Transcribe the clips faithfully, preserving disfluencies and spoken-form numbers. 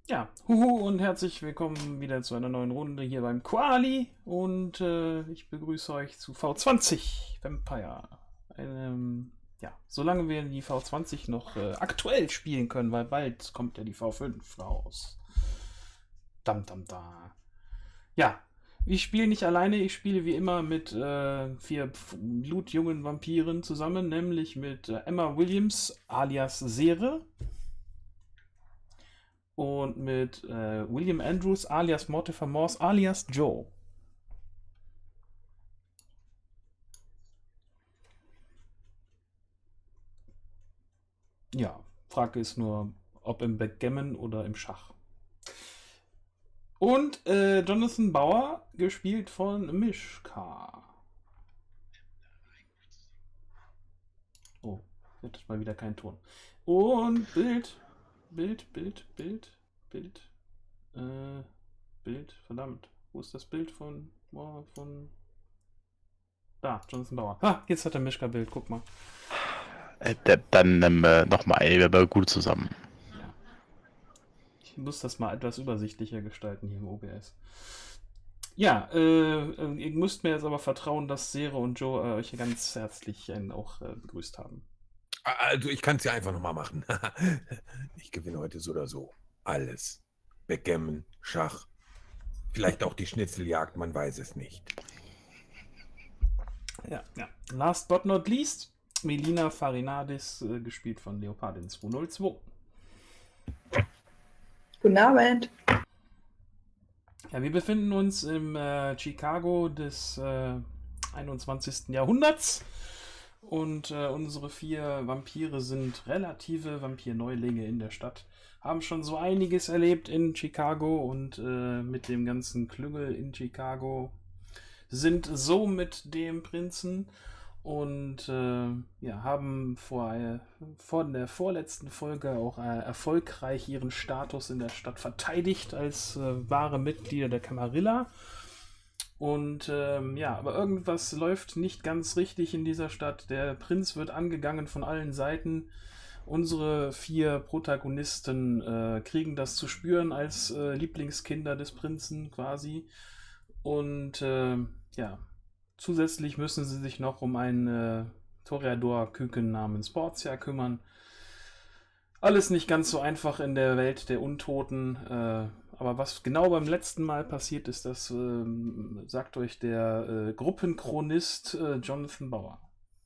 Ja, huhu und herzlich willkommen wieder zu einer neuen Runde hier beim Quali und äh, ich begrüße euch zu V zwanzig Vampire. Einem, ja, solange wir die V zwanzig noch äh, aktuell spielen können, weil bald kommt ja die V fünf raus. Dam, dam, da. Ja, ich spiele nicht alleine, ich spiele wie immer mit äh, vier blutjungen Vampiren zusammen, nämlich mit äh, Emma Williams alias Sere. Und mit äh, William Andrews alias Mortimer Morse alias Joe. Ja, Frage ist nur, ob im Backgammon oder im Schach. Und äh, Jonathan Bauer, gespielt von Mischka. Oh, jetzt mal wieder kein Ton. Und Bild, Bild, Bild, Bild, Bild, äh, Bild, verdammt. Wo ist das Bild von, von... Da, Jonathan Bauer. Ah, jetzt hat er Mischka-Bild, guck mal. Äh, dann ähm, äh, nochmal, ey, wir waren gut zusammen. Ja. Ich muss das mal etwas übersichtlicher gestalten hier im O B S. Ja, äh, ihr müsst mir jetzt aber vertrauen, dass Sere und Joe äh, euch ganz herzlich äh, auch äh, begrüßt haben. Also ich kann es ja einfach nochmal machen. Ich gewinne heute so oder so. Alles. Backgammon, Schach, vielleicht auch die Schnitzeljagd, man weiß es nicht. Ja, ja. Last but not least, Melina Farinadis, äh, gespielt von Leopardin zweihundertzwei. Guten Abend. Ja, wir befinden uns im äh, Chicago des äh, einundzwanzigsten Jahrhunderts und äh, unsere vier Vampire sind relative Vampir-Neulinge in der Stadt. Haben schon so einiges erlebt in Chicago und äh, mit dem ganzen Klüngel in Chicago, sind so mit dem Prinzen und äh, ja, haben vor, äh, vor der vorletzten Folge auch äh, erfolgreich ihren Status in der Stadt verteidigt als äh, wahre Mitglieder der Camarilla. Und ähm, ja, aber irgendwas läuft nicht ganz richtig in dieser Stadt. Der Prinz wird angegangen von allen Seiten. Unsere vier Protagonisten äh, kriegen das zu spüren als äh, Lieblingskinder des Prinzen quasi. Und äh, ja, zusätzlich müssen sie sich noch um einen äh, Toreador-Küken namens Portia kümmern. Alles nicht ganz so einfach in der Welt der Untoten. Äh, aber was genau beim letzten Mal passiert ist, das äh, sagt euch der äh, Gruppenchronist äh, Jonathan Bauer.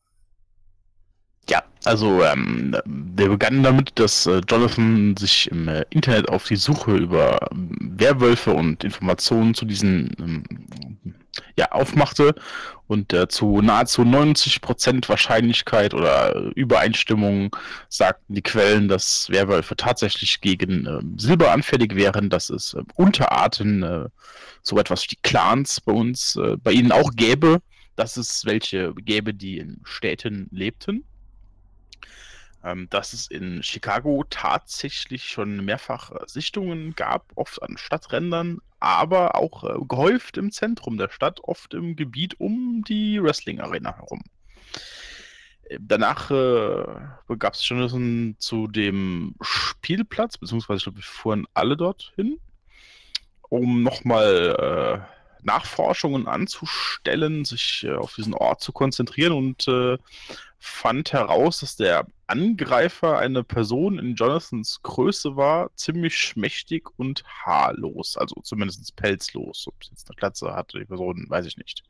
Ja, also ähm, wir begannen damit, dass äh, Jonathan sich im äh, Internet auf die Suche über ähm, Werwölfe und Informationen zu diesen ähm, ja, aufmachte und äh, zu nahezu neunzig Prozent Wahrscheinlichkeit oder äh, Übereinstimmung sagten die Quellen, dass Werwölfe tatsächlich gegen äh, Silber anfällig wären, dass es äh, Unterarten, äh, so etwas wie Clans bei uns, äh, bei ihnen auch gäbe, dass es welche gäbe, die in Städten lebten. Dass es in Chicago tatsächlich schon mehrfach äh, Sichtungen gab, oft an Stadträndern, aber auch äh, gehäuft im Zentrum der Stadt, oft im Gebiet um die Wrestling-Arena herum. Äh, Danach äh, begab sich Jonathan zu dem Spielplatz, beziehungsweise ich glaube, wir fuhren alle dorthin, um nochmal äh, Nachforschungen anzustellen, sich äh, auf diesen Ort zu konzentrieren und äh, fand heraus, dass der Angreifer eine Person in Jonathans Größe war, ziemlich schmächtig und haarlos, also zumindest pelzlos. Ob es jetzt eine Glatze hatte, die Person, weiß ich nicht.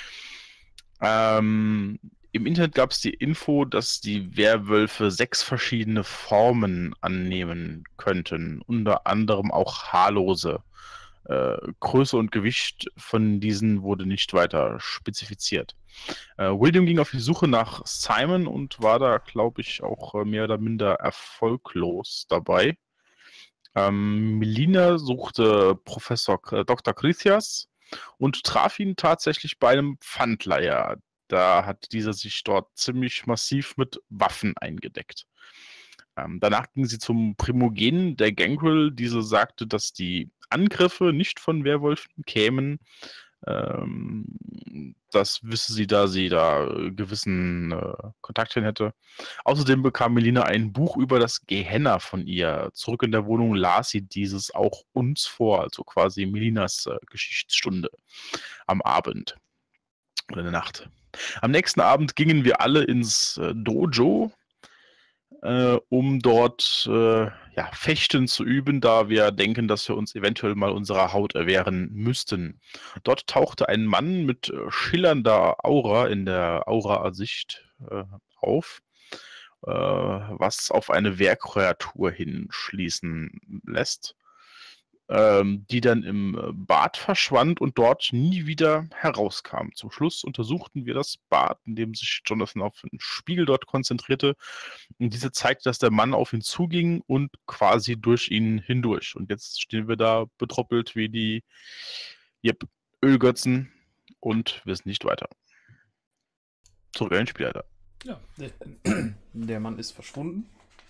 Ähm, Im Internet gab es die Info, dass die Werwölfe sechs verschiedene Formen annehmen könnten, unter anderem auch haarlose. Äh, Größe und Gewicht von diesen wurde nicht weiter spezifiziert. Äh, William ging auf die Suche nach Simon und war da, glaube ich, auch äh, mehr oder minder erfolglos dabei. Ähm, Melina suchte Professor K Doktor Chrysias und traf ihn tatsächlich bei einem Pfandleiher. Da hat dieser sich dort ziemlich massiv mit Waffen eingedeckt. Ähm, danach ging sie zum Primogen der Gangrel. Diese sagte, dass die Angriffe nicht von Werwölfen kämen, Ähm, das wisse sie, da sie da äh, gewissen äh, Kontakt hin hätte. Außerdem bekam Melina ein Buch über das Gehenna von ihr. Zurück in der Wohnung las sie dieses auch uns vor, also quasi Melinas äh, Geschichtsstunde am Abend oder in der Nacht. Am nächsten Abend gingen wir alle ins äh, Dojo, äh, um dort äh, ja, Fechten zu üben, da wir denken, dass wir uns eventuell mal unserer Haut erwehren müssten. Dort tauchte ein Mann mit äh, schillernder Aura in der Aura-Sicht äh, auf, äh, was auf eine Wehrkreatur hinschließen lässt, ähm, die dann im äh, Bad verschwand und dort nie wieder herauskam. Zum Schluss untersuchten wir das Bad, in dem sich Jonathan auf den Spiegel dort konzentrierte. Und diese zeigte, dass der Mann auf ihn zuging und quasi durch ihn hindurch. Und jetzt stehen wir da betroppelt wie die yep, Ölgötzen und wissen nicht weiter. Zurück an den Spielleiter. Ja, der, der Mann ist verschwunden.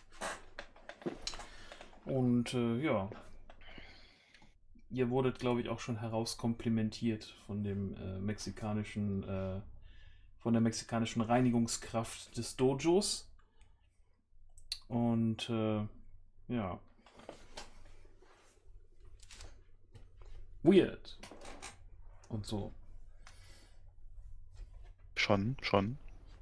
Und äh, ja, ihr wurdet, glaube ich, auch schon herauskomplimentiert von dem äh, mexikanischen, äh, von der mexikanischen Reinigungskraft des Dojos. Und äh, ja. Weird. Und so. Schon, schon.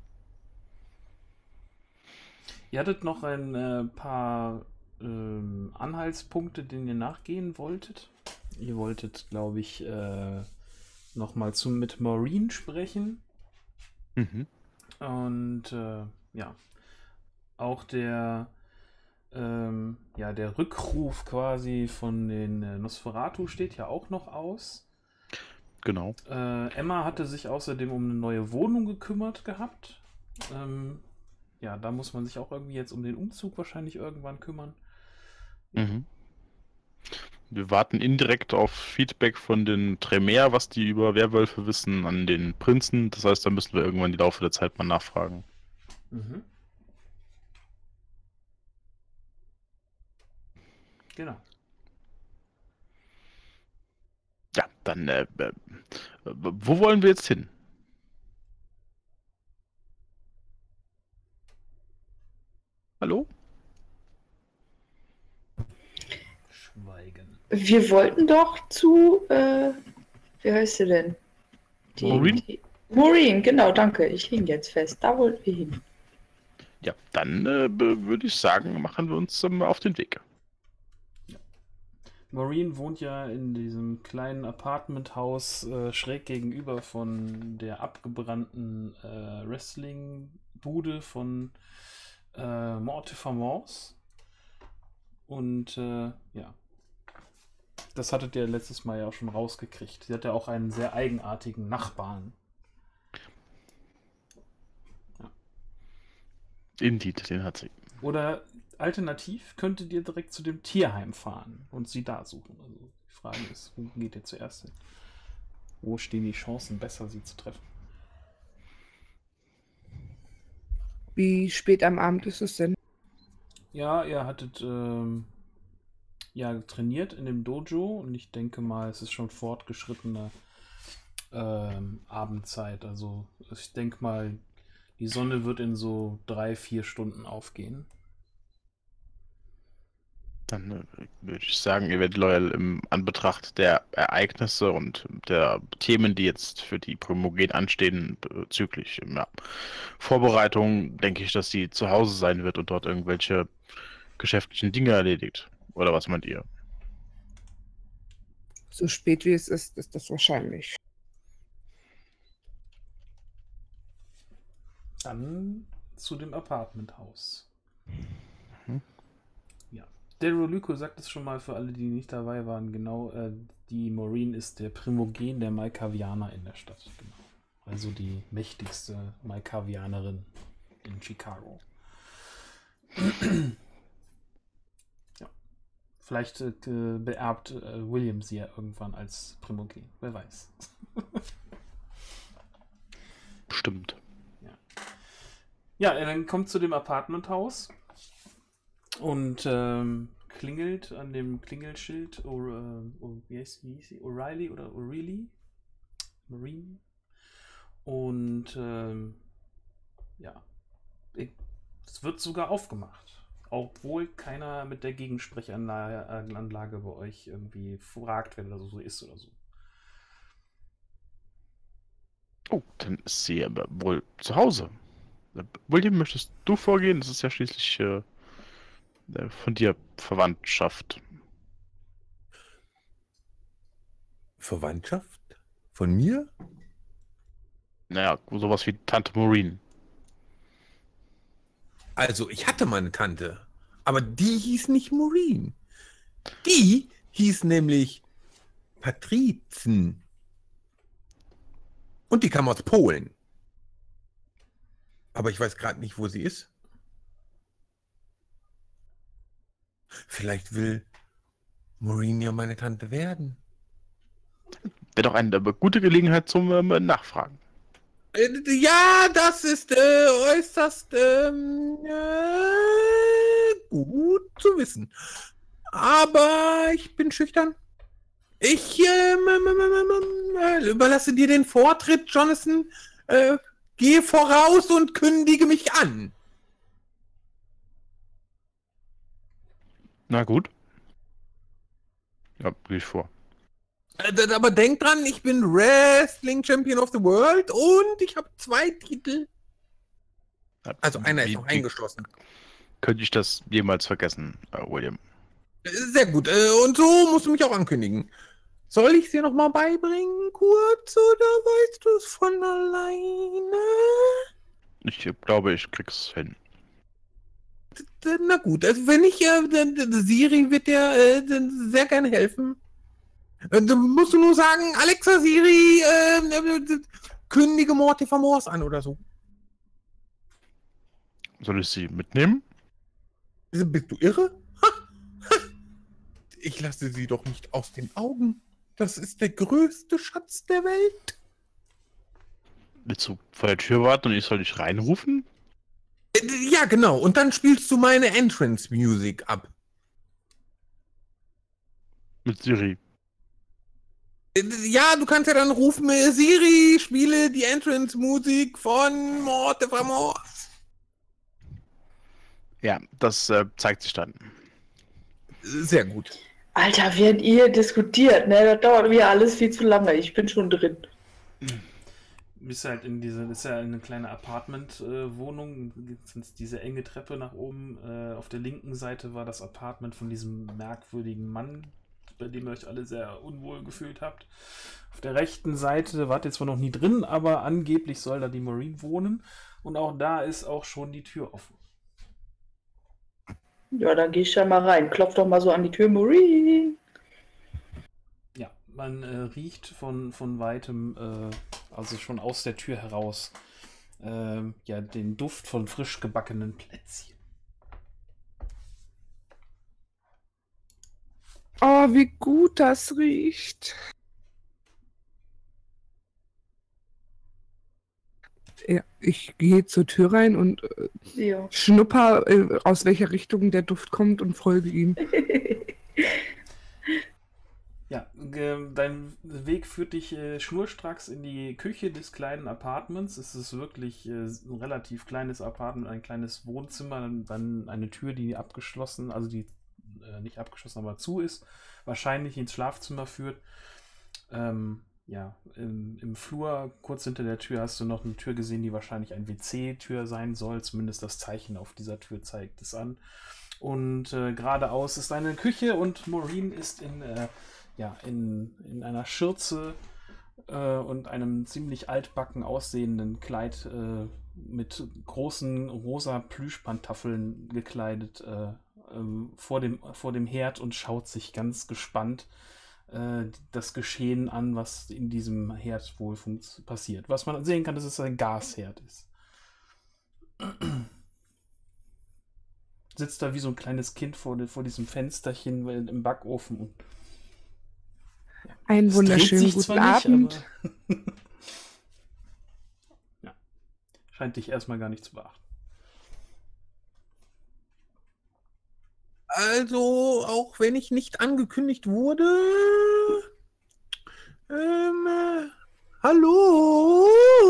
Ihr hattet noch ein äh, paar ähm, Anhaltspunkte, denen ihr nachgehen wolltet. Ihr wolltet, glaube ich, äh, nochmal zu mit Maureen sprechen. Mhm. Und äh, ja, auch der, ähm, ja, der Rückruf quasi von den äh, Nosferatu steht ja auch noch aus. Genau. Äh, Emma hatte sich außerdem um eine neue Wohnung gekümmert gehabt. Ähm, ja, da muss man sich auch irgendwie jetzt um den Umzug wahrscheinlich irgendwann kümmern. Mhm. Wir warten indirekt auf Feedback von den Tremere, was die über Werwölfe wissen, an den Prinzen. Das heißt, da müssen wir irgendwann im Laufe der Zeit mal nachfragen. Mhm. Genau. Ja, dann, äh, äh, wo wollen wir jetzt hin? Hallo? Schweigen. Wir wollten doch zu, äh, wie heißt sie denn? Die, Maureen? Die, Maureen, genau, danke. Ich hing jetzt fest. Da wollten wir hin. Ja, dann äh, würde ich sagen, machen wir uns ähm, auf den Weg. Maureen wohnt ja in diesem kleinen Apartmenthaus äh, schräg gegenüber von der abgebrannten äh, Wrestling-Bude von äh, Mortifermans. Und äh, ja, das hattet ihr letztes Mal ja auch schon rausgekriegt. Sie hat ja auch einen sehr eigenartigen Nachbarn. Ja. Indeed, den hat sie. Oder alternativ könntet ihr direkt zu dem Tierheim fahren und sie da suchen. Also die Frage ist, wo geht ihr zuerst hin? Wo stehen die Chancen, besser sie zu treffen? Wie spät am Abend ist es denn? Ja, ihr hattet ähm, ja trainiert in dem Dojo und ich denke mal, es ist schon fortgeschrittene ähm, Abendzeit. Also ich denke mal, die Sonne wird in so drei, vier Stunden aufgehen. Dann äh, würde ich sagen, ihr werdet loyal im Anbetracht der Ereignisse und der Themen, die jetzt für die Primogen anstehen, bezüglich ja, Vorbereitung, denke ich, dass sie zu Hause sein wird und dort irgendwelche geschäftlichen Dinge erledigt. Oder was meint ihr? So spät wie es ist, ist das wahrscheinlich. Dann zu dem Apartmenthaus. Mhm. Ja. Der Rolyko sagt es schon mal für alle, die nicht dabei waren. Genau, äh, die Maureen ist der Primogen der Malkavianer in der Stadt. Genau. Also die mächtigste Malkavianerin in Chicago. Ja. Vielleicht äh, beerbt äh, William sie ja irgendwann als Primogen. Wer weiß. Bestimmt. Ja, er dann kommt zu dem Apartmenthaus und ähm, klingelt an dem Klingelschild. Or, uh, or, wie heißt, wie hieß sie? O'Reilly oder O'Reilly? Marine. Und ähm, ja, ich, es wird sogar aufgemacht. Obwohl keiner mit der Gegensprechanlage bei euch irgendwie fragt, wenn das so ist oder so. Oh, dann ist sie aber wohl zu Hause. William, möchtest du vorgehen? Das ist ja schließlich äh, von dir Verwandtschaft. Verwandtschaft? Von mir? Naja, sowas wie Tante Maureen. Also, ich hatte meine Tante, aber die hieß nicht Maureen. Die hieß nämlich Patrizen. Und die kam aus Polen. Aber ich weiß gerade nicht, wo sie ist. Vielleicht will Maureen ja meine Tante werden. Wäre doch eine äh, gute Gelegenheit zum ähm, Nachfragen. Äh, Ja, das ist äh, äußerst ähm, äh, gut zu wissen. Aber ich bin schüchtern. Ich ähm, ähm, ähm, ähm, äh, überlasse dir den Vortritt, Jonathan. Äh, gehe voraus und kündige mich an. Na gut. Ja, gehe ich vor. Äh, d- Aber denk dran, ich bin Wrestling Champion of the World und ich habe zwei Titel. Ja, Also einer ist wie- noch wie eingeschlossen. Könnte ich das jemals vergessen, äh, William? Äh, Sehr gut. Äh, Und so musst du mich auch ankündigen. Soll ich es dir nochmal beibringen, kurz, oder weißt du es von alleine? Ich äh, glaube, ich krieg's hin. D- Na gut, also wenn ich, äh, d- d- Siri wird dir äh, d- sehr gerne helfen. Äh, Du musst du nur sagen, Alexa, Siri, äh, äh, d- kündige Mortimer Morse an oder so. Soll ich sie mitnehmen? Bist du irre? Ha, ha. Ich lasse sie doch nicht aus den Augen. Das ist der größte Schatz der Welt. Willst du vor der Tür warten und ich soll dich reinrufen? Äh, Ja, genau. Und dann spielst du meine Entrance Music ab. Mit Siri. Äh, Ja, du kannst ja dann rufen, äh, Siri, spiele die Entrance Musik von Mortimer Morse. Ja, das äh, zeigt sich dann. Sehr gut. Alter, während ihr diskutiert, ne, das dauert mir alles viel zu lange. Ich bin schon drin. Bist halt in diese, das ist ja eine kleine Apartment-Wohnung, diese enge Treppe nach oben. Äh, auf der linken Seite war das Apartment von diesem merkwürdigen Mann, bei dem ihr euch alle sehr unwohl gefühlt habt. Auf der rechten Seite wart ihr zwar noch nie drin, aber angeblich soll da die Marine wohnen. Und auch da ist auch schon die Tür offen. Ja, dann geh ich da mal rein. Klopf doch mal so an die Tür, Maureen. Ja, man äh, riecht von, von weitem, äh, also schon aus der Tür heraus, ähm, ja, den Duft von frisch gebackenen Plätzchen. Oh, wie gut das riecht. Ja, ich gehe zur Tür rein und äh, Ja. schnupper, äh, aus welcher Richtung der Duft kommt und folge ihm. Ja, ge- dein Weg führt dich äh, schnurstracks in die Küche des kleinen Apartments. Es ist wirklich äh, ein relativ kleines Apartment, ein kleines Wohnzimmer, dann, dann eine Tür, die abgeschlossen, also die äh, nicht abgeschlossen, aber zu ist, wahrscheinlich ins Schlafzimmer führt. Ähm, ja, im, im Flur, kurz hinter der Tür, hast du noch eine Tür gesehen, die wahrscheinlich ein W C-Tür sein soll. Zumindest das Zeichen auf dieser Tür zeigt es an. Und äh, geradeaus ist eine Küche und Maureen ist in, äh, ja, in, in einer Schürze äh, und einem ziemlich altbacken aussehenden Kleid äh, mit großen rosa Plüschpantoffeln gekleidet äh, ähm, vor dem, vor dem Herd und schaut sich ganz gespannt äh, das Geschehen an, was in diesem Herd wohl funkt- passiert. Was man sehen kann, dass es ein Gasherd ist. Sitzt da wie so ein kleines Kind vor, de- vor diesem Fensterchen im Backofen und Einen es dreht wunderschönen sich guten zwar nicht, Abend. aber ja, scheint dich erstmal gar nicht zu beachten. Also, auch wenn ich nicht angekündigt wurde. Ähm, äh, Hallo?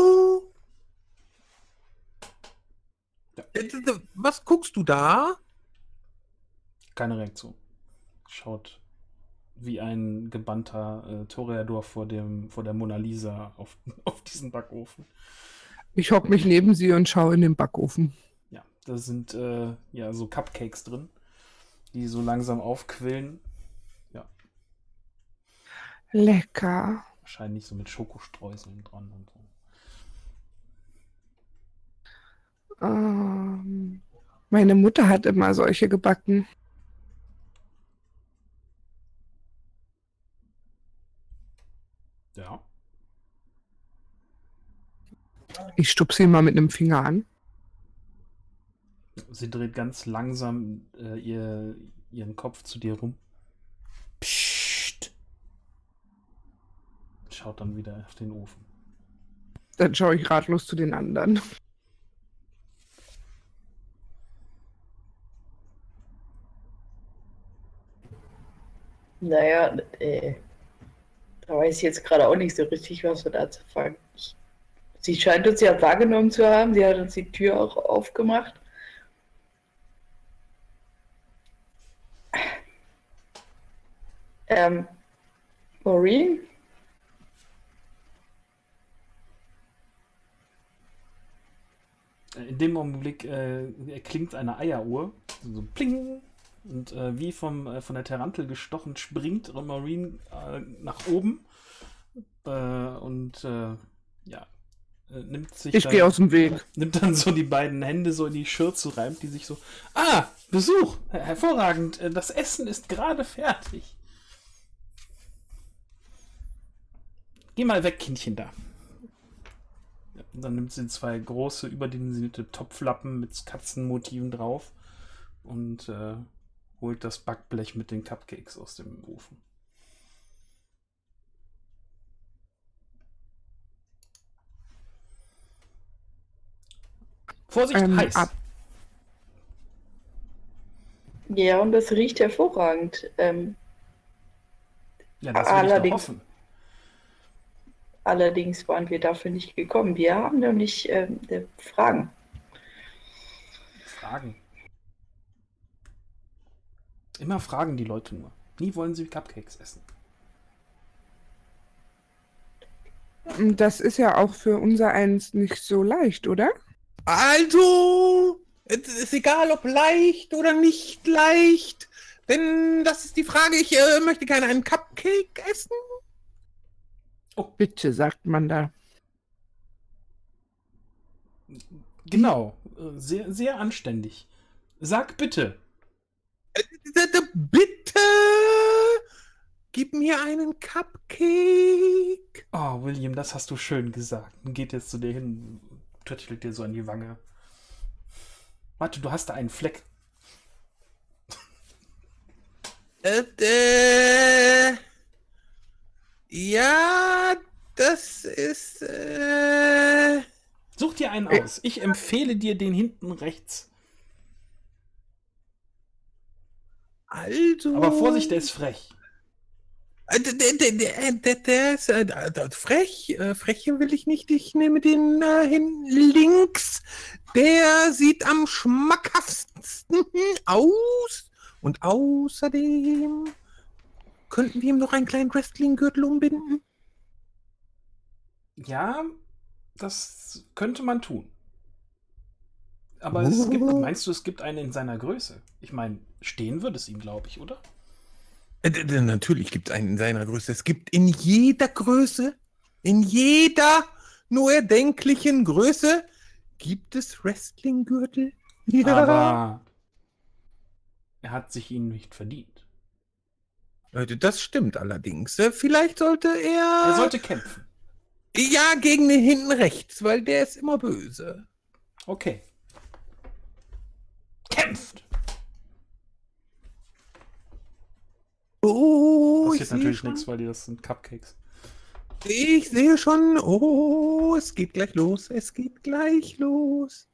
Ja. Äh, d- d- Was guckst du da? Keine Reaktion. Schaut wie ein gebannter äh, Toreador vor dem vor der Mona Lisa auf, auf diesen Backofen. Ich hock mich neben sie und schaue in den Backofen. Ja, da sind äh, ja so Cupcakes drin, die so langsam aufquillen. Ja, Lecker. wahrscheinlich so mit Schokostreuseln dran und so. Ähm, meine Mutter hat immer solche gebacken. Ja. Ich stupse sie mal mit einem Finger an. Sie dreht ganz langsam äh, ihr, ihren Kopf zu dir rum. Psst. Schaut dann wieder auf den Ofen. Dann schaue ich ratlos zu den anderen. Naja, äh, da weiß ich jetzt gerade auch nicht so richtig, was wir da zu fangen. Ich, sie scheint uns ja wahrgenommen zu haben. Sie hat uns die Tür auch aufgemacht. Ähm, Maureen? In dem Augenblick äh, erklingt eine Eieruhr. So pling. Und äh, wie vom, äh, von der Tarantel gestochen springt Maureen äh, nach oben. Äh, und äh, ja, äh, nimmt sich Ich dann, gehe aus dem Weg. nimmt dann so die beiden Hände so in die Schürze, reimt die sich so. Ah, Besuch! Her- Hervorragend! Äh, Das Essen ist gerade fertig. Geh mal weg, Kindchen da. Ja, und dann nimmt sie zwei große, überdimensionierte Topflappen mit Katzenmotiven drauf und äh, holt das Backblech mit den Cupcakes aus dem Ofen. Vorsicht, Ähm, heiß! ab. Ja, und das riecht hervorragend. Ähm, Ja, das will ich doch allerdings- hoffen. allerdings waren wir dafür nicht gekommen. Wir haben nämlich ähm, äh, Fragen. Fragen. Immer fragen die Leute nur. Nie wollen sie Cupcakes essen. Das ist ja auch für unser eins nicht so leicht, oder? Also, es ist egal, ob leicht oder nicht leicht. Denn das ist die Frage, ich äh, möchte gerne einen Cupcake essen. Bitte, sagt man da. Genau. äh, Sehr, sehr anständig. Sag bitte. D- d- Bitte, gib mir einen Cupcake. Oh, William, das hast du schön gesagt. Dann geht jetzt zu dir hin, tätschelt dir so an die Wange. Warte, du hast da einen Fleck. Äh, äh, ja, das ist. Äh, Such dir einen aus. Ich empfehle dir den hinten rechts. also. Aber Vorsicht, der ist frech. Äh, Der, der, der, der, der ist äh, da- da- frech. Äh, Freche will ich nicht. Ich nehme den äh, hin links. Der sieht am schmackhaftsten aus. Und außerdem könnten wir ihm noch einen kleinen Wrestling-Gürtel umbinden. Ja, das könnte man tun. Aber es gibt, meinst du, es gibt einen in seiner Größe? Ich meine, stehen würde es ihm, glaube ich, oder? Äh, d- d- Natürlich gibt es einen in seiner Größe. Es gibt in jeder Größe, in jeder nur erdenklichen Größe, gibt es Wrestling-Gürtel. Ja. Aber er hat sich ihn nicht verdient. Äh, Das stimmt allerdings. Äh, Vielleicht sollte er. Er sollte kämpfen. Ja, gegen den hinten rechts, weil der ist immer böse. Okay. Kämpft! Oh, ich Passiert sehe natürlich schon. nichts, weil die das sind Cupcakes. Ich sehe schon. Oh, es geht gleich los. Es geht gleich los.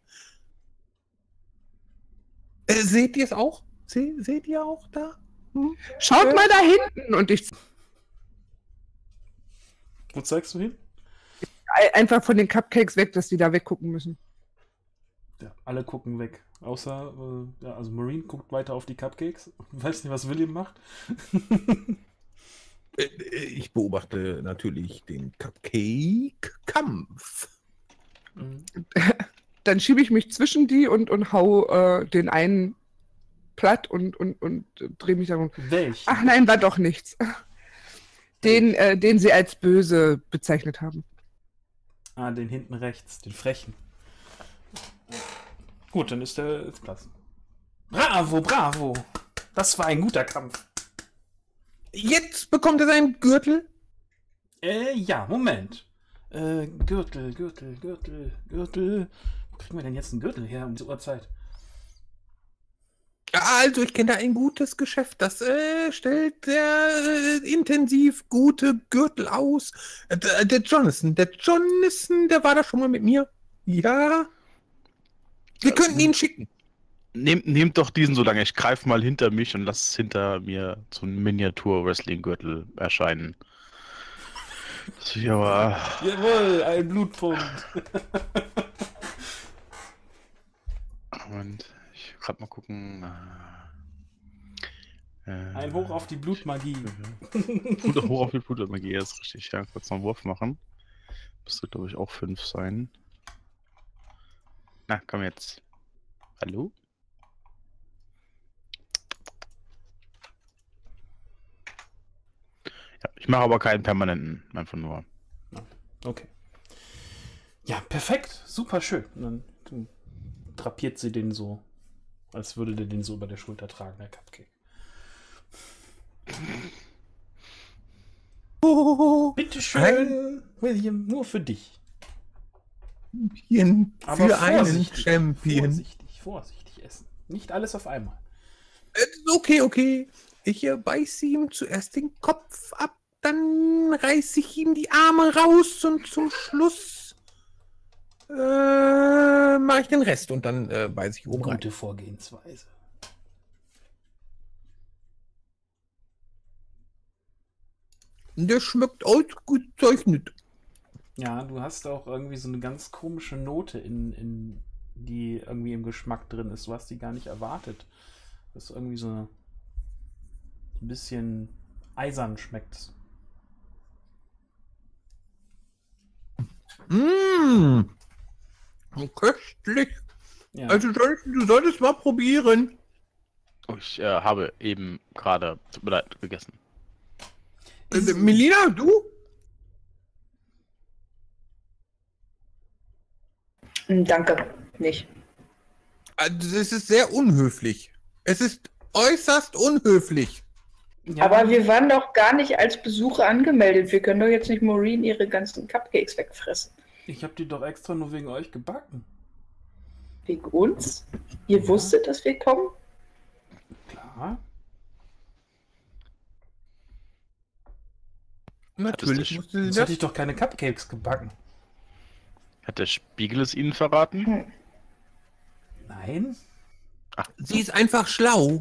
Äh, seht ihr es auch? Se seht ihr auch da? Hm? Schaut mal da hinten! Und ich, Wo zeigst du hin? Ei- einfach von den Cupcakes weg, dass die da weggucken müssen. Ja, alle gucken weg. Außer, äh, ja, also Maureen guckt weiter auf die Cupcakes. Weiß nicht, was William macht. Äh, Ich beobachte natürlich den Cupcake-Kampf. Mhm. Dann schiebe ich mich zwischen die und, und hau äh, den einen platt und, und, und drehe mich darum. Welch? Ach nein, war doch nichts. Den, äh, den sie als böse bezeichnet haben. Ah, den hinten rechts, den frechen. Gut, dann ist der ist klasse. Bravo, bravo. Das war ein guter Kampf. Jetzt bekommt er seinen Gürtel. Äh, ja, Moment. Äh, Gürtel, Gürtel, Gürtel, Gürtel. Wo kriegen wir denn jetzt einen Gürtel her um diese Uhrzeit? Also, ich kenne da ein gutes Geschäft, das äh, stellt sehr äh, intensiv gute Gürtel aus. Äh, der, der Jonathan, der Jonathan, der war da schon mal mit mir. Ja. Wir könnten ihn schicken. Nehmt, nehmt doch diesen so lange. Ich greife mal hinter mich und lass hinter mir so ein Miniatur-Wrestling-Gürtel erscheinen. Das ist aber. Jawohl, ein Blutpunkt. Moment, ich grad mal gucken. Äh, Ein Hoch auf die Blutmagie. Gut, hoch auf die Blutmagie, ja, ist richtig. Ja, kurz noch einen Wurf machen. Müsste, glaube ich, auch fünf sein. Na, komm jetzt. Hallo? Ja, ich mache aber keinen permanenten, einfach nur. Okay. Ja, perfekt. Super schön. Und dann, dann drapiert sie den so, als würde der den so über der Schulter tragen, der Cupcake. Oh, Bitteschön, William, nur für dich. Champion Aber für einen vorsichtig, Champion. Vorsichtig, vorsichtig essen. Nicht alles auf einmal. Äh, Okay, okay. Ich äh, beiß ihm zuerst den Kopf ab, dann reiß ich ihm die Arme raus und zum Schluss äh, mache ich den Rest und dann äh, beiß ich oben rein. Gute Vorgehensweise. Der schmeckt ausgezeichnet. Ja, du hast auch irgendwie so eine ganz komische Note, in, in, die irgendwie im Geschmack drin ist. Du hast die gar nicht erwartet. Das ist irgendwie so eine, ein bisschen eisern schmeckt. Mmh. Köstlich. Ja. Also Jonathan, du solltest mal probieren. Oh, ich äh, habe eben gerade, tut mir leid, gegessen. Äh, Melina, du? Hm, Danke, nicht. Also, das ist sehr unhöflich. Es ist äußerst unhöflich. Ja, Aber wir waren doch gar nicht als Besucher angemeldet. Wir können doch jetzt nicht Maureen ihre ganzen Cupcakes wegfressen. ich habe die doch extra nur wegen euch gebacken. Wegen uns? Ihr Ja. wusstet, dass wir kommen? Klar. Natürlich das- musste sie Sonst das. hätte ich doch keine Cupcakes gebacken. Hat der Spiegel es Ihnen verraten? Hm. Nein? Sie ist einfach schlau.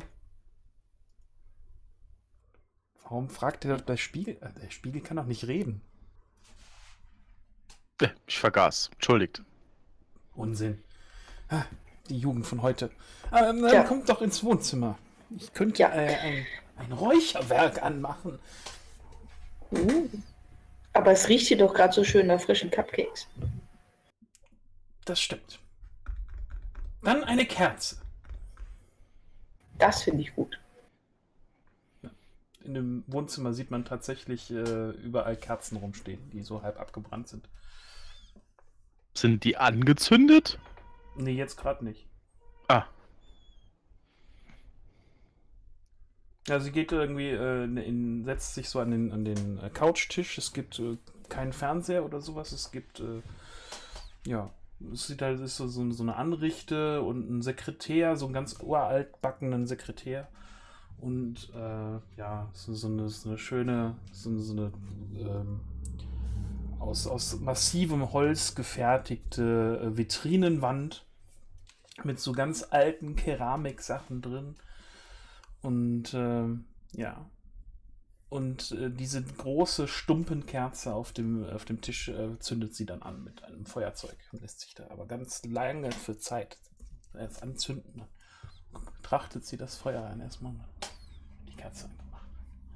Warum fragt ihr der Spiegel? Äh, Der Spiegel kann doch nicht reden. Äh, Ich vergaß. Entschuldigt. Unsinn. Ah, die Jugend von heute. Ähm, dann Ja. kommt doch ins Wohnzimmer. Ich könnte Ja. äh, ein, ein Räucherwerk anmachen. Uh. Aber es riecht hier doch gerade so schön nach frischen Cupcakes. Das stimmt. Dann eine Kerze. Das finde ich gut. In dem Wohnzimmer sieht man tatsächlich äh, überall Kerzen rumstehen, die so halb abgebrannt sind. Sind die angezündet? Nee, jetzt gerade nicht. Ah, Ja, sie geht irgendwie, äh, in, setzt sich so an den, an den äh, Couchtisch. Es gibt äh, keinen Fernseher oder sowas. Es gibt, äh, ja, es sieht halt, es ist so, so, so eine Anrichte und ein Sekretär, so einen ganz uralt backenden Sekretär. Und äh, ja, so, so, eine, so eine schöne, so, so eine ähm, aus, aus massivem Holz gefertigte äh, Vitrinenwand mit so ganz alten Keramiksachen drin. Und ähm, ja, Und äh, diese große Stumpenkerze auf dem, auf dem Tisch äh, zündet sie dann an mit einem Feuerzeug. Lässt sich da aber ganz lange für Zeit erst anzünden. Dann betrachtet sie das Feuer ein erstmal. Die Kerze angemacht.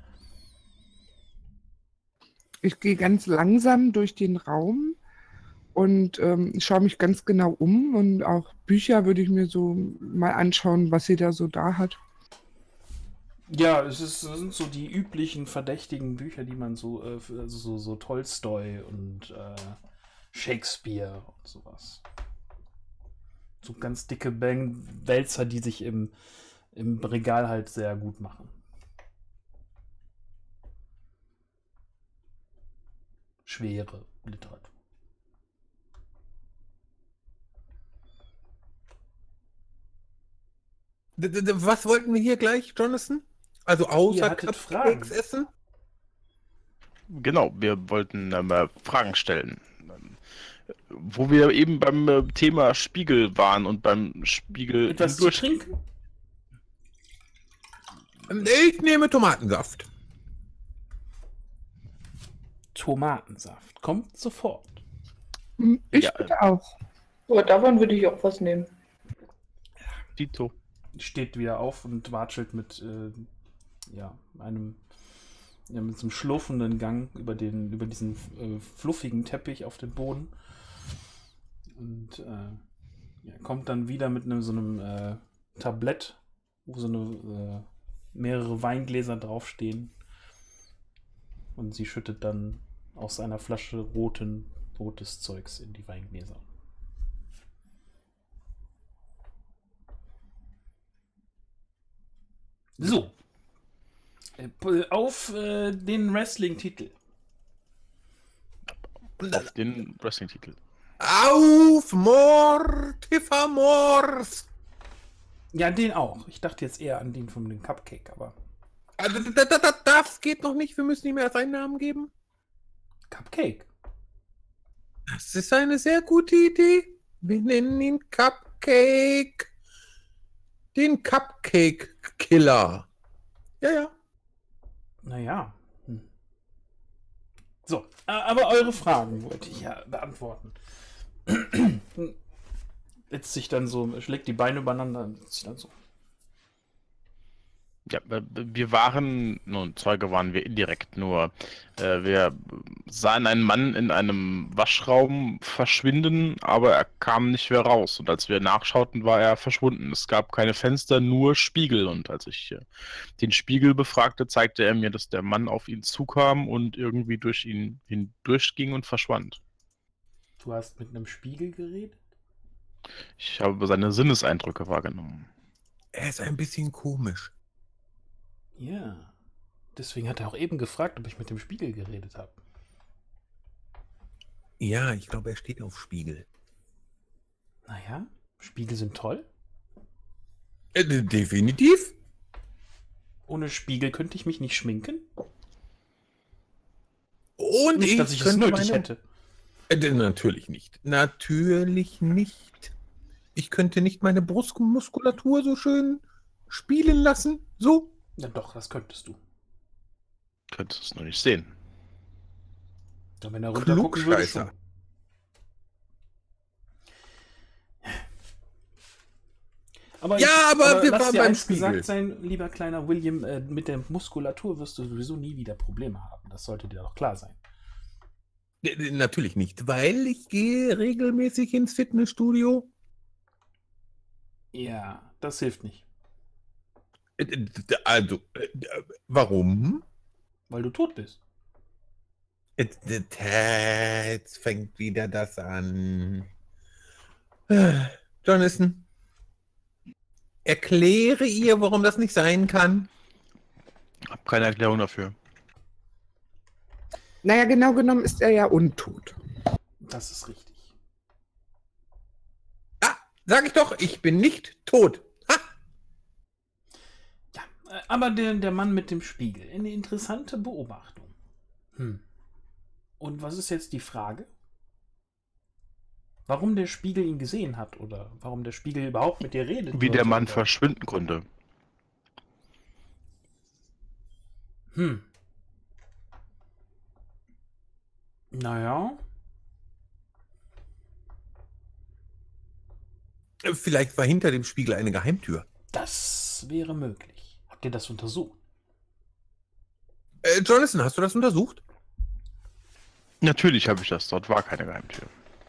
Ich gehe ganz langsam durch den Raum und ähm, schaue mich ganz genau um. Und auch Bücher würde ich mir so mal anschauen, was sie da so da hat. Ja, es, ist, es sind so die üblichen verdächtigen Bücher, die man so, äh, also so, so Tolstoi und äh, Shakespeare und sowas. So ganz dicke Bang Wälzer, die sich im, im Regal halt sehr gut machen. Schwere Literatur. D- d- d- Was wollten wir hier gleich, Jonathan? Also Ihr außer hattet Fragen. Cupcakes essen? Genau, wir wollten ähm, äh, Fragen stellen. Ähm, Wo wir eben beim äh, Thema Spiegel waren und beim Spiegel Etwas zu hindurch- trinken? Ich nehme Tomatensaft. Tomatensaft. Kommt sofort. Hm, Ich Ja, bitte auch. Aber davon würde ich auch was nehmen. Tito. Steht wieder auf und watschelt mit äh, ja, einem ja, mit so einem schlurfenden Gang über den über diesen äh, fluffigen Teppich auf dem Boden und äh, ja, kommt dann wieder mit einem so einem äh, Tablett, wo so eine äh, mehrere Weingläser draufstehen und sie schüttet dann aus einer Flasche roten rotes Zeugs in die Weingläser. So. Äh, Auf äh, den Wrestling-Titel. Auf den Wrestling-Titel. Auf Mortifermors! Ja, den auch. Ich dachte jetzt eher an den von dem Cupcake, aber. Ah, d- d- d- d- Das geht noch nicht, wir müssen ihm erst einen Namen geben. Cupcake. Das ist eine sehr gute Idee. Wir nennen ihn Cupcake. Den Cupcake-Killer. Ja, ja. Naja. Hm. So, äh, aber eure Fragen wollte ich ja beantworten. Setzt sich dann so, schlägt die Beine übereinander und sitzt sich dann so. Ja, äh, wir waren, nun, Zeuge waren wir indirekt, nur äh, wir sahen einen Mann in einem Waschraum verschwinden, aber er kam nicht mehr raus. Und als wir nachschauten, war er verschwunden. Es gab keine Fenster, nur Spiegel. Und als ich äh, den Spiegel befragte, zeigte er mir, dass der Mann auf ihn zukam und irgendwie durch ihn hindurchging und verschwand. Du hast mit einem Spiegel geredet? Ich habe seine Sinneseindrücke wahrgenommen. Er ist ein bisschen komisch. Ja. Deswegen hat er auch eben gefragt, ob ich mit dem Spiegel geredet habe. Ja, ich glaube, er steht auf Spiegel. Naja, Spiegel sind toll. Äh, d- definitiv. Ohne Spiegel könnte ich mich nicht schminken. Und Nicht, dass ich es könnte nötig meine- hätte. Äh, d- natürlich nicht. Natürlich nicht. Ich könnte nicht meine Brustmuskulatur so schön spielen lassen. So. Ja doch, das könntest du. Könntest es nur nicht sehen. Ja, wenn er runtergucken würde schon. Klugscheißer. Aber Ja, aber wir lass waren dir beim eins Spiegel. gesagt sein, lieber kleiner William, äh, mit der Muskulatur wirst du sowieso nie wieder Probleme haben. Das sollte dir doch klar sein. D- d- Natürlich nicht, weil ich gehe regelmäßig ins Fitnessstudio. Ja, das hilft nicht. Äh, d- d- Also, äh, d- warum? Weil du tot bist. Äh, d- d- Jetzt fängt wieder das an. Äh, Jonathan, erkläre ihr, warum das nicht sein kann. Hab keine Erklärung dafür. Naja, genau genommen ist er ja untot. Das ist richtig. Ah, sag ich doch, ich bin nicht tot. Ha! Ja, äh, aber der, der Mann mit dem Spiegel. Eine interessante Beobachtung. Hm. Und was ist jetzt die Frage? Warum der Spiegel ihn gesehen hat oder warum der Spiegel überhaupt mit dir redet? Wie der sollte, Mann oder? verschwinden konnte. Hm. Naja. Vielleicht war hinter dem Spiegel eine Geheimtür. Das wäre möglich. Habt ihr das untersucht? Äh, Jonathan, hast du das untersucht? Natürlich habe ich das. Dort war keine Geheimtür.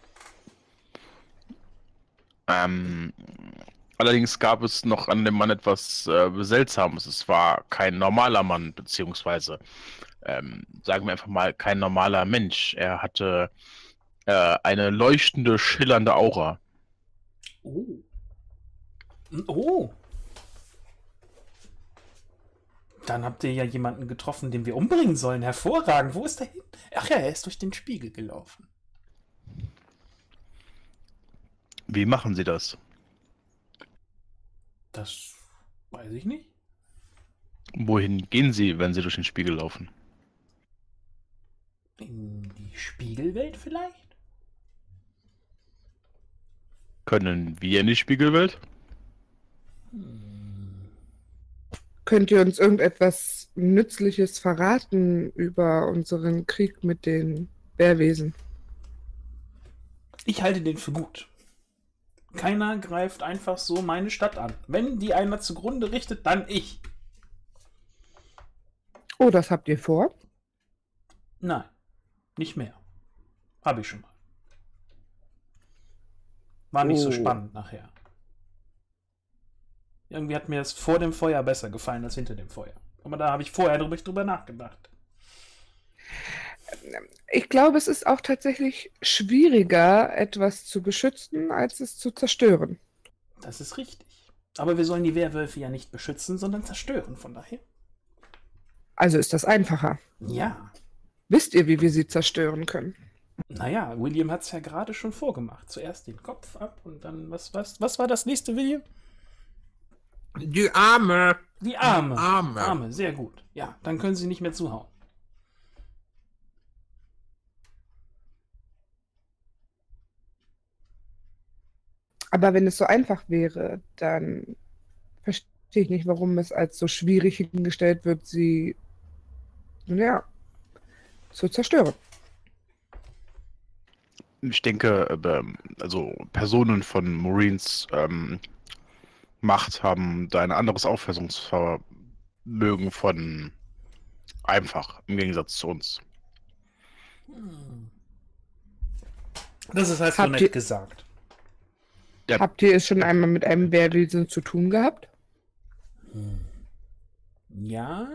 Ähm, allerdings gab es noch an dem Mann etwas äh, Seltsames. Es war kein normaler Mann, beziehungsweise, ähm, sagen wir einfach mal, kein normaler Mensch. Er hatte äh, eine leuchtende, schillernde Aura. Oh. Oh. Dann habt ihr ja jemanden getroffen, den wir umbringen sollen. Hervorragend. Wo ist er hin? Ach ja, er ist durch den Spiegel gelaufen. Wie machen Sie das? Das weiß ich nicht. Wohin gehen Sie, wenn Sie durch den Spiegel laufen? In die Spiegelwelt vielleicht? Können wir in die Spiegelwelt? Könnt ihr uns irgendetwas Nützliches verraten über unseren Krieg mit den Bärwesen? Ich halte den für gut. Keiner greift einfach so meine Stadt an. Wenn die einer zugrunde richtet, dann ich. Oh, das habt ihr vor? Nein, nicht mehr. Habe ich schon mal. War nicht so Oh. spannend nachher. Irgendwie hat mir es vor dem Feuer besser gefallen als hinter dem Feuer. Aber da habe ich vorher drüber, drüber nachgedacht. Ich glaube, es ist auch tatsächlich schwieriger, etwas zu beschützen, als es zu zerstören. Das ist richtig. Aber wir sollen die Werwölfe ja nicht beschützen, sondern zerstören, von daher. Also ist das einfacher. Ja. Wisst ihr, wie wir sie zerstören können? Naja, William hat es ja gerade schon vorgemacht. Zuerst den Kopf ab und dann, was, was, was war das nächste, William? Die Arme. Die Arme. Arme. Arme, sehr gut. Ja, dann können sie nicht mehr zuhauen. Aber wenn es so einfach wäre, dann verstehe ich nicht, warum es als so schwierig hingestellt wird, sie ja, zu zerstören. Ich denke, äh, also Personen von Marines ähm, Macht haben da ein anderes Auffassungsvermögen von einfach, im Gegensatz zu uns. Das ist halt so Habt nett ihr- gesagt. Ja. Habt ihr es schon einmal mit einem Bärwesen zu tun gehabt? Ja.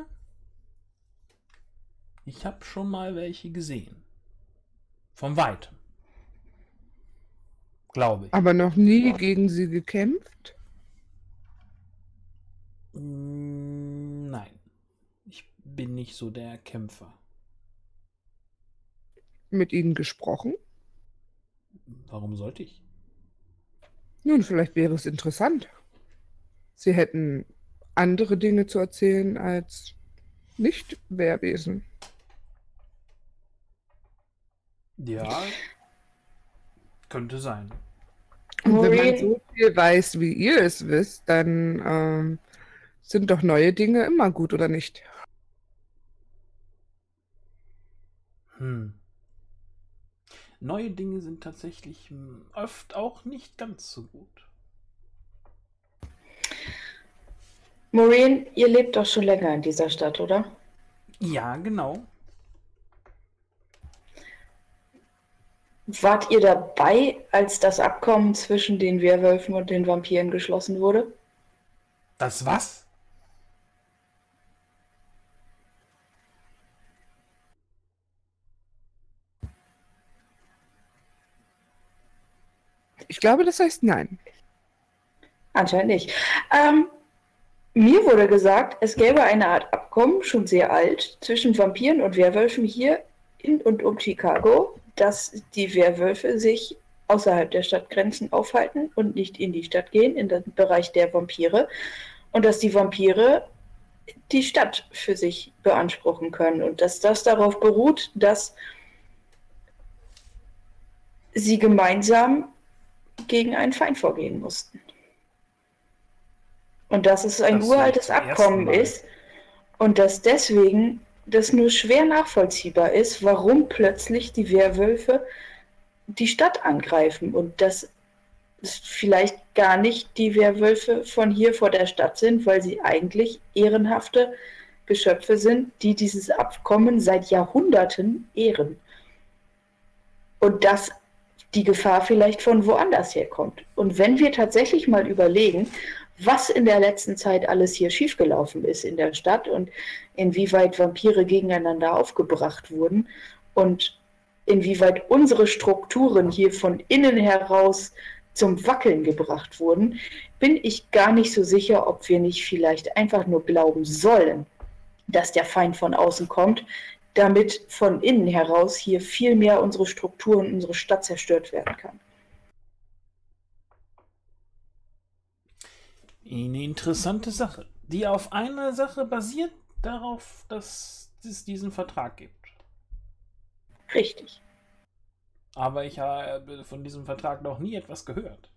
Ich habe schon mal welche gesehen. Von weitem. Glaube ich. Aber noch nie gegen sie gekämpft? Mm, Nein. Ich bin nicht so der Kämpfer. Mit ihnen gesprochen? Warum sollte ich? Nun, vielleicht wäre es interessant. Sie hätten andere Dinge zu erzählen als Nicht-Bärwesen. Ja. Könnte sein. Und wenn man Maureen, so viel weiß, wie ihr es wisst, dann ähm, sind doch neue Dinge immer gut, oder nicht? Hm. Neue Dinge sind tatsächlich hm, oft auch nicht ganz so gut. Maureen, ihr lebt doch schon länger in dieser Stadt, oder? Ja, genau. Wart ihr dabei, als das Abkommen zwischen den Werwölfen und den Vampiren geschlossen wurde? Das was? Ich glaube, das heißt nein. Anscheinend nicht. Ähm, mir wurde gesagt, es gäbe eine Art Abkommen, schon sehr alt, zwischen Vampiren und Werwölfen hier in und um Chicago, dass die Werwölfe sich außerhalb der Stadtgrenzen aufhalten und nicht in die Stadt gehen, in den Bereich der Vampire, und dass die Vampire die Stadt für sich beanspruchen können und dass das darauf beruht, dass sie gemeinsam gegen einen Feind vorgehen mussten. Und dass es ein Das höre ich uraltes zum ersten Abkommen Mal. ist und dass deswegen das nur schwer nachvollziehbar ist, warum plötzlich die Werwölfe die Stadt angreifen und dass es vielleicht gar nicht die Werwölfe von hier vor der Stadt sind, weil sie eigentlich ehrenhafte Geschöpfe sind, die dieses Abkommen seit Jahrhunderten ehren. Und dass die Gefahr vielleicht von woanders herkommt. Und wenn wir tatsächlich mal überlegen, was in der letzten Zeit alles hier schiefgelaufen ist in der Stadt und inwieweit Vampire gegeneinander aufgebracht wurden und inwieweit unsere Strukturen hier von innen heraus zum Wackeln gebracht wurden, bin ich gar nicht so sicher, ob wir nicht vielleicht einfach nur glauben sollen, dass der Feind von außen kommt, damit von innen heraus hier viel mehr unsere Strukturen, unsere Stadt zerstört werden kann. Eine interessante Sache, die auf einer Sache basiert, darauf, dass es diesen Vertrag gibt. Richtig. Aber ich habe von diesem Vertrag noch nie etwas gehört.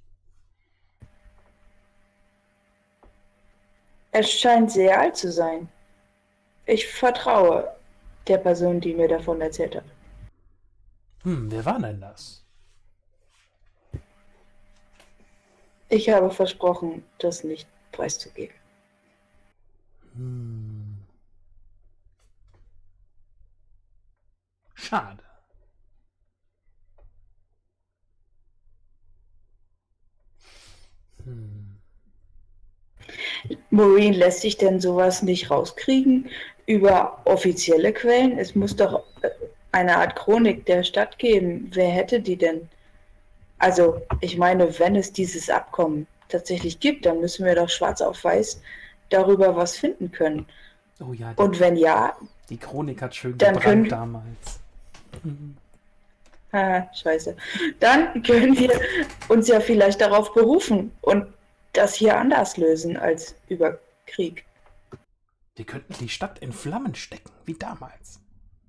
Es scheint sehr alt zu sein. Ich vertraue der Person, die mir davon erzählt hat. Hm, wer war denn das? Ich habe versprochen, das nicht preiszugeben. Hm. Schade. Hm. Maureen, lässt sich denn sowas nicht rauskriegen über offizielle Quellen? Es muss doch eine Art Chronik der Stadt geben. Wer hätte die denn? Also, ich meine, wenn es dieses Abkommen tatsächlich gibt, dann müssen wir doch schwarz auf weiß darüber was finden können. Oh ja, die, Und wenn ja, die Chronik hat schön dann gebrannt können- damals. Mhm. ah, scheiße, dann können wir uns ja vielleicht darauf berufen und das hier anders lösen als über Krieg. Wir könnten die Stadt in Flammen stecken, wie damals.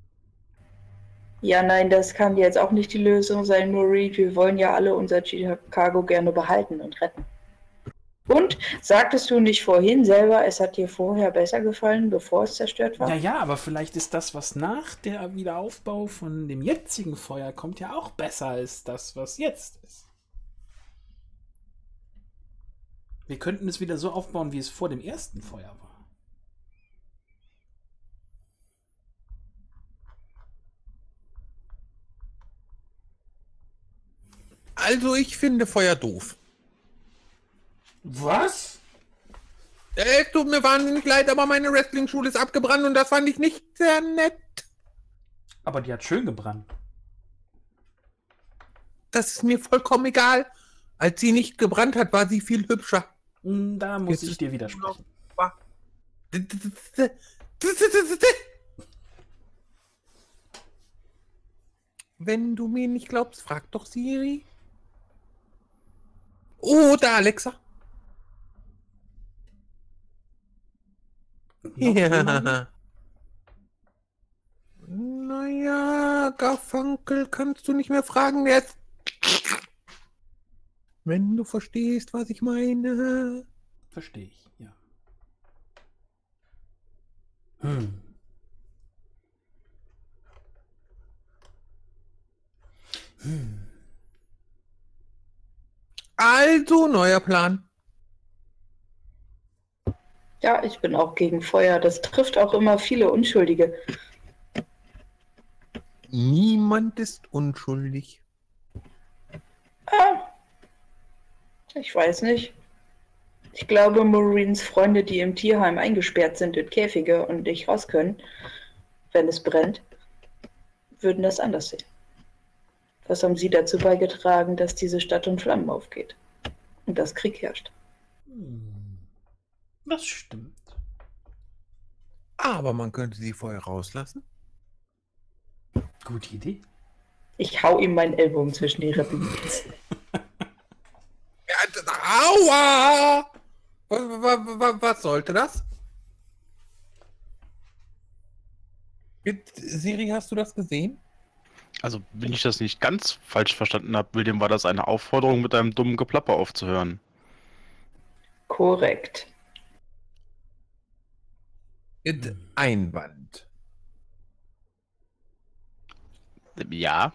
Ja, nein, das kann jetzt auch nicht die Lösung sein, Maureen. Wir wollen ja alle unser Chicago gerne behalten und retten. Und sagtest du nicht vorhin selber, es hat dir vorher besser gefallen, bevor es zerstört war? Ja, ja, aber vielleicht ist das, was nach der Wiederaufbau von dem jetzigen Feuer kommt, ja auch besser als das, was jetzt ist. Wir könnten es wieder so aufbauen, wie es vor dem ersten Feuer war. Also ich finde Feuer doof. Was? Äh, Es tut mir wahnsinnig leid, aber meine Wrestling-Schule ist abgebrannt und das fand ich nicht sehr nett. Aber die hat schön gebrannt. Das ist mir vollkommen egal. Als sie nicht gebrannt hat, war sie viel hübscher. Hm, Da muss Jetzt ich ist- dir widersprechen. Wenn du mir nicht glaubst, frag doch Siri. Oder Alexa. Noch jemanden? Ja. Naja, Garfunkel kannst du nicht mehr fragen, der ist... Wenn du verstehst, was ich meine. Verstehe ich, ja. Hm. Hm. Also, neuer Plan. Ja, ich bin auch gegen Feuer. Das trifft auch immer viele Unschuldige. Niemand ist unschuldig. Ah, ich weiß nicht. Ich glaube, Maureens Freunde, die im Tierheim eingesperrt sind in Käfige und nicht raus können, wenn es brennt, würden das anders sehen. Was haben sie dazu beigetragen, dass diese Stadt in Flammen aufgeht und dass Krieg herrscht? Hm. Das stimmt. Aber man könnte sie vorher rauslassen. Gute Idee. Ich hau ihm meinen Ellbogen zwischen die Rippen. Ja, d- aua! Was, was, was sollte das? Mit Siri, hast du das gesehen? Also, wenn ich das nicht ganz falsch verstanden habe, William, war das eine Aufforderung, mit deinem dummen Geplapper aufzuhören. Korrekt. Mit Einwand. Ja.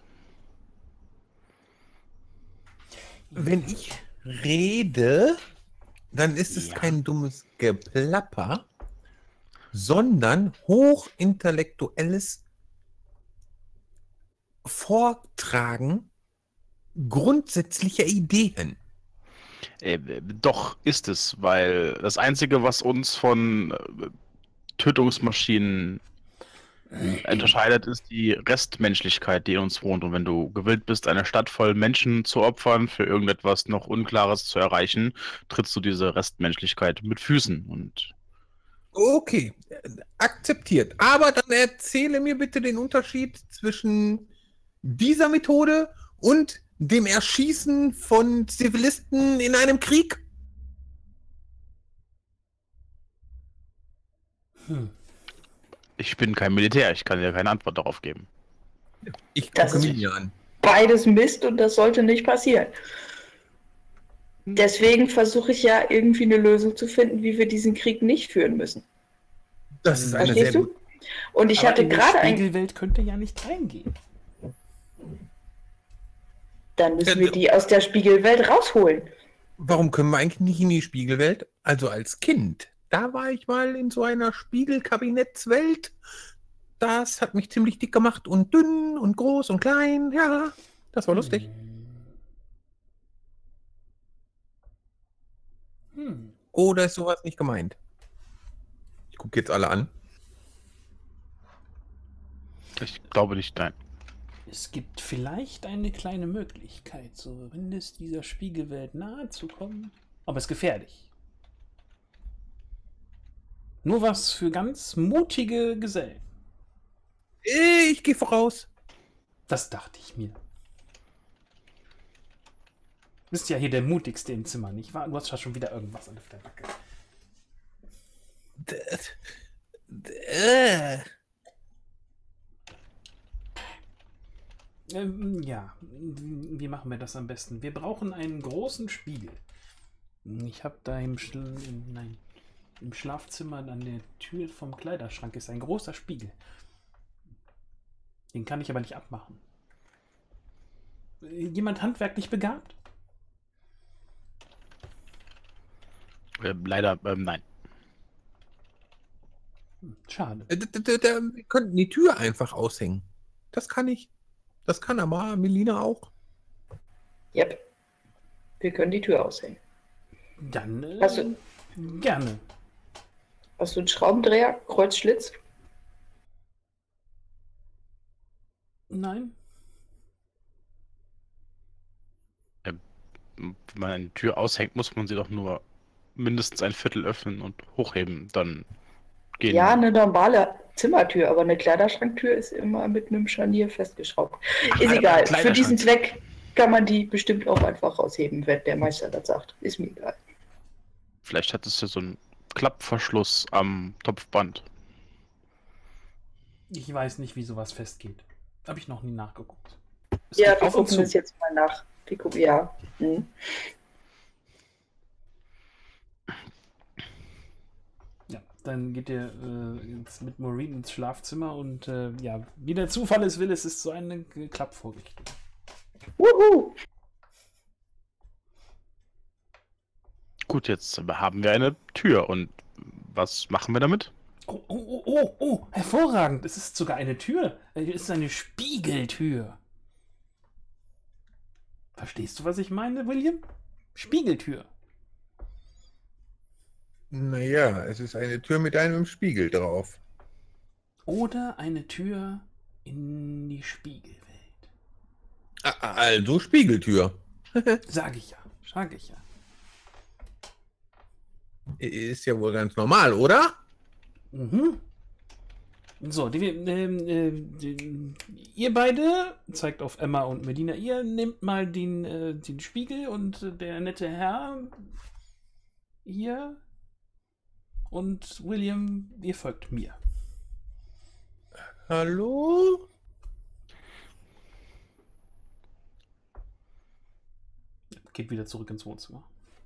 Wenn ich rede, dann ist es Ja. kein dummes Geplapper, sondern hochintellektuelles Vortragen grundsätzlicher Ideen. Äh, doch ist es, weil das Einzige, was uns von äh, Tötungsmaschinen unterscheidet, ist die Restmenschlichkeit, die in uns wohnt. Und wenn du gewillt bist, eine Stadt voll Menschen zu opfern, für irgendetwas noch Unklares zu erreichen, trittst du diese Restmenschlichkeit mit Füßen. Und Okay, äh, akzeptiert. Aber dann erzähle mir bitte den Unterschied zwischen dieser Methode und dem Erschießen von Zivilisten in einem Krieg. Hm. ich bin kein Militär, ich kann dir keine Antwort darauf geben. Ich Das gucke ist- mich hier an. Beides Mist und das sollte nicht passieren. Deswegen versuche ich ja irgendwie eine Lösung zu finden, wie wir diesen Krieg nicht führen müssen. Das ist eine sehr Verstehst du? gute. Und ich Aber hatte in die gerade ein. Spiegelwelt könnte ja nicht reingehen. Dann müssen Ja, wir die aus der Spiegelwelt rausholen. Warum können wir eigentlich nicht in die Spiegelwelt? Also als Kind, da war ich mal in so einer Spiegelkabinettswelt. Das hat mich ziemlich dick gemacht und dünn und groß und klein. Ja, das war lustig. Hm. Oder ist sowas nicht gemeint? Ich gucke jetzt alle an. Ich glaube nicht, nein. Es gibt vielleicht eine kleine Möglichkeit, zumindest dieser Spiegelwelt nahe zu kommen. Aber es ist gefährlich. Nur was für ganz mutige Gesellen. Ich gehe voraus. Das dachte ich mir. Du bist ja hier der mutigste im Zimmer, nicht wahr? Du hast ja schon wieder irgendwas auf der Backe. D- d- äh. Ähm, ja, wie machen wir das am besten? Wir brauchen einen großen Spiegel. Ich habe da im, Schla im, nein, im Schlafzimmer an der Tür vom Kleiderschrank ist ein großer Spiegel. Den kann ich aber nicht abmachen. Jemand handwerklich begabt? Äh, leider, ähm, nein. Hm, schade. D- d- d- d- Wir könnten die Tür einfach aushängen. Das kann ich. Das kann aber Melina auch. Yep. Wir können die Tür aushängen. Dann äh, Hast du- gerne. Hast du einen Schraubendreher, Kreuzschlitz? Nein? Wenn man eine Tür aushängt, muss man sie doch nur mindestens ein Viertel öffnen und hochheben. Dann gehen. Ja, eine normale Zimmertür, aber eine Kleiderschranktür ist immer mit einem Scharnier festgeschraubt. Ach, Ist ein egal. Für Kleiderschrank. diesen Zweck kann man die bestimmt auch einfach rausheben, wenn der Meister das sagt. Ist mir egal. Vielleicht hat es ja so einen Klappverschluss am Topfband. Ich weiß nicht, wie sowas festgeht. Habe ich noch nie nachgeguckt. Es Ja, geht wir auf und gucken zu. das jetzt mal nach. Wir gucken, ja. Hm. Ja, dann geht ihr äh, jetzt mit Maureen ins Schlafzimmer und äh, ja, wie der Zufall es will, es ist so eine Klappvorrichtung. Wuhu! Gut, jetzt haben wir eine Tür und was machen wir damit? Oh, oh, oh, oh, oh, hervorragend. Es ist sogar eine Tür. Es ist eine Spiegeltür. Verstehst du, was ich meine, William? Spiegeltür. Naja, es ist eine Tür mit einem Spiegel drauf. Oder eine Tür in die Spiegelwelt. A- Also Spiegeltür. Sag ich ja, sag ich ja. Ist ja wohl ganz normal, oder? Mhm. So, die, ähm, äh, die, ihr beide, zeigt auf Emma und Medina, ihr nehmt mal den, äh, den Spiegel und äh, der nette Herr hier und William, ihr folgt mir. Hallo? Geht wieder zurück ins Wohnzimmer.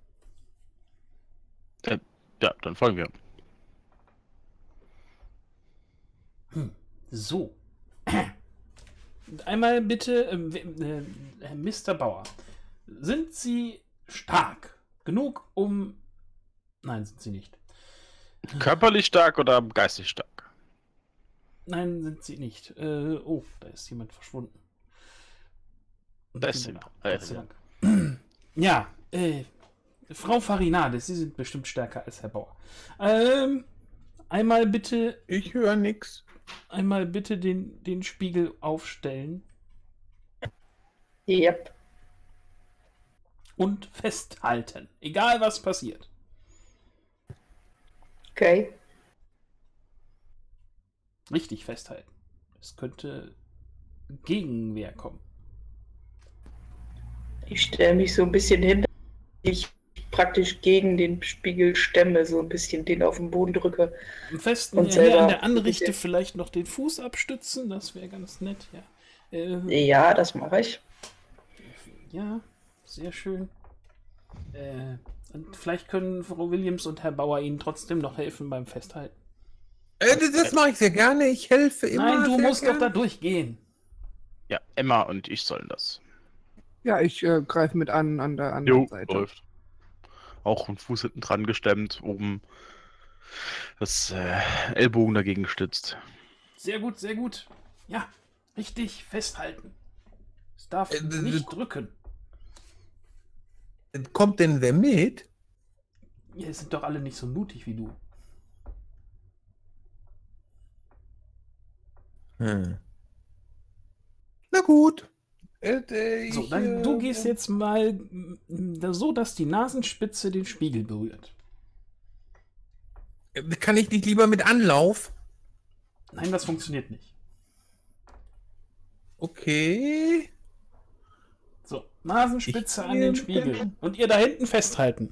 Ja, dann folgen wir. Hm. So. Einmal bitte, äh, äh, Mister Bauer, sind Sie stark genug, um... Nein, sind Sie nicht. Körperlich stark oder geistig stark? Nein, sind Sie nicht. Äh, oh, da ist jemand verschwunden. Da ist Wunderbar. sie. Gott sei Dank. Ja, äh, Frau Farinades, Sie sind bestimmt stärker als Herr Bauer. Ähm, einmal bitte, Ich höre nix. einmal bitte den, den Spiegel aufstellen Yep. und festhalten. Egal was passiert. Okay. Richtig festhalten. Es könnte Gegenwehr kommen. Ich stelle mich so ein bisschen hin, dass ich praktisch gegen den Spiegel stemme, so ein bisschen den auf den Boden drücke. Am festen Und ja, hier selber an der Anrichte ein bisschen- vielleicht noch den Fuß abstützen. Das wäre ganz nett, ja. Äh, Ja, das mache ich. Ja, sehr schön. Äh, und vielleicht können Frau Williams und Herr Bauer Ihnen trotzdem noch helfen beim Festhalten. Äh, das das mache ich sehr gerne. Ich helfe immer. Nein, du sehr musst doch gerne. da durchgehen. Ja, Emma und ich sollen das. Ja, ich äh, greife mit an an der anderen Jo, Seite. läuft. Auch ein Fuß hinten dran gestemmt, oben das äh, Ellbogen dagegen gestützt. Sehr gut, sehr gut. Ja, richtig festhalten. Es darf Äh, d- nicht d- drücken. Kommt denn wer mit? Ihr sind doch alle nicht so mutig wie du. Hm. Na gut. Äh, äh, So, ich, dann äh, du gehst jetzt mal mm, so, dass die Nasenspitze den Spiegel berührt. äh, Kann ich nicht lieber mit Anlauf? Nein, das funktioniert nicht. Okay. So, Nasenspitze Ich an den gehe mit Spiegel. dem- Und ihr da hinten festhalten.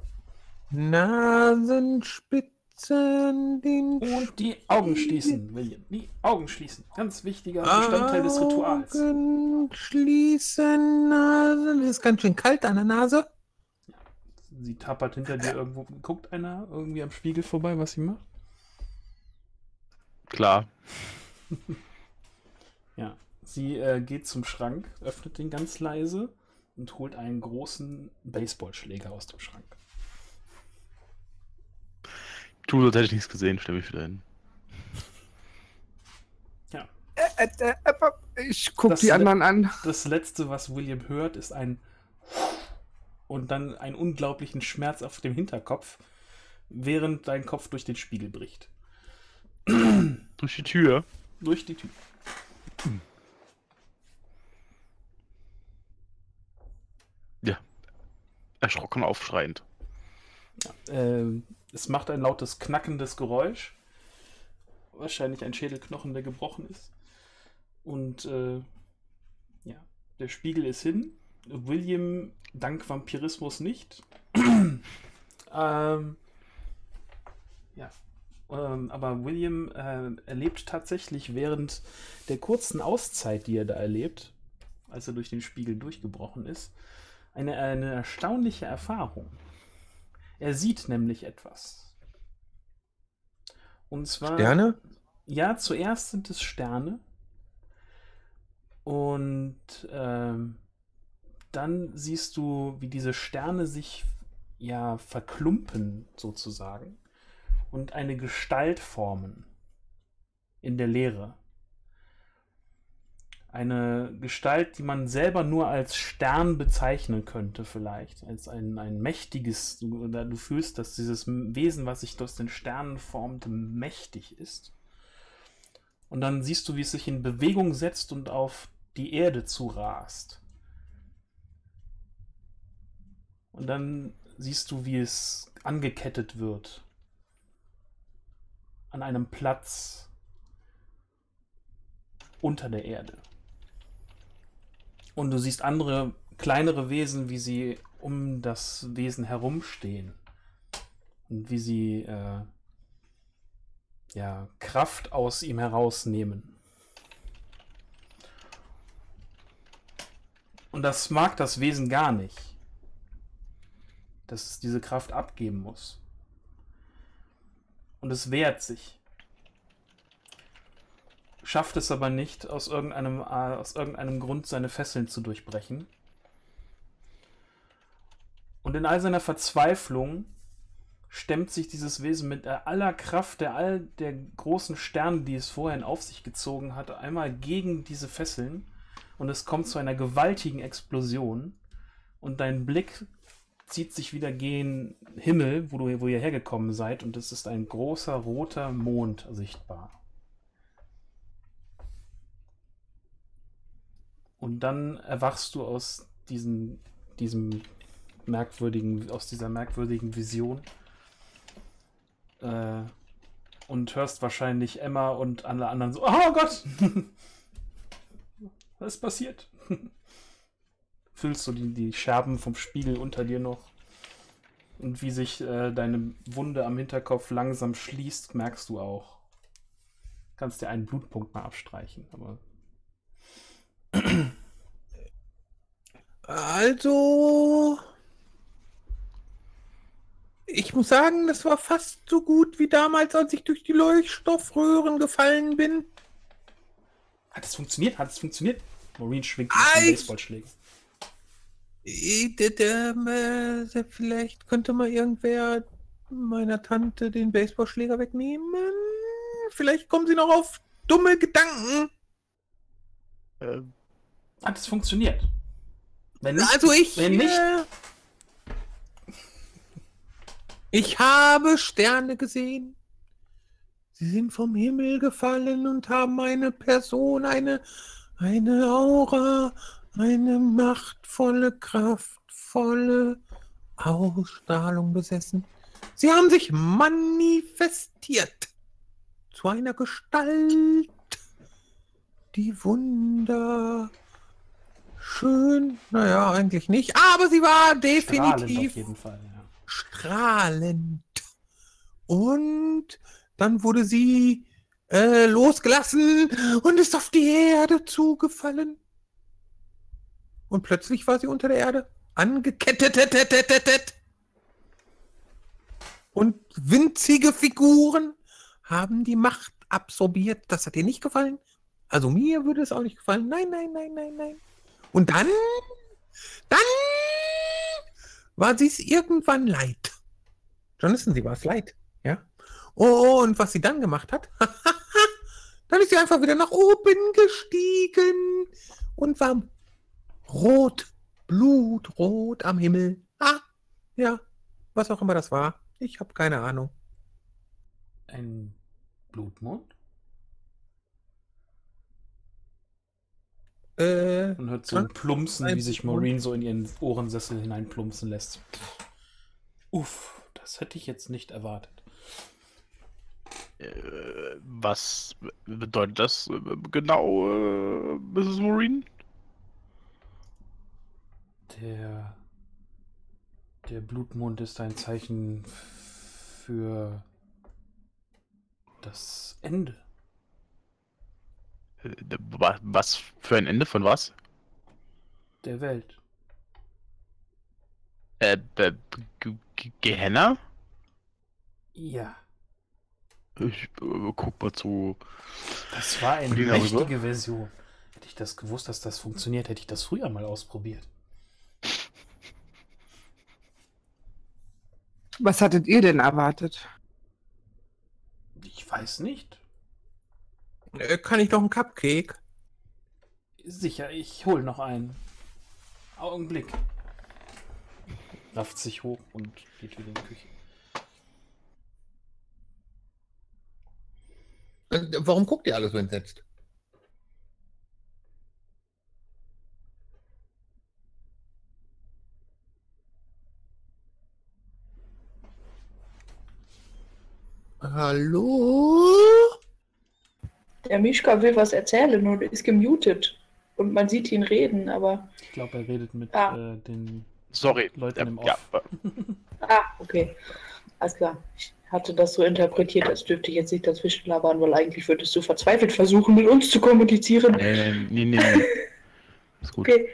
Nasenspitzen, den Und die Augen schließen, William. Die Augen schließen. Ganz wichtiger Bestandteil des Rituals. Augen schließen, Nase. Das ist ganz schön kalt an der Nase. Sie tappert hinter dir irgendwo. Guckt einer irgendwie am Spiegel vorbei, was sie macht? Klar. Ja. Sie äh, geht zum Schrank, öffnet den ganz leise und holt einen großen Baseballschläger aus dem Schrank. Tu, als hätte ich nichts gesehen, stell mich wieder hin. Ja. Äh, äh, äh, ich guck Das die le- anderen an. Das letzte, was William hört, ist ein und dann einen unglaublichen Schmerz auf dem Hinterkopf, während dein Kopf durch den Spiegel bricht. Durch die Tür. Durch die Tür. Ja. Erschrocken aufschreiend. Ähm, es macht ein lautes, knackendes Geräusch. Wahrscheinlich ein Schädelknochen, der gebrochen ist. Und äh, ja, der Spiegel ist hin. William dank Vampirismus nicht. ähm, ja. Ähm, aber William äh, erlebt tatsächlich während der kurzen Auszeit, die er da erlebt, als er durch den Spiegel durchgebrochen ist, eine, eine erstaunliche Erfahrung. Er sieht nämlich etwas. Und zwar... Sterne? Ja, zuerst sind es Sterne. Und ähm, dann siehst du, wie diese Sterne sich ja verklumpen, sozusagen. Und eine Gestalt formen. In der Leere. Eine Gestalt, die man selber nur als Stern bezeichnen könnte, vielleicht. Als ein, ein mächtiges, du, oder du fühlst, dass dieses Wesen, was sich aus den Sternen formt, mächtig ist. Und dann siehst du, wie es sich in Bewegung setzt und auf die Erde zurast. Und dann siehst du, wie es angekettet wird. An einem Platz unter der Erde. Und du siehst andere, kleinere Wesen, wie sie um das Wesen herumstehen. Und wie sie äh, ja, Kraft aus ihm herausnehmen. Und das mag das Wesen gar nicht, dass es diese Kraft abgeben muss. Und es wehrt sich. schafft es aber nicht, aus irgendeinem, äh, aus irgendeinem Grund seine Fesseln zu durchbrechen. Und in all seiner Verzweiflung stemmt sich dieses Wesen mit aller Kraft der all der großen Sterne, die es vorhin auf sich gezogen hat, einmal gegen diese Fesseln. Und es kommt zu einer gewaltigen Explosion. Und dein Blick zieht sich wieder gen Himmel, wo, du, wo ihr hergekommen seid. Und es ist ein großer roter Mond sichtbar. Und dann erwachst du aus diesem, diesem merkwürdigen, aus dieser merkwürdigen Vision. Äh, und hörst wahrscheinlich Emma und alle anderen so, oh Gott! Was ist passiert? Fühlst du die, die Scherben vom Spiegel unter dir noch? Und wie sich äh, deine Wunde am Hinterkopf langsam schließt, merkst du auch. Kannst dir einen Blutpunkt mal abstreichen, aber... Also... Ich muss sagen, das war fast so gut wie damals, als ich durch die Leuchtstoffröhren gefallen bin. Hat es funktioniert? Hat es funktioniert? Maureen schwingt Ah, den ich- Baseballschläger. Äh, d- d- äh, Vielleicht könnte mal irgendwer meiner Tante den Baseballschläger wegnehmen. Vielleicht kommen sie noch auf dumme Gedanken. Äh, Hat es funktioniert? Wenn nicht, Also ich... wenn nicht, Äh, ich habe Sterne gesehen. Sie sind vom Himmel gefallen und haben eine Person, eine, eine Aura, eine machtvolle, kraftvolle Ausstrahlung besessen. Sie haben sich manifestiert zu einer Gestalt, die wunderschön, naja, eigentlich nicht, aber sie war strahlend definitiv auf jeden Fall. Ja. strahlend. Und dann wurde sie äh, losgelassen und ist auf die Erde zugefallen. Und plötzlich war sie unter der Erde angekettet. Und winzige Figuren haben die Macht absorbiert. Das hat ihr nicht gefallen. Also mir würde es auch nicht gefallen. Nein, nein, nein, nein, nein. Und dann, dann war sie es irgendwann leid. Jonathan, sie war es leid. Ja. Oh, und was sie dann gemacht hat, dann ist sie einfach wieder nach oben gestiegen und war rot, blutrot am Himmel. Ah, ja, was auch immer das war. Ich habe keine Ahnung. Ein Blutmond? Äh, Und hört so ein Plumpsen, ein wie sich Blutmond. Maureen so in ihren Ohrensessel hineinplumpsen lässt. Uff, das hätte ich jetzt nicht erwartet. äh, was bedeutet das äh, genau, äh, Misses Maureen? Der, der Blutmond ist ein Zeichen für das Ende. Äh, wa- Was für ein Ende von was? Der Welt. Äh, Be- Ge- Ge- Gehenna? Ja, Ich äh, guck mal zu. das war eine Gehen wir mächtige rüber? Version. Hätte ich das gewusst, dass das funktioniert, hätte ich das früher mal ausprobiert. Was hattet ihr denn erwartet? Ich weiß nicht. äh, kann ich doch einen Cupcake? Sicher, ich hol noch einen. Augenblick. Rafft sich hoch und geht wieder in die Küche. Äh, Warum guckt ihr alle so entsetzt? Hallo? Der Mischka will was erzählen und ist gemutet. Und man sieht ihn reden, aber. Ich glaube, er redet mit Ah. äh, den Sorry. Leuten im äh, ja, Off. äh, Ah, okay. Alles klar. Ich hatte das so interpretiert, als dürfte ich jetzt nicht dazwischen labern, weil eigentlich würdest du verzweifelt versuchen, mit uns zu kommunizieren. nee, nee, nee, nee. Ist gut. Okay.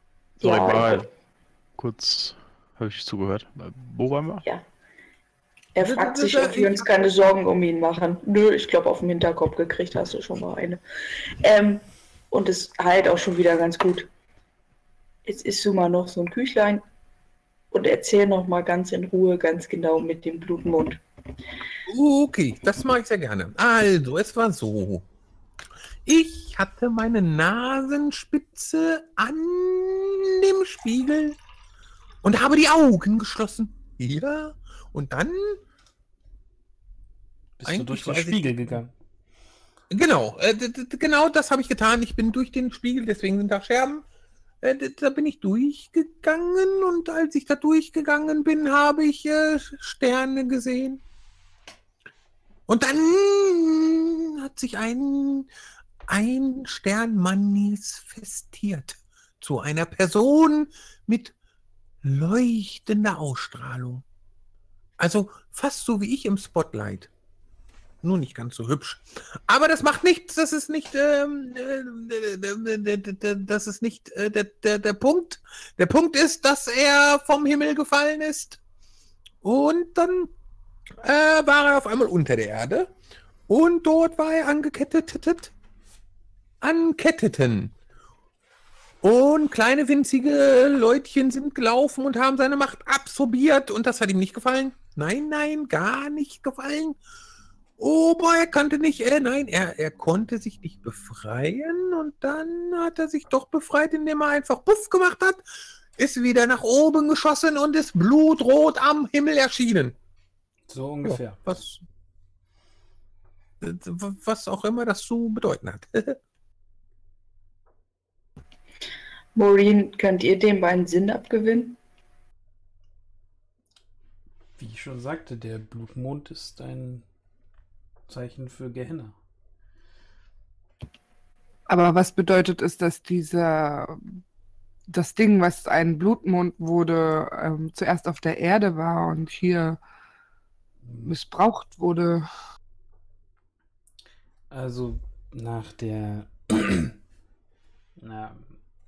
Sorry, Ja, mal also- kurz habe ich zugehört. Äh, Wo waren wir? Ja. Er Das- fragt das- sich, das- ob wir ich uns hab- keine Sorgen um ihn machen. Nö, ich glaube, auf den Hinterkopf gekriegt hast du schon mal eine. Ähm, und es heilt auch schon wieder ganz gut. Jetzt isst du mal noch so ein Küchlein und erzähl noch mal ganz in Ruhe, ganz genau mit dem Blutmund. Okay, das mache ich sehr gerne. Also, es war so. Ich hatte meine Nasenspitze an dem Spiegel und habe die Augen geschlossen. Ja, und dann, Bist du Eigentlich durch den weiß ich- Spiegel gegangen? genau, äh, d- d- genau das habe ich getan. Ich bin durch den Spiegel, deswegen sind da Scherben. Äh, d- da bin ich durchgegangen und als ich da durchgegangen bin, habe ich äh, Sterne gesehen. Und dann hat sich ein, ein Stern manifestiert zu einer Person mit leuchtender Ausstrahlung. Also fast so wie ich im Spotlight. Nur nicht ganz so hübsch. Aber das macht nichts, das ist nicht, ähm, äh, das ist nicht äh, der, der, der Punkt. Der Punkt ist, dass er vom Himmel gefallen ist. Und dann äh, war er auf einmal unter der Erde. Und dort war er angekettet. Anketteten. Und kleine winzige Leutchen sind gelaufen und haben seine Macht absorbiert. Und das hat ihm nicht gefallen. Nein, nein, gar nicht gefallen. Oh, boah, er konnte nicht, äh, nein, er, er konnte sich nicht befreien. Und dann hat er sich doch befreit, indem er einfach Puff gemacht hat, ist wieder nach oben geschossen und ist blutrot am Himmel erschienen. So ungefähr. Ja, was, was auch immer das zu bedeuten hat. Maureen, könnt ihr dem einen Sinn abgewinnen? Wie ich schon sagte, der Blutmond ist ein Zeichen für Gehenna. Aber was bedeutet es, dass dieser, das Ding, was ein Blutmond wurde, ähm, zuerst auf der Erde war und hier missbraucht wurde? Also nach der na,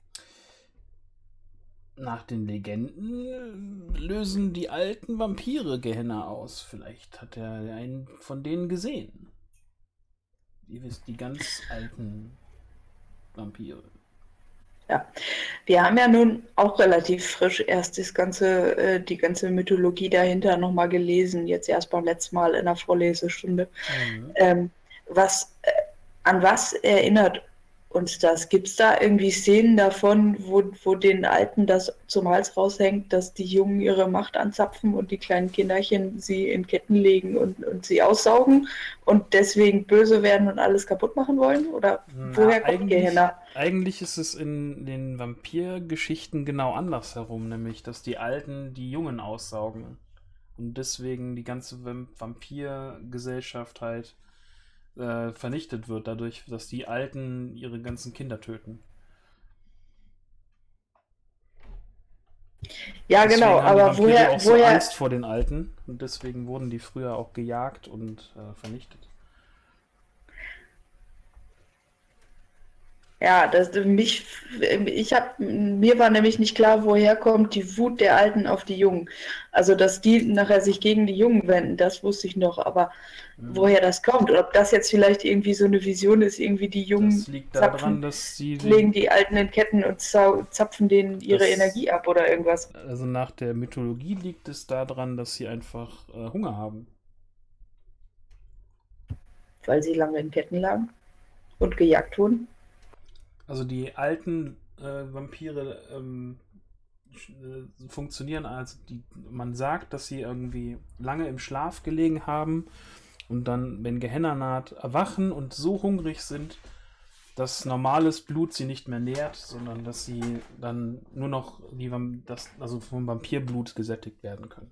nach den Legenden lösen die alten Vampire Gehenna aus. Vielleicht hat er einen von denen gesehen. Ihr wisst, die ganz alten Vampire. Ja, wir haben ja nun auch relativ frisch erst das ganze, äh, die ganze Mythologie dahinter nochmal gelesen, jetzt erst beim letzten Mal in der Vorlesestunde. Mhm. Ähm, was, äh, an was erinnert uns das? Gibt es da irgendwie Szenen davon, wo, wo den Alten das zum Hals raushängt, dass die Jungen ihre Macht anzapfen und die kleinen Kinderchen sie in Ketten legen und, und sie aussaugen und deswegen böse werden und alles kaputt machen wollen? Oder Na, woher kommt eigentlich, Gehenna? eigentlich ist es in den Vampirgeschichten genau andersherum, nämlich dass die Alten die Jungen aussaugen. Und deswegen die ganze Vamp- Vampirgesellschaft halt äh, vernichtet wird, dadurch, dass die Alten ihre ganzen Kinder töten. Ja, Deswegen genau, haben die aber Vampire woher, auch so woher, Angst vor den Alten und deswegen wurden die früher auch gejagt und äh, vernichtet. ja, das mich, ich habe, mir war nämlich nicht klar, woher kommt die Wut der Alten auf die Jungen. Also, dass die nachher sich gegen die Jungen wenden, das wusste ich noch, aber Mhm. woher das kommt, oder ob das jetzt vielleicht irgendwie so eine Vision ist, irgendwie die Jungen Das liegt daran, zapfen, dass sie legen die Alten in Ketten und zau zapfen denen ihre Das- Energie ab oder irgendwas. also nach der Mythologie liegt es daran, dass sie einfach äh, Hunger haben. Weil sie lange in Ketten lagen und gejagt wurden. Also die alten äh, Vampire ähm, sch- äh, funktionieren als die, man sagt, dass sie irgendwie lange im Schlaf gelegen haben und dann, wenn Gehenna naht, erwachen und so hungrig sind, dass normales Blut sie nicht mehr nährt, sondern dass sie dann nur noch die, Vam- das, also vom Vampirblut gesättigt werden können.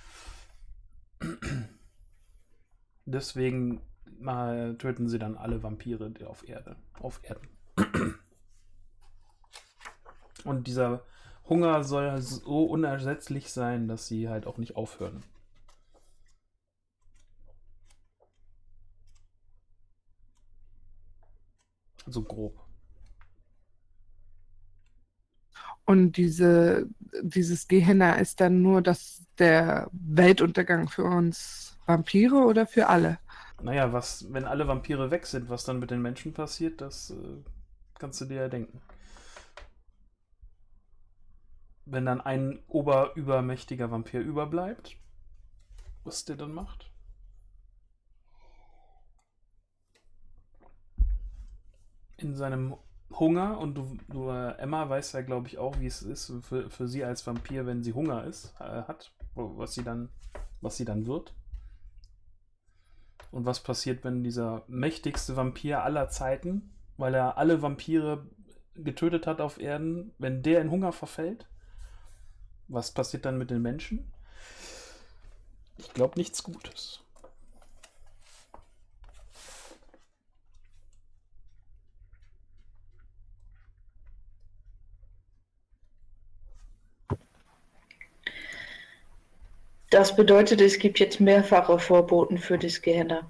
Deswegen mal töten sie dann alle Vampire die auf Erde, auf Erden. Und dieser Hunger soll so unersetzlich sein, dass sie halt auch nicht aufhören. So grob. Und diese, dieses Gehenna ist dann nur das, der Weltuntergang für uns Vampire oder für alle? Naja, was, wenn alle Vampire weg sind, was dann mit den Menschen passiert, das äh, kannst du dir ja denken. Wenn dann ein oberübermächtiger Vampir überbleibt, was der dann macht? In seinem Hunger, und du, du äh, Emma weiß ja, glaube ich, auch, wie es ist für, für sie als Vampir, wenn sie Hunger ist, äh, hat, was sie dann, was sie dann wird. Und was passiert, wenn dieser mächtigste Vampir aller Zeiten, weil er alle Vampire getötet hat auf Erden, wenn der in Hunger verfällt? Was passiert dann mit den Menschen? Ich glaube, nichts Gutes. Das bedeutet, es gibt jetzt mehrfache Vorboten für das Gehenna.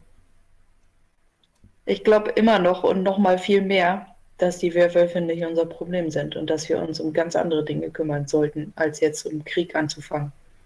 Ich glaube immer noch und noch mal viel mehr, dass die Werwölfe nicht unser Problem sind und dass wir uns um ganz andere Dinge kümmern sollten, als jetzt um Krieg anzufangen.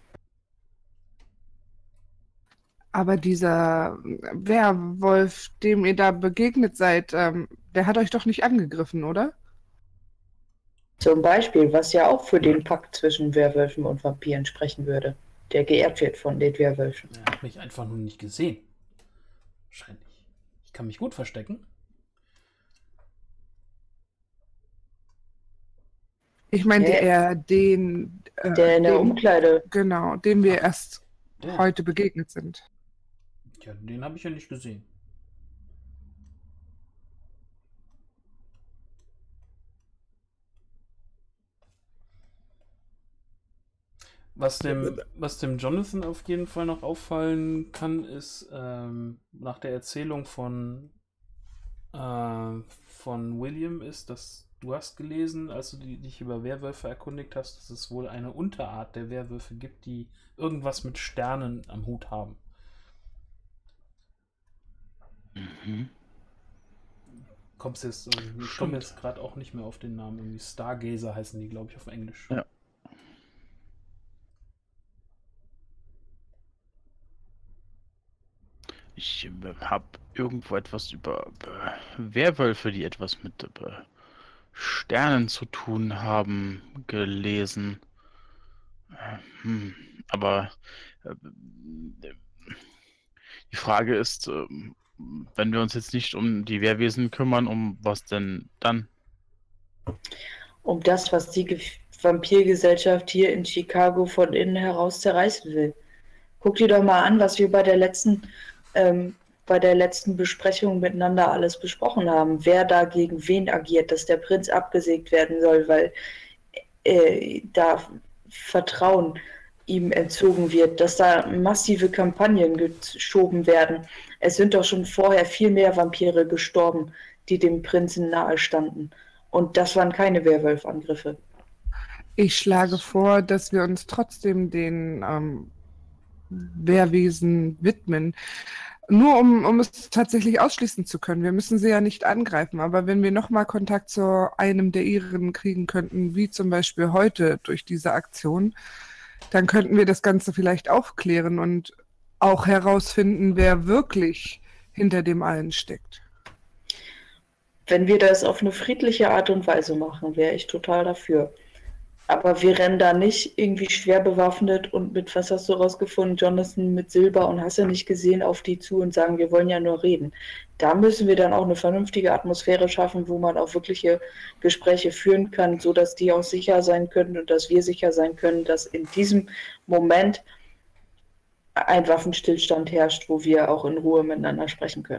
Aber dieser Werwolf, dem ihr da begegnet seid, ähm, der hat euch doch nicht angegriffen, oder? Zum Beispiel, was ja auch für den Pakt zwischen Werwölfen und Vampiren sprechen würde, der geehrt wird von den Werwölfen. Er hat mich einfach nur nicht gesehen. Wahrscheinlich. Ich kann mich gut verstecken. Ich meinte Der- eher den, äh, Der in der den, Umkleide. genau, dem wir erst Der. heute begegnet sind. Ja, den habe ich ja nicht gesehen. Was dem, was dem Jonathan auf jeden Fall noch auffallen kann, ist ähm, nach der Erzählung von, äh, von William ist, dass du hast gelesen, als du die- dich über Werwölfe erkundigt hast, dass es wohl eine Unterart der Werwölfe gibt, die irgendwas mit Sternen am Hut haben. Mhm. Kommst jetzt, äh, ich komme jetzt gerade auch nicht mehr auf den Namen. Irgendwie Stargazer heißen die, glaube ich, auf Englisch. Ja. Ich äh, habe irgendwo etwas über äh, Werwölfe, die etwas mit äh, Sternen zu tun haben, gelesen. Äh, hm, aber äh, die Frage ist, äh, wenn wir uns jetzt nicht um die Wehrwesen kümmern, um was denn dann? Um das, was die Ge Vampirgesellschaft hier in Chicago von innen heraus zerreißen will. Guck dir doch mal an, was wir bei der letzten, ähm, bei der letzten Besprechung miteinander alles besprochen haben. Wer da gegen wen agiert, dass der Prinz abgesägt werden soll, weil äh, da Vertrauen ihm entzogen wird, dass da massive Kampagnen geschoben werden. Es sind doch schon vorher viel mehr Vampire gestorben, die dem Prinzen nahe standen. Und das waren keine Werwolfangriffe. Ich schlage vor, dass wir uns trotzdem den ähm, Wehrwesen widmen. Nur um, um es tatsächlich ausschließen zu können. Wir müssen sie ja nicht angreifen, aber wenn wir nochmal Kontakt zu einem der ihren kriegen könnten, wie zum Beispiel heute durch diese Aktion, dann könnten wir das Ganze vielleicht aufklären und auch herausfinden, wer wirklich hinter dem allen steckt. Wenn wir das auf eine friedliche Art und Weise machen, wäre ich total dafür. Aber wir rennen da nicht irgendwie schwer bewaffnet und mit, was hast du rausgefunden, Jonathan, mit Silber und hast ja nicht gesehen, auf die zu und sagen, wir wollen ja nur reden. Da müssen wir dann auch eine vernünftige Atmosphäre schaffen, wo man auch wirkliche Gespräche führen kann, sodass die auch sicher sein können und dass wir sicher sein können, dass in diesem Moment ein Waffenstillstand herrscht, wo wir auch in Ruhe miteinander sprechen können.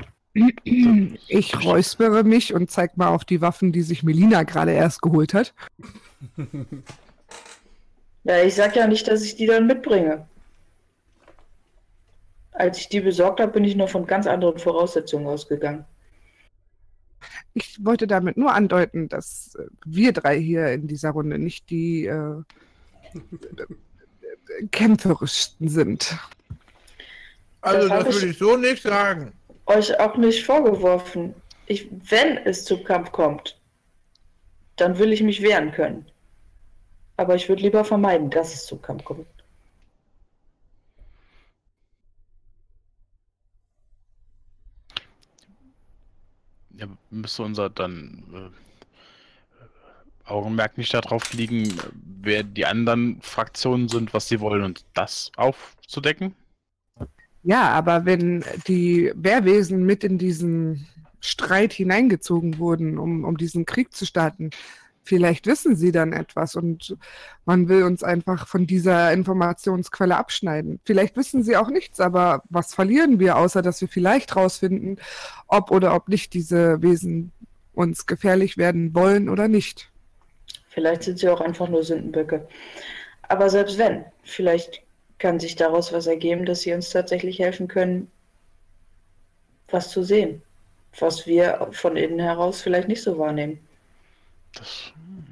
Ich räuspere mich und zeig mal auf die Waffen, die sich Melina gerade erst geholt hat. Ja, ich sag ja nicht, dass ich die dann mitbringe. Als ich die besorgt habe, bin ich noch von ganz anderen Voraussetzungen ausgegangen. Ich wollte damit nur andeuten, dass äh, wir drei hier in dieser Runde nicht die äh, kämpferischsten sind. Also Das hab das ich- würde ich so nicht sagen. Euch auch nicht vorgeworfen. Ich, wenn es zum Kampf kommt, dann will ich mich wehren können. Aber ich würde lieber vermeiden, dass es zum Kampf kommt. Ja, müsste unser dann äh, Augenmerk nicht darauf liegen, wer die anderen Fraktionen sind, was sie wollen und das aufzudecken? Ja, aber wenn die Wehrwesen mit in diesen Streit hineingezogen wurden, um, um diesen Krieg zu starten, vielleicht wissen sie dann etwas und man will uns einfach von dieser Informationsquelle abschneiden. Vielleicht wissen sie auch nichts, aber was verlieren wir, außer dass wir vielleicht rausfinden, ob oder ob nicht diese Wesen uns gefährlich werden wollen oder nicht. Vielleicht sind sie auch einfach nur Sündenböcke. Aber selbst wenn, vielleicht kann sich daraus was ergeben, dass sie uns tatsächlich helfen können, was zu sehen, was wir von innen heraus vielleicht nicht so wahrnehmen. Das,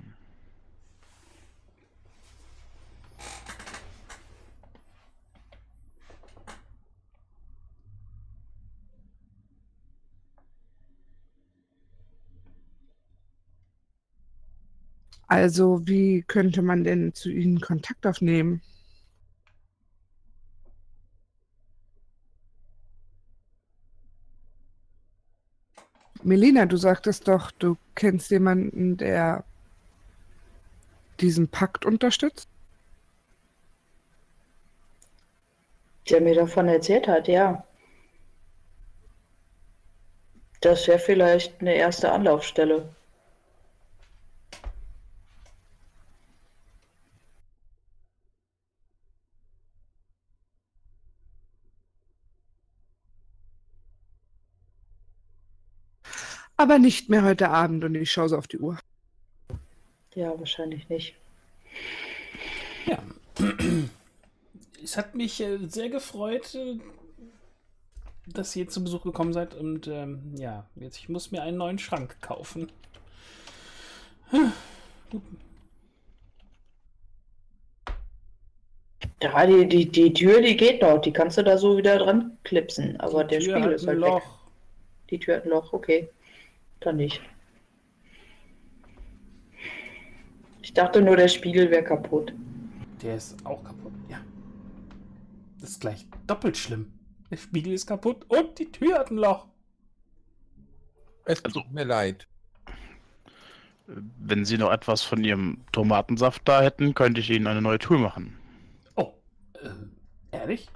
Also wie könnte man denn zu ihnen Kontakt aufnehmen? Melina, du sagtest doch, du kennst jemanden, der diesen Pakt unterstützt? Der mir davon erzählt hat, ja. Das wäre vielleicht eine erste Anlaufstelle. Aber nicht mehr heute Abend und ich schaue so auf die Uhr. Ja, wahrscheinlich nicht. Ja. Es hat mich äh, sehr gefreut, äh, dass ihr zu Besuch gekommen seid. Und ähm, ja, jetzt ich muss mir einen neuen Schrank kaufen. Gut. Ja, die, die, die Tür, die geht noch. Die kannst du da so wieder dran klipsen. Aber Die der Tür Spiegel hat ist ein halt Loch. weg. Die Tür hat ein Loch, okay. Dann nicht. Ich dachte nur, der Spiegel wäre kaputt. Der ist auch kaputt, ja. Das ist gleich doppelt schlimm. Der Spiegel ist kaputt und die Tür hat ein Loch. Es tut mir leid. wenn Sie noch etwas von Ihrem Tomatensaft da hätten, könnte ich Ihnen eine neue Tour machen. Oh, äh, ehrlich?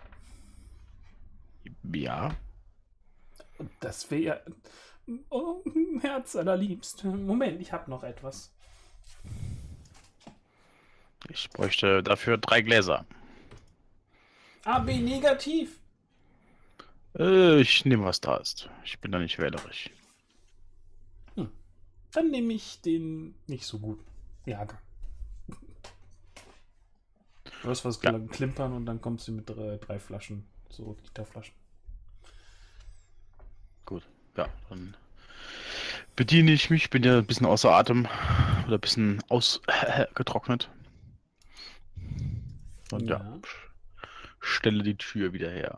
Ja. Das wäre... Oh, Herz allerliebst. Moment, ich habe noch etwas. Ich bräuchte dafür drei Gläser. A B negativ. Äh, ich nehme, was da ist. Ich bin da nicht wählerisch. Hm. Dann nehme ich den nicht so guten Jahrgang. Du hast was Ja. klimpern und dann kommst du mit drei, drei Flaschen, so Literflaschen. Gut, ja, dann bediene ich mich. Bin ja ein bisschen außer Atem oder ein bisschen ausgetrocknet. Und ja. Ja. stelle die Tür wieder her.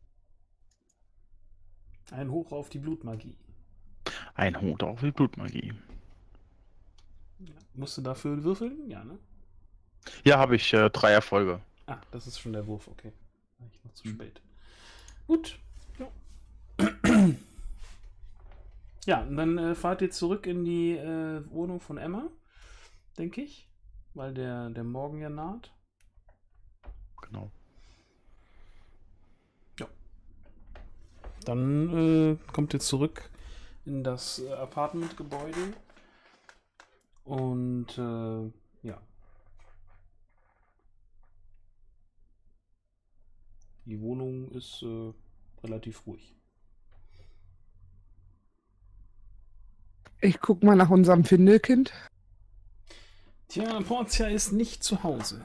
Ein Hoch auf die Blutmagie. Ein Hut auf die Blutmagie. Ja. Musst du dafür würfeln? Ja, ne? Ja, habe ich äh, drei Erfolge. Ah, das ist schon der Wurf, okay. War ich noch zu spät. Gut. Ja, ja und dann äh, fahrt ihr zurück in die äh, Wohnung von Emma, denke ich. Weil der, der Morgen ja naht. Genau. Dann äh, kommt ihr zurück in das äh, Apartmentgebäude. Und äh, ja. Die Wohnung ist äh, relativ ruhig. Ich guck mal nach unserem Findelkind. Tja, Portia ist nicht zu Hause.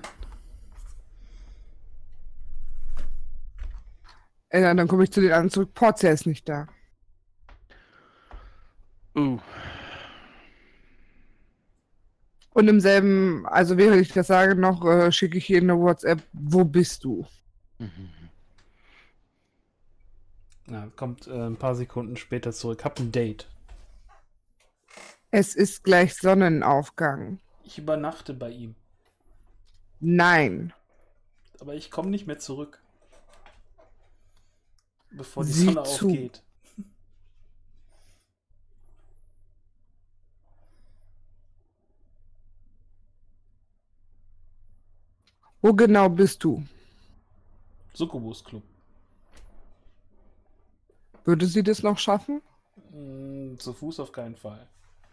Äh, dann komme ich zu den anderen zurück. Portia ist nicht da. Uh, Und im selben, also während ich das sage, noch äh, schicke ich ihr eine WhatsApp. Wo bist du? mhm. Ja, kommt äh, ein paar Sekunden später zurück. Hab ein Date. Es ist gleich Sonnenaufgang. Ich übernachte bei ihm. Nein. Aber ich komme nicht mehr zurück. Bevor die Sieh Sonne zu. aufgeht. Wo genau bist du? Succubus Club. Würde sie das noch schaffen? Mm, zu Fuß auf keinen Fall.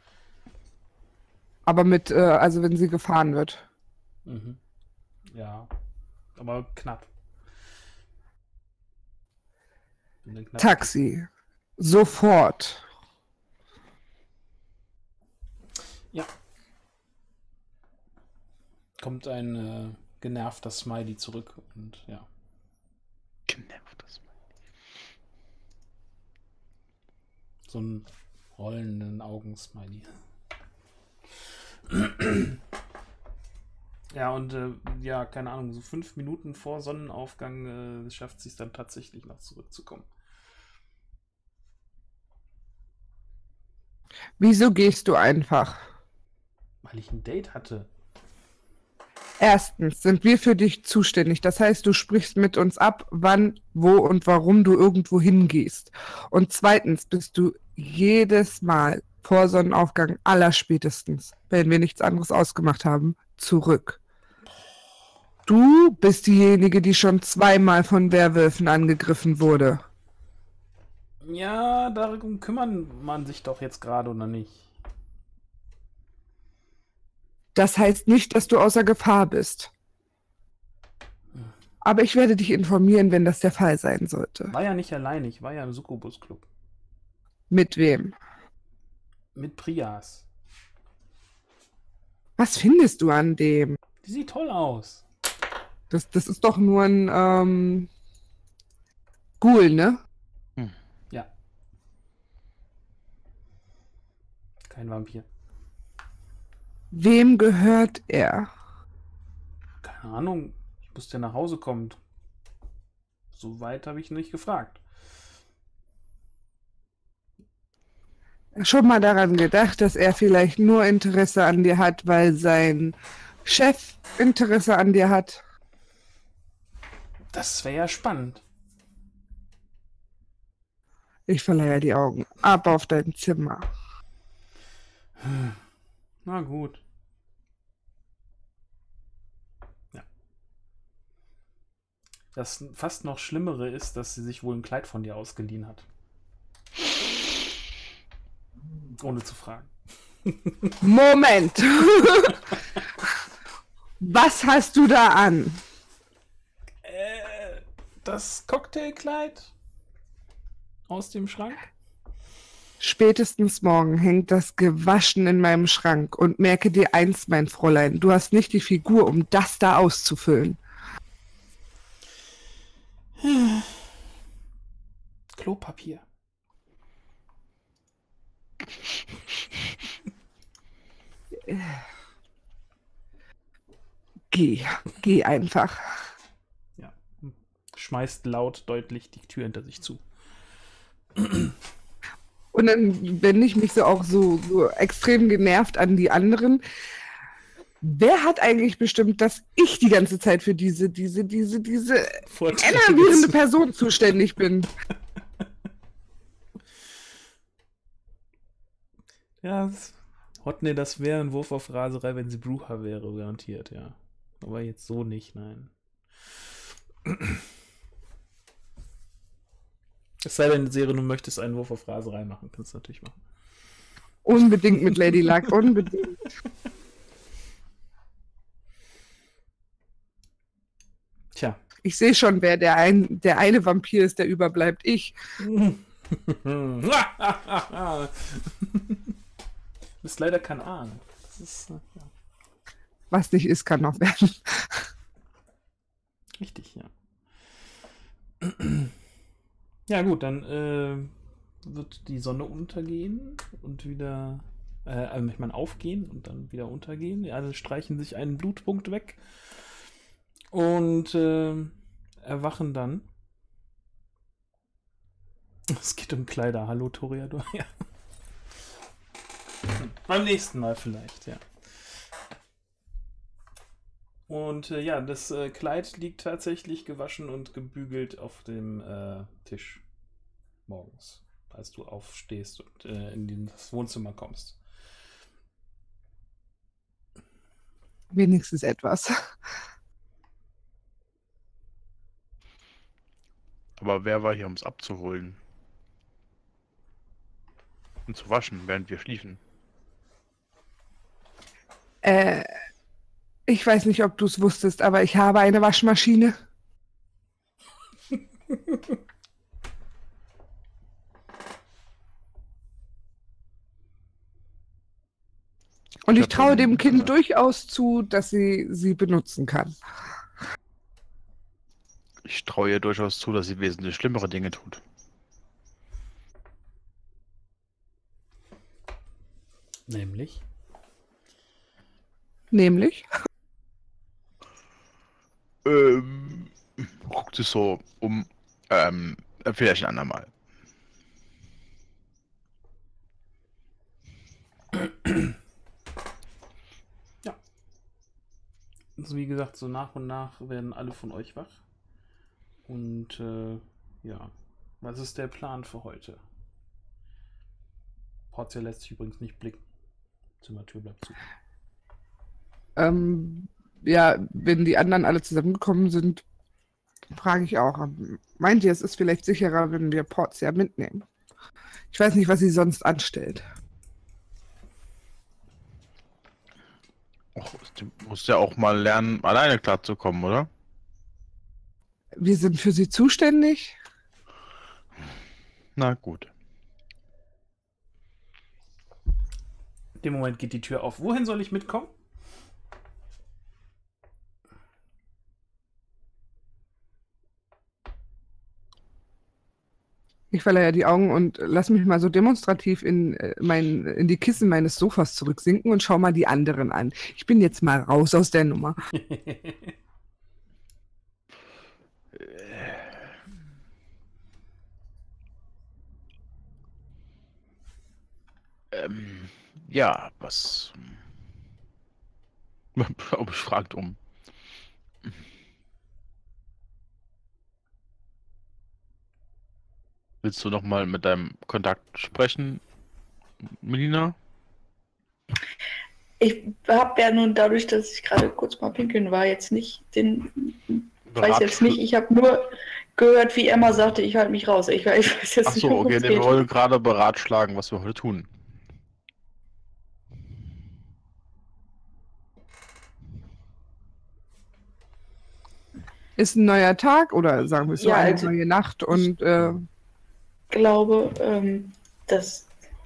Aber mit, äh, also wenn sie gefahren wird. Mhm. Ja. Aber knapp. Bin dann knapp. Taxi. Sofort. Ja. Kommt ein äh, genervter Smiley zurück und ja. Genervtes. So einen rollenden Augen-Smiley. Ja, und äh, ja, keine Ahnung, so fünf Minuten vor Sonnenaufgang äh, schafft sie es dann tatsächlich noch zurückzukommen. Wieso gehst du einfach? Weil ich ein Date hatte. Erstens sind wir für dich zuständig. Das heißt, du sprichst mit uns ab, wann, wo und warum du irgendwo hingehst. Und zweitens bist du jedes Mal vor Sonnenaufgang allerspätestens, wenn wir nichts anderes ausgemacht haben, zurück. Du bist diejenige, die schon zweimal von Werwölfen angegriffen wurde. Ja, darum kümmert man sich doch jetzt gerade, oder nicht? Das heißt nicht, dass du außer Gefahr bist. Aber ich werde dich informieren, wenn das der Fall sein sollte. War ja nicht allein, ich war ja im Succubus Club. Mit wem? Mit Prias. Was findest du an dem? Die sieht toll aus. Das, das ist doch nur ein ähm, Ghoul, ne? Ja. Kein Vampir. Wem gehört er? Keine Ahnung. Ich musste ja nach Hause kommen. So weit habe ich nicht gefragt. Schon mal daran gedacht, dass er vielleicht nur Interesse an dir hat, weil sein Chef Interesse an dir hat? Das wäre ja spannend. Ich verleihe die Augen. Ab auf dein Zimmer. Na gut. Ja. Das fast noch Schlimmere ist, dass sie sich wohl ein Kleid von dir ausgeliehen hat. Ohne zu fragen. Moment! Was hast du da an? Äh, das Cocktailkleid aus dem Schrank? Spätestens morgen hängt das gewaschen in meinem Schrank und merke dir eins, mein Fräulein, du hast nicht die Figur, um das da auszufüllen. Klopapier. Geh, geh einfach. Ja. Schmeißt laut deutlich die Tür hinter sich zu. Und dann wende ich mich so auch so, so extrem genervt an die anderen. Wer hat eigentlich bestimmt, dass ich die ganze Zeit für diese, diese, diese, diese enervierende Person zuständig bin? Ja, das, Hotne, das wäre ein Wurf auf Raserei, wenn sie Brucher wäre, garantiert, ja. Aber jetzt so nicht, nein. Es sei denn, Serie, du möchtest einen Wurf auf Raserei machen, kannst du natürlich machen. Unbedingt mit Lady Luck, unbedingt. Tja. Ich sehe schon, wer der, ein, der eine Vampir ist, der überbleibt. Ich. Du bist leider kein Ahn. Das ist, ja. Was nicht ist, kann noch werden. Richtig, ja. Ja gut, dann äh, wird die Sonne untergehen und wieder, äh, also ich meine aufgehen und dann wieder untergehen. Die alle streichen sich einen Blutpunkt weg und äh, erwachen dann. Es geht um Kleider. Hallo, Toreador. Ja. Beim nächsten Mal vielleicht, ja. Und äh, ja, das äh, Kleid liegt tatsächlich gewaschen und gebügelt auf dem äh, Tisch morgens, als du aufstehst und äh, in das Wohnzimmer kommst. Wenigstens etwas. Aber wer war hier, um es abzuholen? Und zu waschen, während wir schliefen. Äh, ich weiß nicht, ob du es wusstest, aber ich habe eine Waschmaschine. Und ich hab traue dem einen- Kind durchaus zu, dass sie sie benutzen kann. Ich traue ihr durchaus zu, dass sie wesentlich schlimmere Dinge tut. Nämlich? Nämlich? Ähm, guckt sich so um. Ähm, vielleicht ein andermal. Also wie gesagt, so nach und nach werden alle von euch wach. Und äh, ja, was ist der Plan für heute? Portia lässt sich übrigens nicht blicken. Zimmertür bleibt zu. Ähm, ja, wenn die anderen alle zusammengekommen sind, frage ich auch. Meint ihr, es ist vielleicht sicherer, wenn wir Portia mitnehmen? Ich weiß nicht, was sie sonst anstellt. Och, du musst ja auch mal lernen, alleine klarzukommen, oder? Wir sind für sie zuständig. Na gut. In dem Moment geht die Tür auf. Wohin soll ich mitkommen? Ich verleihe die Augen und lass mich mal so demonstrativ in, äh, mein, in die Kissen meines Sofas zurücksinken und schau mal die anderen an. Ich bin jetzt mal raus aus der Nummer. Ähm, ja, was. Ob ich fragt um. Willst du noch mal mit deinem Kontakt sprechen, Melina? Ich habe ja nun dadurch, dass ich gerade kurz mal pinkeln war, jetzt nicht den. Weiß jetzt nicht, ich habe nur gehört, wie Emma sagte, ich halte mich raus. Ich, ich weiß jetzt Ach nicht, so, worum okay, es nee, wir geht. wollen gerade beratschlagen, was wir heute tun. Ist ein neuer Tag oder sagen wir so Ja, eine also neue Nacht und äh, glaube, ähm, dass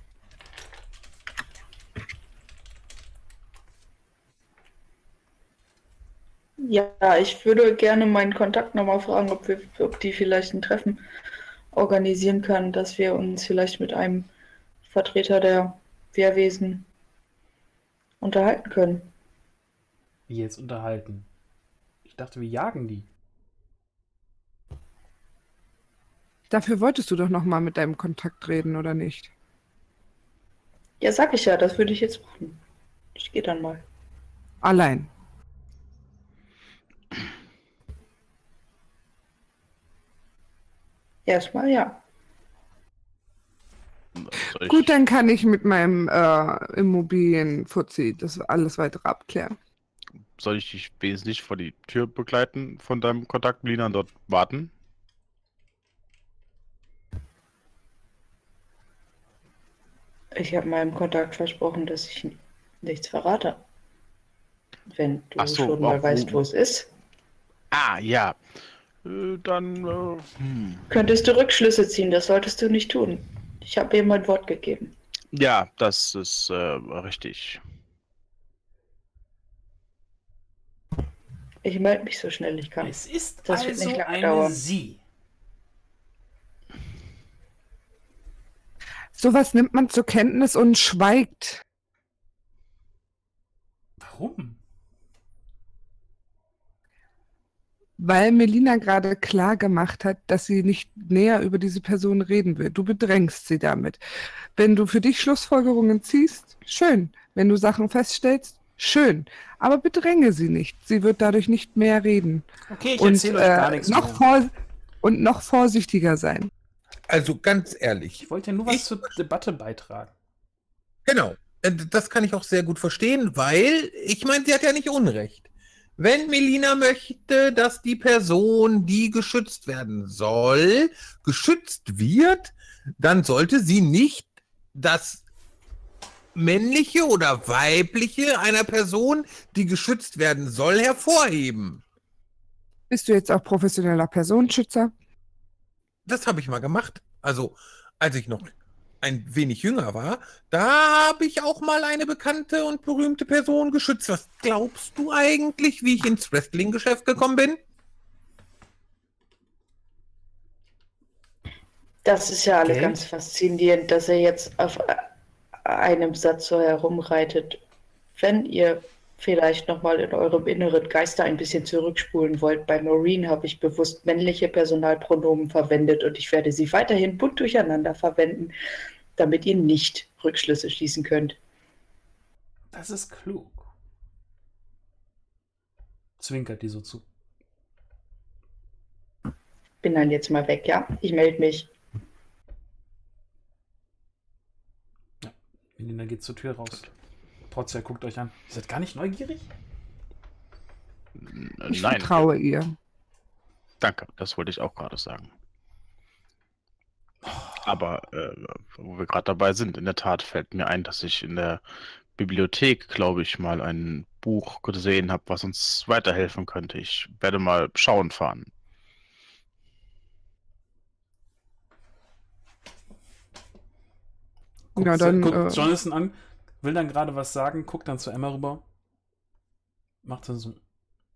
ja, ich würde gerne meinen Kontakt nochmal fragen, ob wir, ob die vielleicht ein Treffen organisieren kann, dass wir uns vielleicht mit einem Vertreter der Wehrwesen unterhalten können. Wie jetzt unterhalten. Ich dachte, wir jagen die. dafür wolltest du doch noch mal mit deinem Kontakt reden, oder nicht? Ja, sag ich ja, das würde ich jetzt machen. Ich gehe dann mal. Allein. Erstmal ja. Soll ich- Gut, dann kann ich mit meinem äh, Immobilien-Fuzzi das alles weitere abklären. Soll ich dich wesentlich vor die Tür begleiten von deinem Kontakt, Melina, und dort warten? Ich habe meinem Kontakt versprochen, dass ich nichts verrate. Wenn du Ach so, schon mal auch weißt, wo- wo es ist, Ah, ja. Äh, dann, äh, hm. könntest du Rückschlüsse ziehen. Das solltest du nicht tun. Ich habe dir mein Wort gegeben. Ja, das ist äh, richtig. Ich melde mich so schnell ich kann. Es ist Das wird also nicht lange eine dauern. Sie. Sowas nimmt man zur Kenntnis und schweigt. Warum? Weil Melina gerade klar gemacht hat, dass sie nicht näher über diese Person reden will. Du bedrängst sie damit. Wenn du für dich Schlussfolgerungen ziehst, schön. Wenn du Sachen feststellst, Schön, aber bedränge sie nicht. Sie wird dadurch nicht mehr reden. Okay, ich Und, erzähle euch gar äh, nichts noch mehr. vor und noch vorsichtiger sein. Also ganz ehrlich. Ich wollte ja nur was Ich- zur Debatte beitragen. Genau. Äh, Das kann ich auch sehr gut verstehen, weil, ich meine, sie hat ja nicht Unrecht. Wenn Melina möchte, dass die Person, die geschützt werden soll, geschützt wird, dann sollte sie nicht das männliche oder weibliche einer Person, die geschützt werden soll, hervorheben. Bist du jetzt auch professioneller Personenschützer? Das habe ich mal gemacht. Also, als ich noch ein wenig jünger war, da habe ich auch mal eine bekannte und berühmte Person geschützt. Was glaubst du eigentlich, wie ich ins Wrestling-Geschäft gekommen bin? Das ist ja alle Geld? ganz faszinierend, dass er jetzt auf einem Satz so herumreitet. Wenn ihr vielleicht nochmal in eurem inneren Geister ein bisschen zurückspulen wollt, bei Maureen habe ich bewusst männliche Personalpronomen verwendet und ich werde sie weiterhin bunt durcheinander verwenden, damit ihr nicht Rückschlüsse schließen könnt. Das ist klug. Zwinkert die so zu. Bin dann jetzt mal weg, ja? Ich melde mich. Melina geht zur Tür raus. Porzia guckt euch an. Ihr seid gar nicht neugierig? N- Ich Nein, vertraue ihr. danke, das wollte ich auch gerade sagen. Aber äh, wo wir gerade dabei sind, in der Tat fällt mir ein, dass ich in der Bibliothek, glaube ich, mal ein Buch gesehen habe, was uns weiterhelfen könnte. Ich werde mal schauen fahren. Guckt, Ja, dann, guckt äh, Jonathan an, will dann gerade was sagen, guckt dann zu Emma rüber. Macht dann so.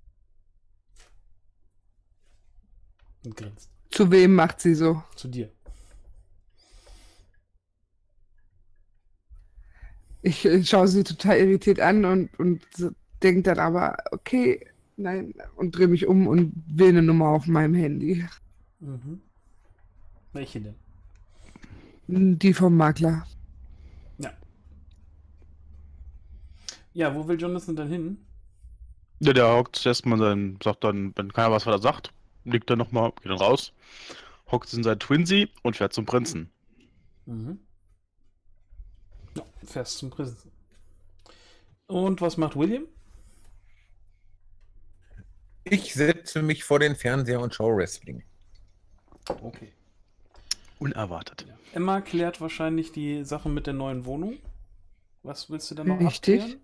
Und grinst. Zu wem macht sie so? Zu dir. Ich äh, schaue sie total irritiert an und, und so, denke dann aber, okay, nein, und drehe mich um und will eine Nummer auf meinem Handy. Mhm. Welche denn? Die vom Makler. Ja. Ja, wo will Jonathan denn hin? Ja, der hockt erstmal dann, sagt dann, wenn keiner was weiter sagt, liegt er nochmal, geht dann raus, hockt in sein Twinsy und fährt zum Prinzen. Mhm. Ja, fährst zum Prinzen. Und was macht William? Ich setze mich vor den Fernseher und schaue Wrestling. Okay. Unerwartet. Ja. Emma klärt wahrscheinlich die Sache mit der neuen Wohnung. Was willst du denn noch Richtig. abklären?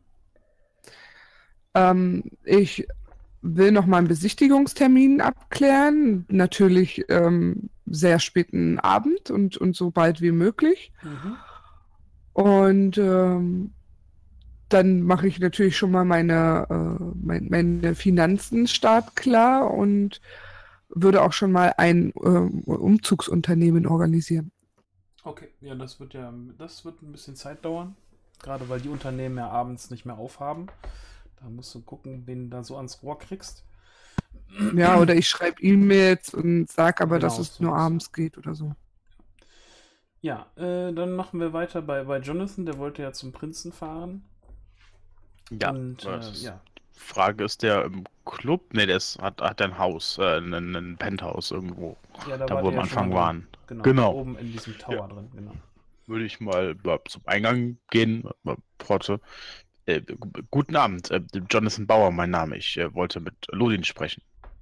Ähm, ich will noch mal einen Besichtigungstermin abklären. Natürlich ähm, sehr späten Abend und, und so bald wie möglich. Mhm. Und ähm, dann mache ich natürlich schon mal meine, äh, mein, meine Finanzen startklar und würde auch schon mal ein ähm, Umzugsunternehmen organisieren. Okay, ja, das wird ja, das wird ein bisschen Zeit dauern. Gerade weil die Unternehmen ja abends nicht mehr aufhaben. Da musst du gucken, wen du da so ans Rohr kriegst. Ja, oder ich schreibe E-Mails und sage aber, Genau, dass es so nur was. abends geht oder so. Ja, äh, dann machen wir weiter bei, bei Jonathan, der wollte ja zum Prinzen fahren. Ja, Und, das äh, ist, ja. Frage, ist der im Club? Ne, der ist, hat, hat ein Haus, äh, ein, ein Penthouse irgendwo, Ja, da wart wo ihr am ja Anfang schon mal waren. drin. Genau, Genau. da oben in diesem Tower Ja. drin, genau. Würde ich mal ja, zum Eingang gehen, äh, Pforte. Äh, g- guten Abend, äh, Jonathan Bauer, mein Name. Ich äh, wollte mit Lodin sprechen.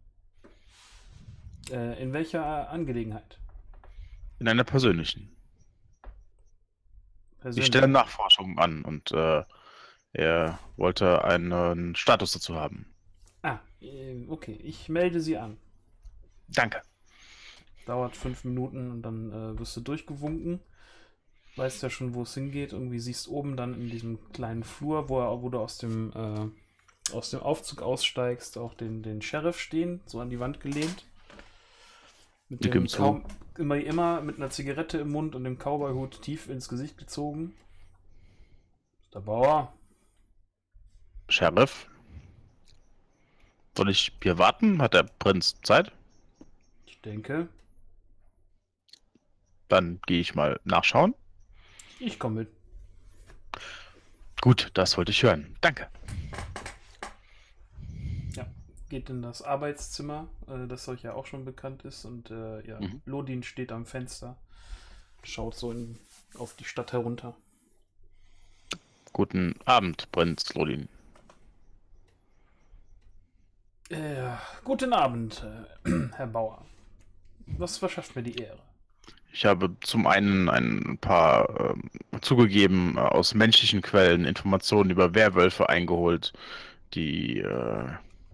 Äh, in welcher Angelegenheit? In einer persönlichen. Ich Persönlich? stelle Nachforschungen an und äh, er wollte einen Status dazu haben. Ah, äh, okay, ich melde sie an. Danke. Dauert fünf Minuten und dann äh, wirst du durchgewunken. Weißt ja schon, wo es hingeht. Irgendwie siehst oben dann in diesem kleinen Flur, wo, er, wo du aus dem, äh, aus dem Aufzug aussteigst, auch den, den Sheriff stehen, so an die Wand gelehnt. Mit Die dem gibt's Kau- immer, immer mit einer Zigarette im Mund und dem Cowboyhut tief ins Gesicht gezogen. Der Bauer. Sheriff? Soll ich hier warten? Hat der Prinz Zeit? Ich denke, Dann gehe ich mal nachschauen. ich komme mit. Gut, das wollte ich hören. Danke. Ja, geht in das Arbeitszimmer, äh, das euch ja auch schon bekannt ist. Und äh, ja, Mhm. Lodin steht am Fenster, schaut so in, auf die Stadt herunter. Guten Abend, Prinz Lodin. Äh, guten Abend, äh, Herr Bauer. Was verschafft mir die Ehre? Ich habe zum einen ein paar ähm, zugegeben äh, aus menschlichen Quellen Informationen über Werwölfe eingeholt, die äh,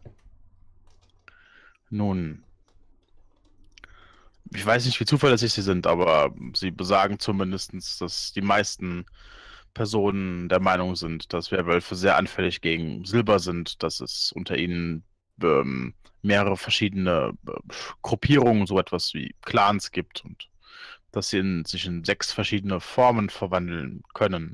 nun, ich weiß nicht, wie zuverlässig sie sind, aber sie besagen zumindest, dass die meisten Personen der Meinung sind, dass Werwölfe sehr anfällig gegen Silber sind, dass es unter ihnen ähm, mehrere verschiedene äh, Gruppierungen, so etwas wie Clans gibt und dass sie in, sich in sechs verschiedene Formen verwandeln können.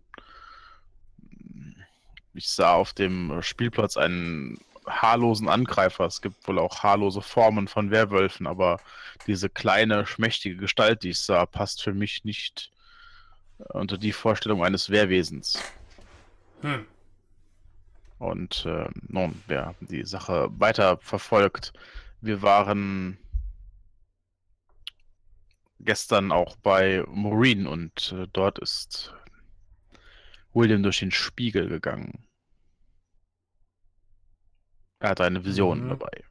Ich sah auf dem Spielplatz einen haarlosen Angreifer. Es gibt wohl auch haarlose Formen von Werwölfen, aber diese kleine, schmächtige Gestalt, die ich sah, passt für mich nicht unter die Vorstellung eines Wehrwesens. Hm. Und äh, nun, wir haben die Sache weiter verfolgt. Wir waren gestern auch bei Maureen und äh, dort ist William durch den Spiegel gegangen. Er hatte eine Vision Mhm. dabei.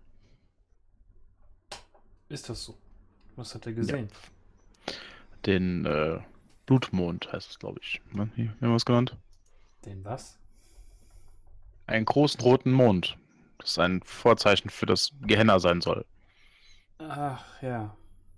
Ist das so? Was hat er gesehen? Den äh, Blutmond heißt es, glaube ich. Ne? Wie haben wir es genannt? Den was? Einen großen roten Mond. Das ein Vorzeichen für das Gehenna sein soll. Ach ja,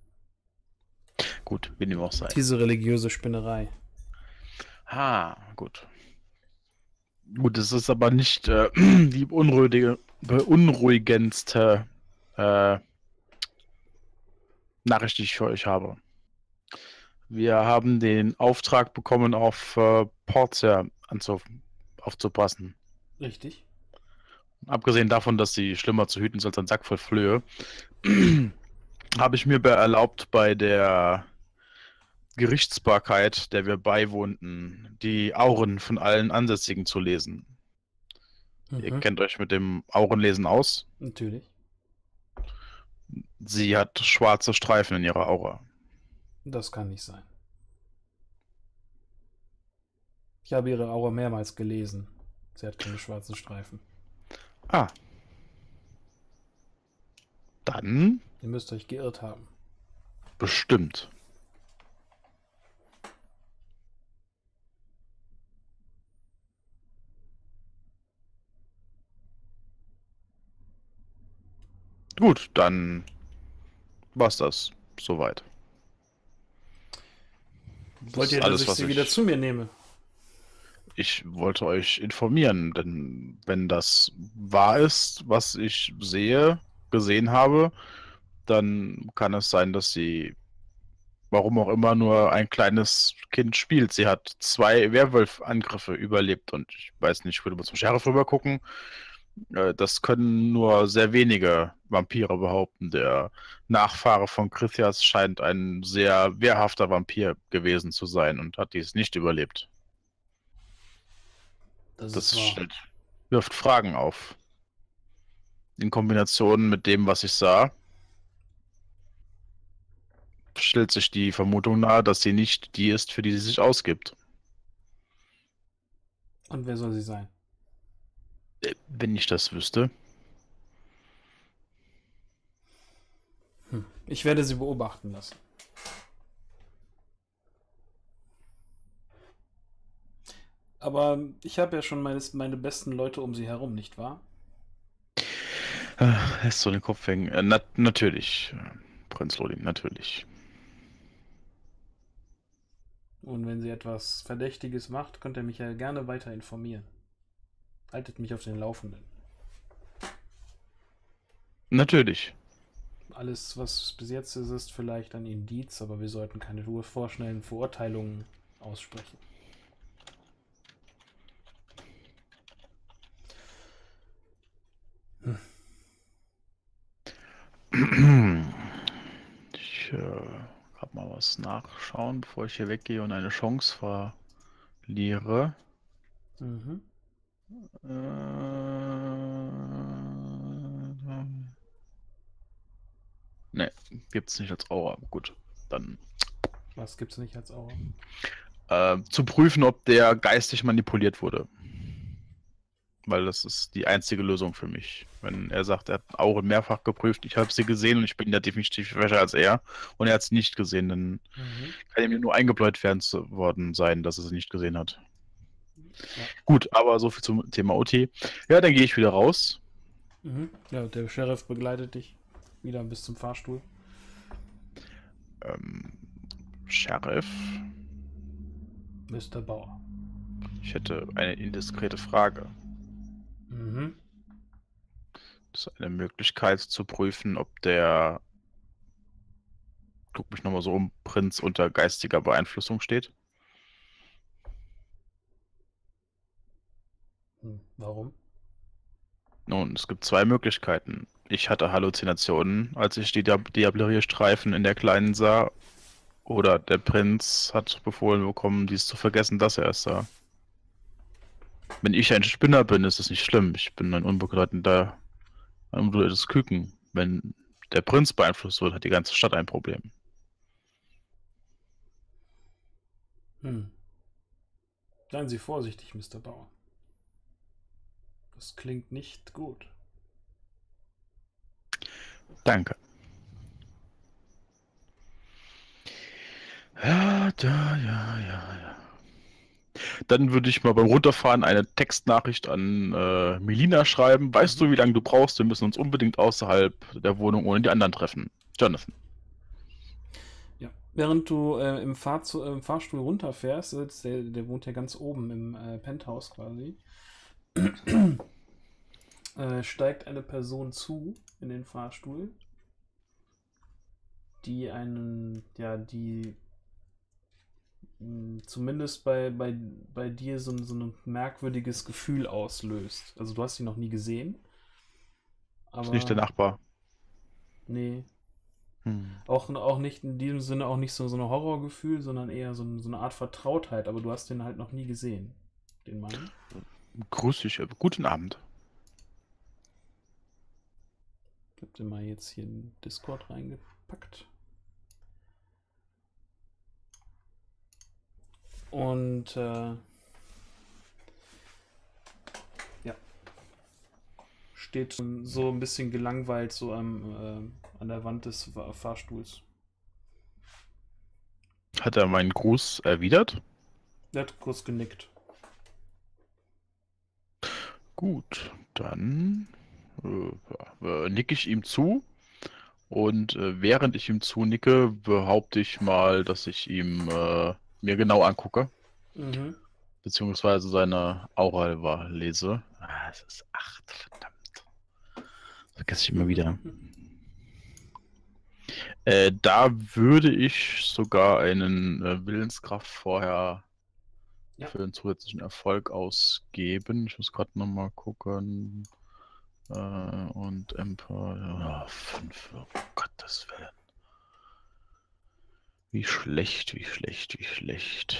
Gut, wie dem auch sei. diese religiöse Spinnerei. Ah, gut. Gut, es ist aber nicht äh, die beunruhige, beunruhigendste äh, Nachricht, die ich für euch habe. Wir haben den Auftrag bekommen, auf äh, Portia anzu aufzupassen. Richtig. Abgesehen davon, dass sie schlimmer zu hüten ist als ein Sack voll Flöhe, habe ich mir be- erlaubt, bei der Gerichtsbarkeit, der wir beiwohnten, die Auren von allen Ansässigen zu lesen. Ihr Mhm. kennt euch mit dem Aurenlesen aus. Natürlich. Sie hat schwarze Streifen in ihrer Aura. Das kann nicht sein. Ich habe ihre Aura mehrmals gelesen. Sie hat keine schwarzen Streifen. Ah. Dann Ihr müsst euch geirrt haben. bestimmt. Gut, dann war's das soweit. Das Wollt ist ihr, dass alles, ich was sie ich- wieder zu mir nehme? Ich wollte euch informieren, denn wenn das wahr ist, was ich sehe, gesehen habe, dann kann es sein, dass sie, warum auch immer, nur ein kleines Kind spielt. Sie hat zwei Werwolf-Angriffe überlebt und ich weiß nicht, ich würde mal zum Sheriff rüber gucken. Äh, Das können nur sehr wenige Vampire behaupten. Der Nachfahre von Chrythias scheint ein sehr wehrhafter Vampir gewesen zu sein und hat dies nicht überlebt. Das, Das ist wahr. stellt, wirft Fragen auf. In Kombination mit dem, was ich sah, stellt sich die Vermutung nahe, dass sie nicht die ist, für die sie sich ausgibt. Und wer soll sie sein? Äh, Wenn ich das wüsste. Hm. Ich werde sie beobachten lassen. Aber ich habe ja schon meine, meine besten Leute um sie herum, nicht wahr? Äh, Lässt so den Kopf hängen. Äh, nat natürlich, äh, Prinz Lodin, natürlich. Und wenn sie etwas Verdächtiges macht, könnt ihr mich ja gerne weiter informieren. Haltet mich auf den Laufenden. Natürlich. Alles, was bis jetzt ist, ist vielleicht ein Indiz, aber wir sollten keine vorschnellen Verurteilungen aussprechen. Ich äh, hab mal was nachschauen, bevor ich hier weggehe und eine Chance verliere. Mhm. Äh, ne, gibt's nicht als Aura. Gut, dann Was gibt's nicht als Aura? äh, zu prüfen, ob der geistig manipuliert wurde. Weil das ist die einzige Lösung für mich. Wenn er sagt, er hat Auren mehrfach geprüft, ich habe sie gesehen und ich bin ja definitiv schwächer als er und er hat sie nicht gesehen, dann Mhm. kann ihm nur eingebläut werden zu, worden sein, dass er sie nicht gesehen hat. Ja. Gut, aber so viel zum Thema O T. Ja, dann gehe ich wieder raus. Mhm. Ja, der Sheriff begleitet dich wieder bis zum Fahrstuhl. Ähm, Sheriff, Mister Bauer. ich hätte eine indiskrete Frage. Mhm. Das ist eine Möglichkeit zu prüfen, ob der, guck mich nochmal so um, Prinz unter geistiger Beeinflussung steht. Hm. Warum? Nun, es gibt zwei Möglichkeiten. Ich hatte Halluzinationen, als ich die Diab Diablerierstreifen in der Kleinen sah. Oder der Prinz hat befohlen bekommen, dies zu vergessen, dass er es sah. Wenn ich ein Spinner bin, ist es nicht schlimm. Ich bin ein unbedeutender, ein unbedeutendes Küken. Wenn der Prinz beeinflusst wird, hat die ganze Stadt ein Problem. Hm. Seien Sie vorsichtig, Mister Bauer. Das klingt nicht gut. Danke. Ja, da, ja, ja, ja. Dann würde ich mal beim Runterfahren eine Textnachricht an äh, Melina schreiben. Weißt Mhm. du, wie lange du brauchst? Wir müssen uns unbedingt außerhalb der Wohnung ohne die anderen treffen. Jonathan. Ja. Während du äh, im, Fahrzu im Fahrstuhl runterfährst, sitzt der, der wohnt ja ganz oben im äh, Penthouse quasi, äh, steigt eine Person zu in den Fahrstuhl, die einen, ja, die mh, zumindest bei, bei, bei dir so, ein- so ein merkwürdiges Gefühl auslöst. Also du hast sie noch nie gesehen, Ist nicht der aber Nachbar. nee, Hm. auch, auch nicht in diesem Sinne auch nicht so, so ein Horrorgefühl, sondern eher so, ein- so eine Art Vertrautheit, aber du hast den halt noch nie gesehen, den Mann. Grüß dich. äh, Guten Abend. Ich hab den mal jetzt hier in Discord reingepackt. Und äh, ja, steht so ein bisschen gelangweilt so am, äh, an der Wand des Fa- Fahrstuhls. Hat er meinen Gruß erwidert? Der hat kurz genickt. Gut, dann äh, ja, äh, nicke ich ihm zu. Und äh, während ich ihm zunicke, behaupte ich mal, dass ich ihm äh, mir genau angucke. Mhm. Beziehungsweise seine Aura lese. Ah, es ist acht, verdammt. Vergesse ich immer wieder. Äh, da würde ich sogar einen äh, Willenskraft vorher Ja. für einen zusätzlichen Erfolg ausgeben. Ich muss gerade nochmal gucken. Äh, und Emperor, ja, fünf, oh Gottes Willen. Wie schlecht, wie schlecht, wie schlecht.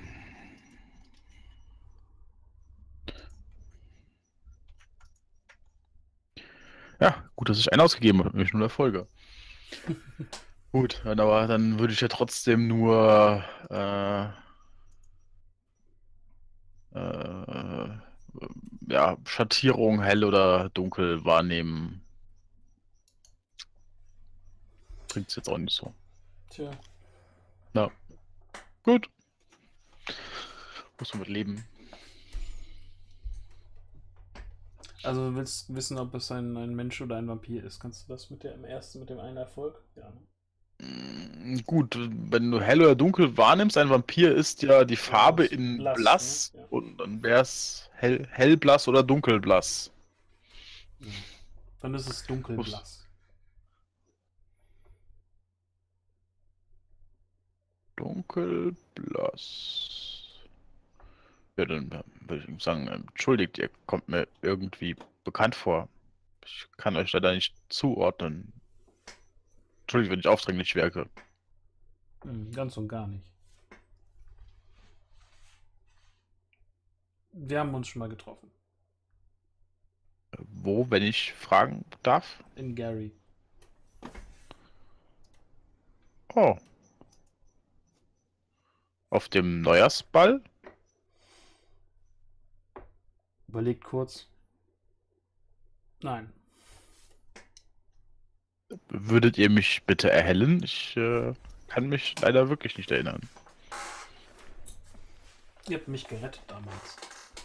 Ja, gut, dass ich einen ausgegeben habe, nämlich nur Erfolge. Gut, dann aber dann würde ich ja trotzdem nur äh, äh, ja, Schattierung hell oder dunkel wahrnehmen. Bringt es jetzt auch nicht so. Tja. Ja. Gut. Muss man mit leben. Also du willst wissen, ob es ein, ein Mensch oder ein Vampir ist. Kannst du das mit dem ersten, mit dem einen Erfolg? Ja. Ne? Mm, Gut, wenn du hell oder dunkel wahrnimmst, ein Vampir ist ja die Farbe Blass, in blass, blass, ne? Ja. und dann wäre es hell, hellblass oder dunkelblass. Ja. Dann ist es dunkelblass. Dunkelblass. Ja, dann äh, würde ich sagen, ähm, entschuldigt, ihr kommt mir irgendwie bekannt vor. Ich kann euch leider nicht zuordnen. Entschuldigt, wenn ich aufdringlich wirke. Hm, ganz und gar nicht. Wir haben uns schon mal getroffen. Wo, wenn ich fragen darf? In Gary. Oh. Auf dem Neujahrsball? Überlegt kurz. Nein. Würdet ihr mich bitte erhellen? Ich äh, kann mich leider wirklich nicht erinnern. Ihr habt mich gerettet damals.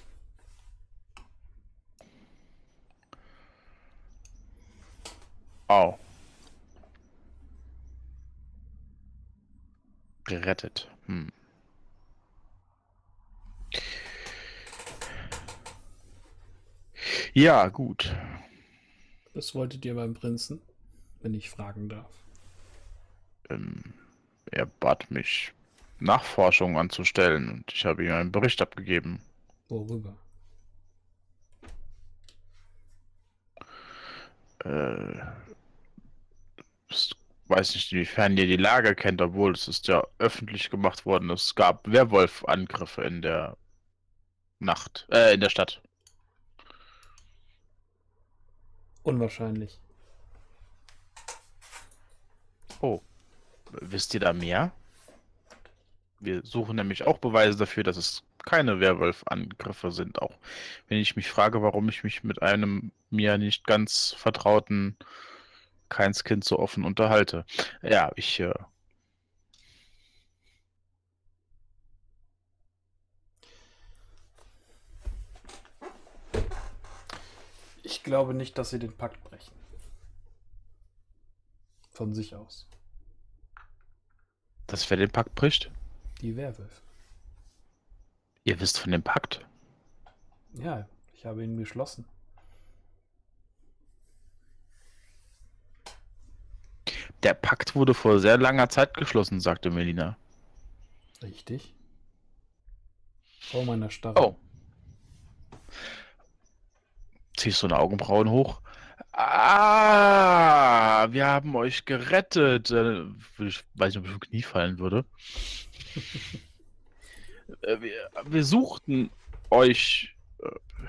Au. Gerettet. Hm. Ja, gut. Was wolltet ihr beim Prinzen, wenn ich fragen darf? Ähm, er bat mich, Nachforschungen anzustellen und ich habe ihm einen Bericht abgegeben. Worüber? Äh, ich weiß nicht, inwiefern ihr die Lage kennt, obwohl es ist ja öffentlich gemacht worden. Es gab Werwolf-Angriffe in der Nacht, äh, in der Stadt. Unwahrscheinlich. Oh, wisst ihr da mehr? Wir suchen nämlich auch Beweise dafür, dass es keine Werwolf-Angriffe sind. Auch wenn ich mich frage, warum ich mich mit einem mir nicht ganz vertrauten Keinskind so offen unterhalte. Ja, ich... Äh, Ich glaube nicht, dass sie den Pakt brechen. Von sich aus. dass wer den Pakt bricht? Die Werwölfe. Ihr wisst von dem Pakt? Ja, ich habe ihn geschlossen. Der Pakt wurde vor sehr langer Zeit geschlossen, sagte Melina. Richtig. Vor meiner Starre. Oh. Ziehst du eine Augenbrauen hoch? Ah, wir haben euch gerettet. Äh, Ich weiß nicht, ob ich vom Knie fallen würde. Äh, wir, wir suchten euch. äh,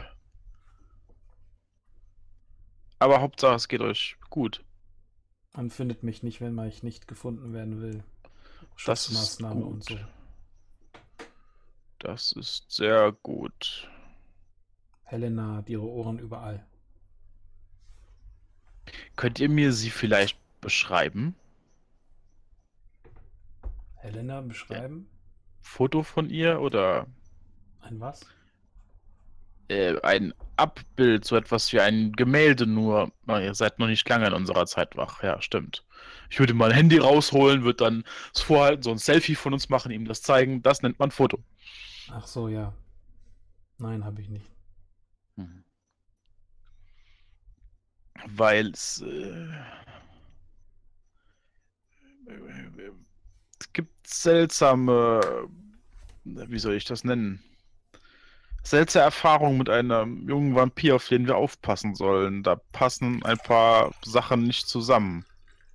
Aber Hauptsache, es geht euch gut. Man findet mich nicht, wenn man ich nicht gefunden werden will. Das ist Schutzmaßnahme und so. gut. Das ist sehr gut. Helena hat ihre Ohren überall. Könnt ihr mir sie vielleicht beschreiben? Helena beschreiben? Foto von ihr oder Ein was? äh, ein Abbild, so etwas wie ein Gemälde, nur ah, ihr seid noch nicht lange in unserer Zeit wach. Ja, stimmt. Ich würde mal ein Handy rausholen, würde dann das vorhalten, so ein Selfie von uns machen, ihm das zeigen. Das nennt man Foto. Ach so, ja. Nein, habe ich nicht. Mhm. Weil es äh, es gibt seltsame, wie soll ich das nennen? Seltsame Erfahrungen mit einem jungen Vampir, auf den wir aufpassen sollen. Da passen ein paar Sachen nicht zusammen.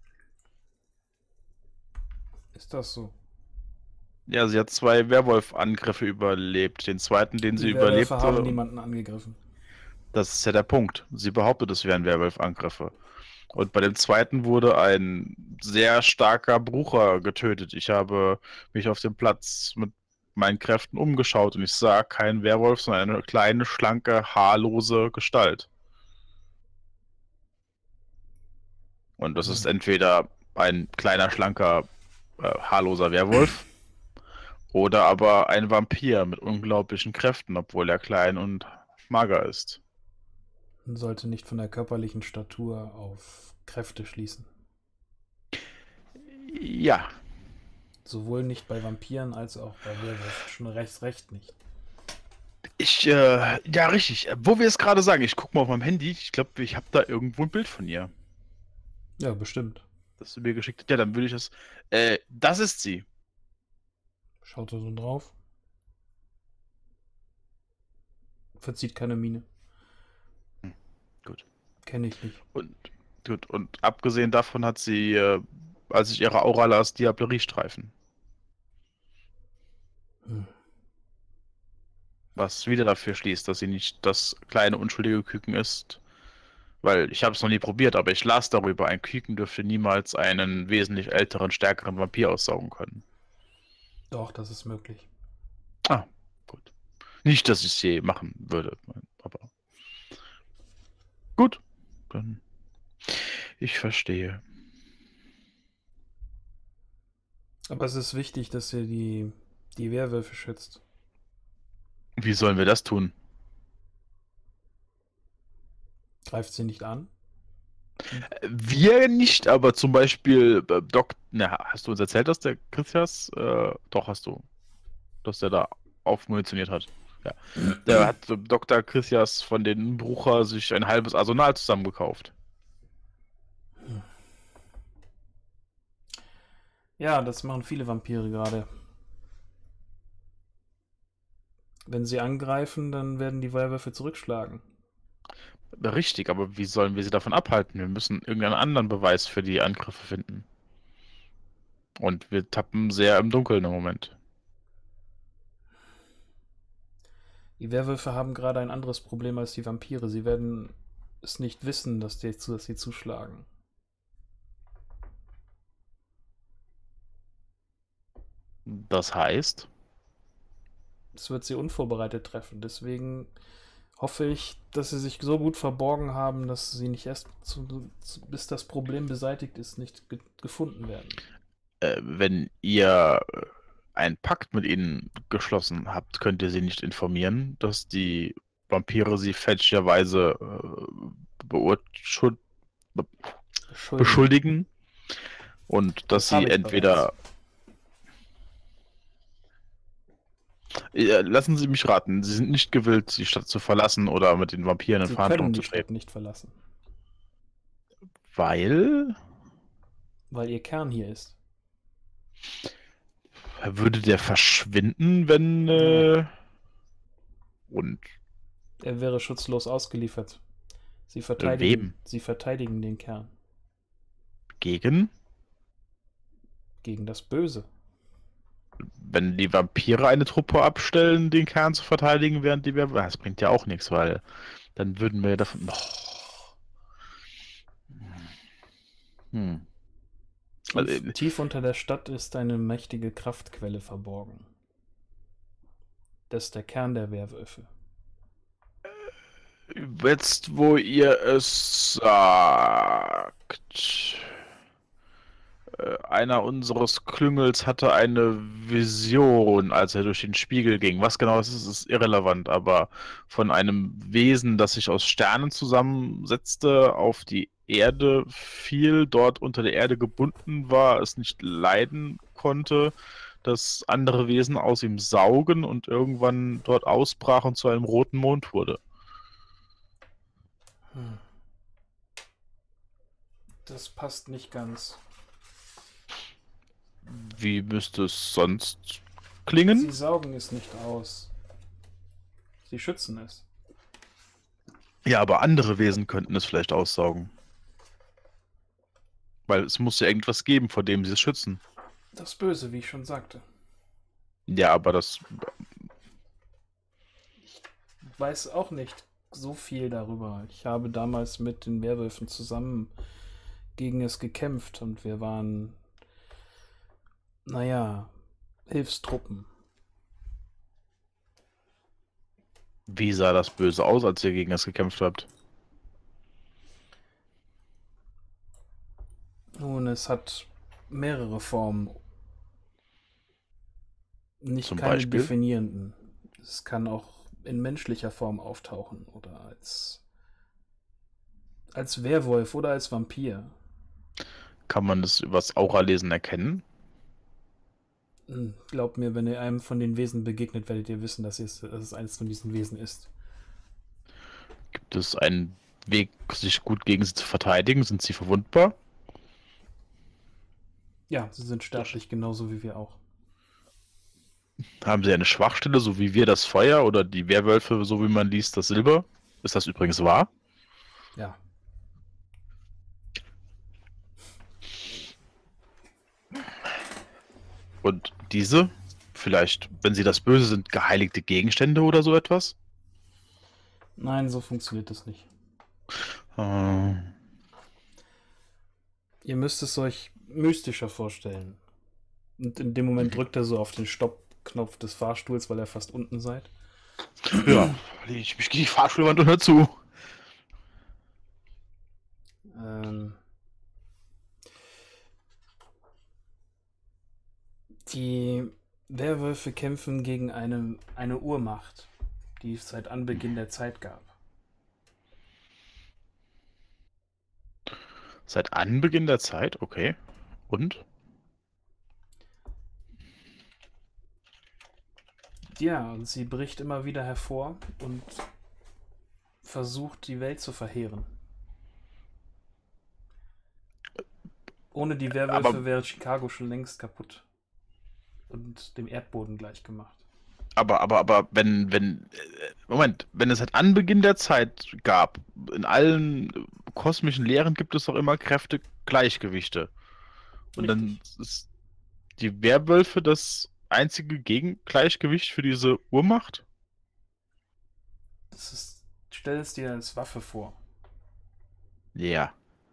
Ist das so? Ja, sie hat zwei Werwolf-Angriffe überlebt. Den zweiten, den sie Die Werwölfe überlebte, haben niemanden angegriffen. das ist ja der Punkt. Sie behauptet, es wären Werwolf-Angriffe. Und bei dem zweiten wurde ein sehr starker Brucher getötet. Ich habe mich auf dem Platz mit meinen Kräften umgeschaut und ich sah keinen Werwolf, sondern eine kleine, schlanke, haarlose Gestalt. Und das ist entweder ein kleiner, schlanker, äh, haarloser Werwolf oder aber ein Vampir mit unglaublichen Kräften, obwohl er klein und mager ist. Man sollte nicht von der körperlichen Statur auf Kräfte schließen. Ja, Sowohl nicht bei Vampiren als auch bei Werwölfen. Schon rechts, recht nicht. ich, äh, ja, richtig. Wo wir es gerade sagen, ich gucke mal auf meinem Handy. Ich glaube, ich habe da irgendwo ein Bild von ihr, Ja, bestimmt. das du mir geschickt hast. Ja, dann würde ich das. Äh, das ist sie. Schaut er so drauf. Verzieht keine Miene. Hm, gut. Kenne ich nicht. Und, gut. Und abgesehen davon hat sie, äh, als ich ihre Aura las, Diableriestreifen. Hm. Was wieder dafür schließt, dass sie nicht das kleine, unschuldige Küken ist, Weil ich habe es noch nie probiert, aber ich las darüber, ein Küken dürfte niemals einen wesentlich älteren, stärkeren Vampir aussaugen können. Doch, das ist möglich. Ah, gut. Nicht, dass ich es je machen würde, aber gut. Dann ich verstehe. Aber es ist wichtig, dass ihr die, die Werwölfe schützt. Wie sollen wir das tun? Greift sie nicht an? Wir nicht, aber zum Beispiel äh, Doc. Na, hast du uns erzählt, dass der Christias? Äh, doch, hast du. Dass der da aufmunitioniert hat. Ja. Der hat äh, Doktor Christias von den Brucher sich ein halbes Arsenal zusammengekauft. Ja, das machen viele Vampire gerade. Wenn sie angreifen, dann werden die Werwölfe zurückschlagen. Richtig, aber wie sollen wir sie davon abhalten? Wir müssen irgendeinen anderen Beweis für die Angriffe finden. Und wir tappen sehr im Dunkeln im Moment. Die Werwölfe haben gerade ein anderes Problem als die Vampire. Sie werden es nicht wissen, dass, die, dass sie zuschlagen. Das heißt? Es wird sie unvorbereitet treffen. Deswegen hoffe ich, dass sie sich so gut verborgen haben, dass sie nicht erst, zu, zu, bis das Problem beseitigt ist, nicht ge gefunden werden. Äh, wenn ihr einen Pakt mit ihnen geschlossen habt, könnt ihr sie nicht informieren, dass die Vampire sie fälschlicherweise äh, beschuldigen und dass Das sie entweder... Ja, lassen Sie mich raten, Sie sind nicht gewillt, die Stadt zu verlassen oder mit den Vampiren in Sie Verhandlungen können zu die Stadt treten. nicht verlassen, Weil? weil ihr Kern hier ist. Würde der verschwinden, wenn... Äh... Und Er wäre schutzlos ausgeliefert. Sie verteidigen, wem? Sie verteidigen den Kern Gegen? gegen das Böse. Wenn die Vampire eine Truppe abstellen, den Kern zu verteidigen, während die Werwölfe... Das bringt ja auch nichts, weil dann würden wir davon... Oh. Hm. Also, Tief, tief unter der Stadt ist eine mächtige Kraftquelle verborgen. Das ist der Kern der Werwölfe. Jetzt, wo ihr es sagt... Einer unseres Klüngels hatte eine Vision, als er durch den Spiegel ging. Was genau es ist, ist irrelevant, aber von einem Wesen, das sich aus Sternen zusammensetzte, auf die Erde fiel, dort unter der Erde gebunden war, es nicht leiden konnte, dass andere Wesen aus ihm saugen und irgendwann dort ausbrach und zu einem roten Mond wurde. Hm. Das passt nicht ganz. Wie müsste es sonst klingen? Sie saugen es nicht aus. Sie schützen es. Ja, aber andere Wesen könnten es vielleicht aussaugen. Weil es muss ja irgendwas geben, vor dem sie es schützen. Das Böse, wie ich schon sagte. Ja, aber das... Ich weiß auch nicht so viel darüber. Ich habe damals mit den Werwölfen zusammen gegen es gekämpft und wir waren... Naja, Hilfstruppen. Wie sah das Böse aus, als ihr gegen es gekämpft habt? Nun, es hat mehrere Formen. Nicht Zum keine Beispiel? definierenden. Es kann auch in menschlicher Form auftauchen oder als, als Werwolf oder als Vampir. Kann man das übers Aura-Lesen erkennen? Hm, Glaubt mir, wenn ihr einem von den Wesen begegnet, werdet ihr wissen, dass es, dass es eines von diesen Wesen ist. Gibt es einen Weg, sich gut gegen sie zu verteidigen? Sind sie verwundbar? Ja, sie sind sterblich, genauso wie wir auch. Haben sie eine Schwachstelle, so wie wir das Feuer oder die Werwölfe, so wie man liest, das Silber? Ist das übrigens wahr? Ja. Und diese? Vielleicht, wenn sie das Böse sind, geheiligte Gegenstände oder so etwas? Nein, so funktioniert das nicht. Äh, Ihr müsst es euch mystischer vorstellen. Und in dem Moment drückt er so auf den Stoppknopf des Fahrstuhls, weil ihr fast unten seid. ja, lege ich mich gegen die Fahrstuhlwand und hör zu. Ähm, die Werwölfe kämpfen gegen eine, eine Urmacht, die es seit Anbeginn der Zeit gab. Seit Anbeginn der Zeit, okay. Und? Ja, und sie bricht immer wieder hervor und versucht, die Welt zu verheeren. Ohne die Werwölfe Aber- wäre Chicago schon längst kaputt und dem Erdboden gleichgemacht. Aber, aber, aber, wenn, wenn, äh, Moment, wenn es seit Anbeginn der Zeit gab, in allen äh, kosmischen Lehren gibt es doch immer Kräftegleichgewichte. Und dann ist die Werwölfe das einzige Gegengleichgewicht für diese Urmacht? Das ist, stell es dir als Waffe vor. Ja.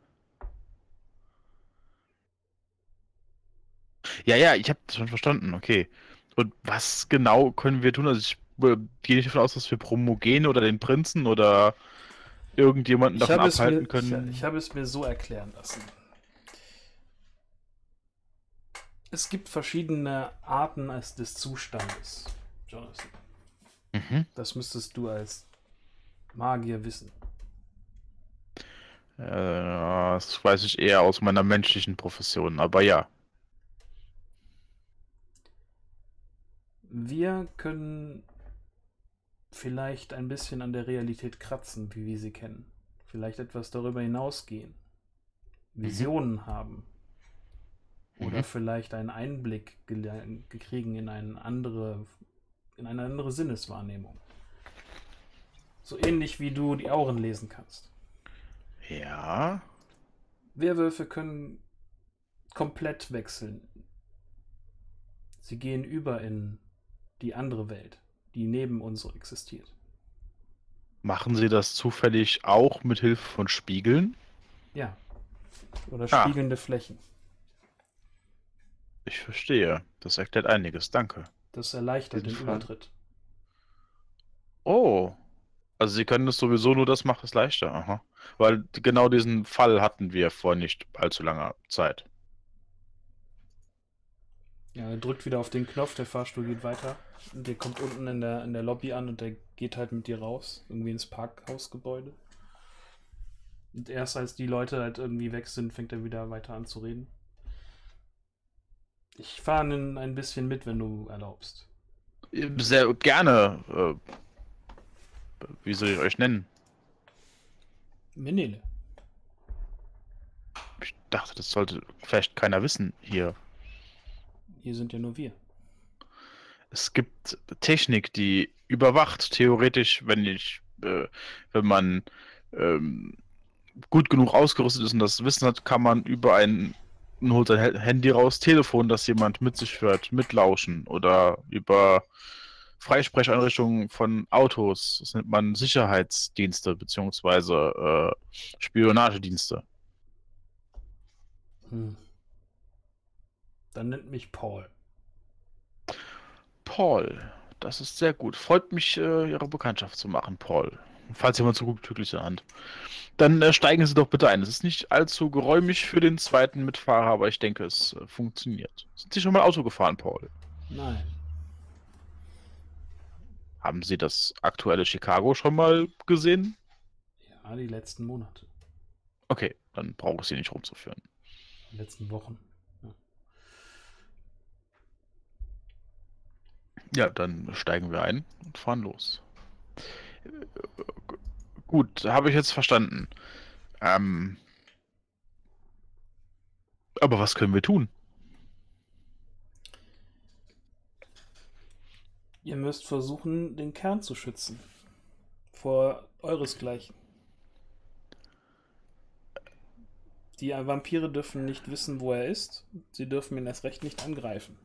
Ja, ja, ich habe das schon verstanden, okay. Und was genau können wir tun? Also ich äh, gehe nicht davon aus, dass wir Promogene oder den Prinzen oder irgendjemanden Ich davon habe, es abhalten mir, können. ich, ich habe es mir so erklären lassen. Es gibt verschiedene Arten als des Zustandes, Jonathan. Mhm. Das müsstest du als Magier wissen. Äh, das weiß ich eher aus meiner menschlichen Profession, aber ja. Wir können vielleicht ein bisschen an der Realität kratzen, wie wir sie kennen. Vielleicht etwas darüber hinausgehen. Visionen haben. Oder Mhm. vielleicht einen Einblick gele- gekriegen in eine andere, in eine andere Sinneswahrnehmung. So ähnlich wie du die Auren lesen kannst. Ja. Werwölfe können komplett wechseln. Sie gehen über in die andere Welt, die neben unserer existiert. Machen Sie das zufällig auch mit Hilfe von Spiegeln? Ja. Oder Ah. spiegelnde Flächen. Ich verstehe. Das erklärt einiges, danke. Das erleichtert den Jeden Fall. Übertritt. Oh. Also Sie können es sowieso, nur das macht es leichter. Aha. Weil genau diesen Fall hatten wir vor nicht allzu langer Zeit. Ja, er drückt wieder auf den Knopf, der Fahrstuhl geht weiter. Und der kommt unten in der, in der Lobby an und der geht halt mit dir raus. Irgendwie ins Parkhausgebäude. Und erst als die Leute halt irgendwie weg sind, fängt er wieder weiter an zu reden. Ich fahre ein bisschen mit, wenn du erlaubst. Sehr gerne. Äh, wie soll ich euch nennen? Menele. Ich dachte, das sollte vielleicht keiner wissen hier. Hier sind ja nur wir. Es gibt Technik, die überwacht, theoretisch, wenn ich, äh, wenn man ähm, gut genug ausgerüstet ist und das Wissen hat, kann man über ein, man holt sein He- Handy raus, Telefon, das jemand mit sich führt, mitlauschen oder über Freisprecheinrichtungen von Autos, das nennt man Sicherheitsdienste beziehungsweise äh, Spionagedienste. Hm. Dann nennt mich Paul. Paul, das ist sehr gut. Freut mich, äh, Ihre Bekanntschaft zu machen, Paul. Falls jemand so glückliche Hand. Dann äh, steigen Sie doch bitte ein. Es ist nicht allzu geräumig für den zweiten Mitfahrer, aber ich denke, es äh, funktioniert. Sind Sie schon mal Auto gefahren, Paul? Nein. Haben Sie das aktuelle Chicago schon mal gesehen? Ja, die letzten Monate. Okay, dann brauche ich Sie nicht rumzuführen. Die letzten Wochen. Ja. Ja, dann steigen wir ein und fahren los. Äh, g- Gut, habe ich jetzt verstanden. Ähm, aber was können wir tun? Ihr müsst versuchen, den Kern zu schützen. Vor euresgleichen. Die Vampire dürfen nicht wissen, wo er ist. Sie dürfen ihn erst recht nicht angreifen.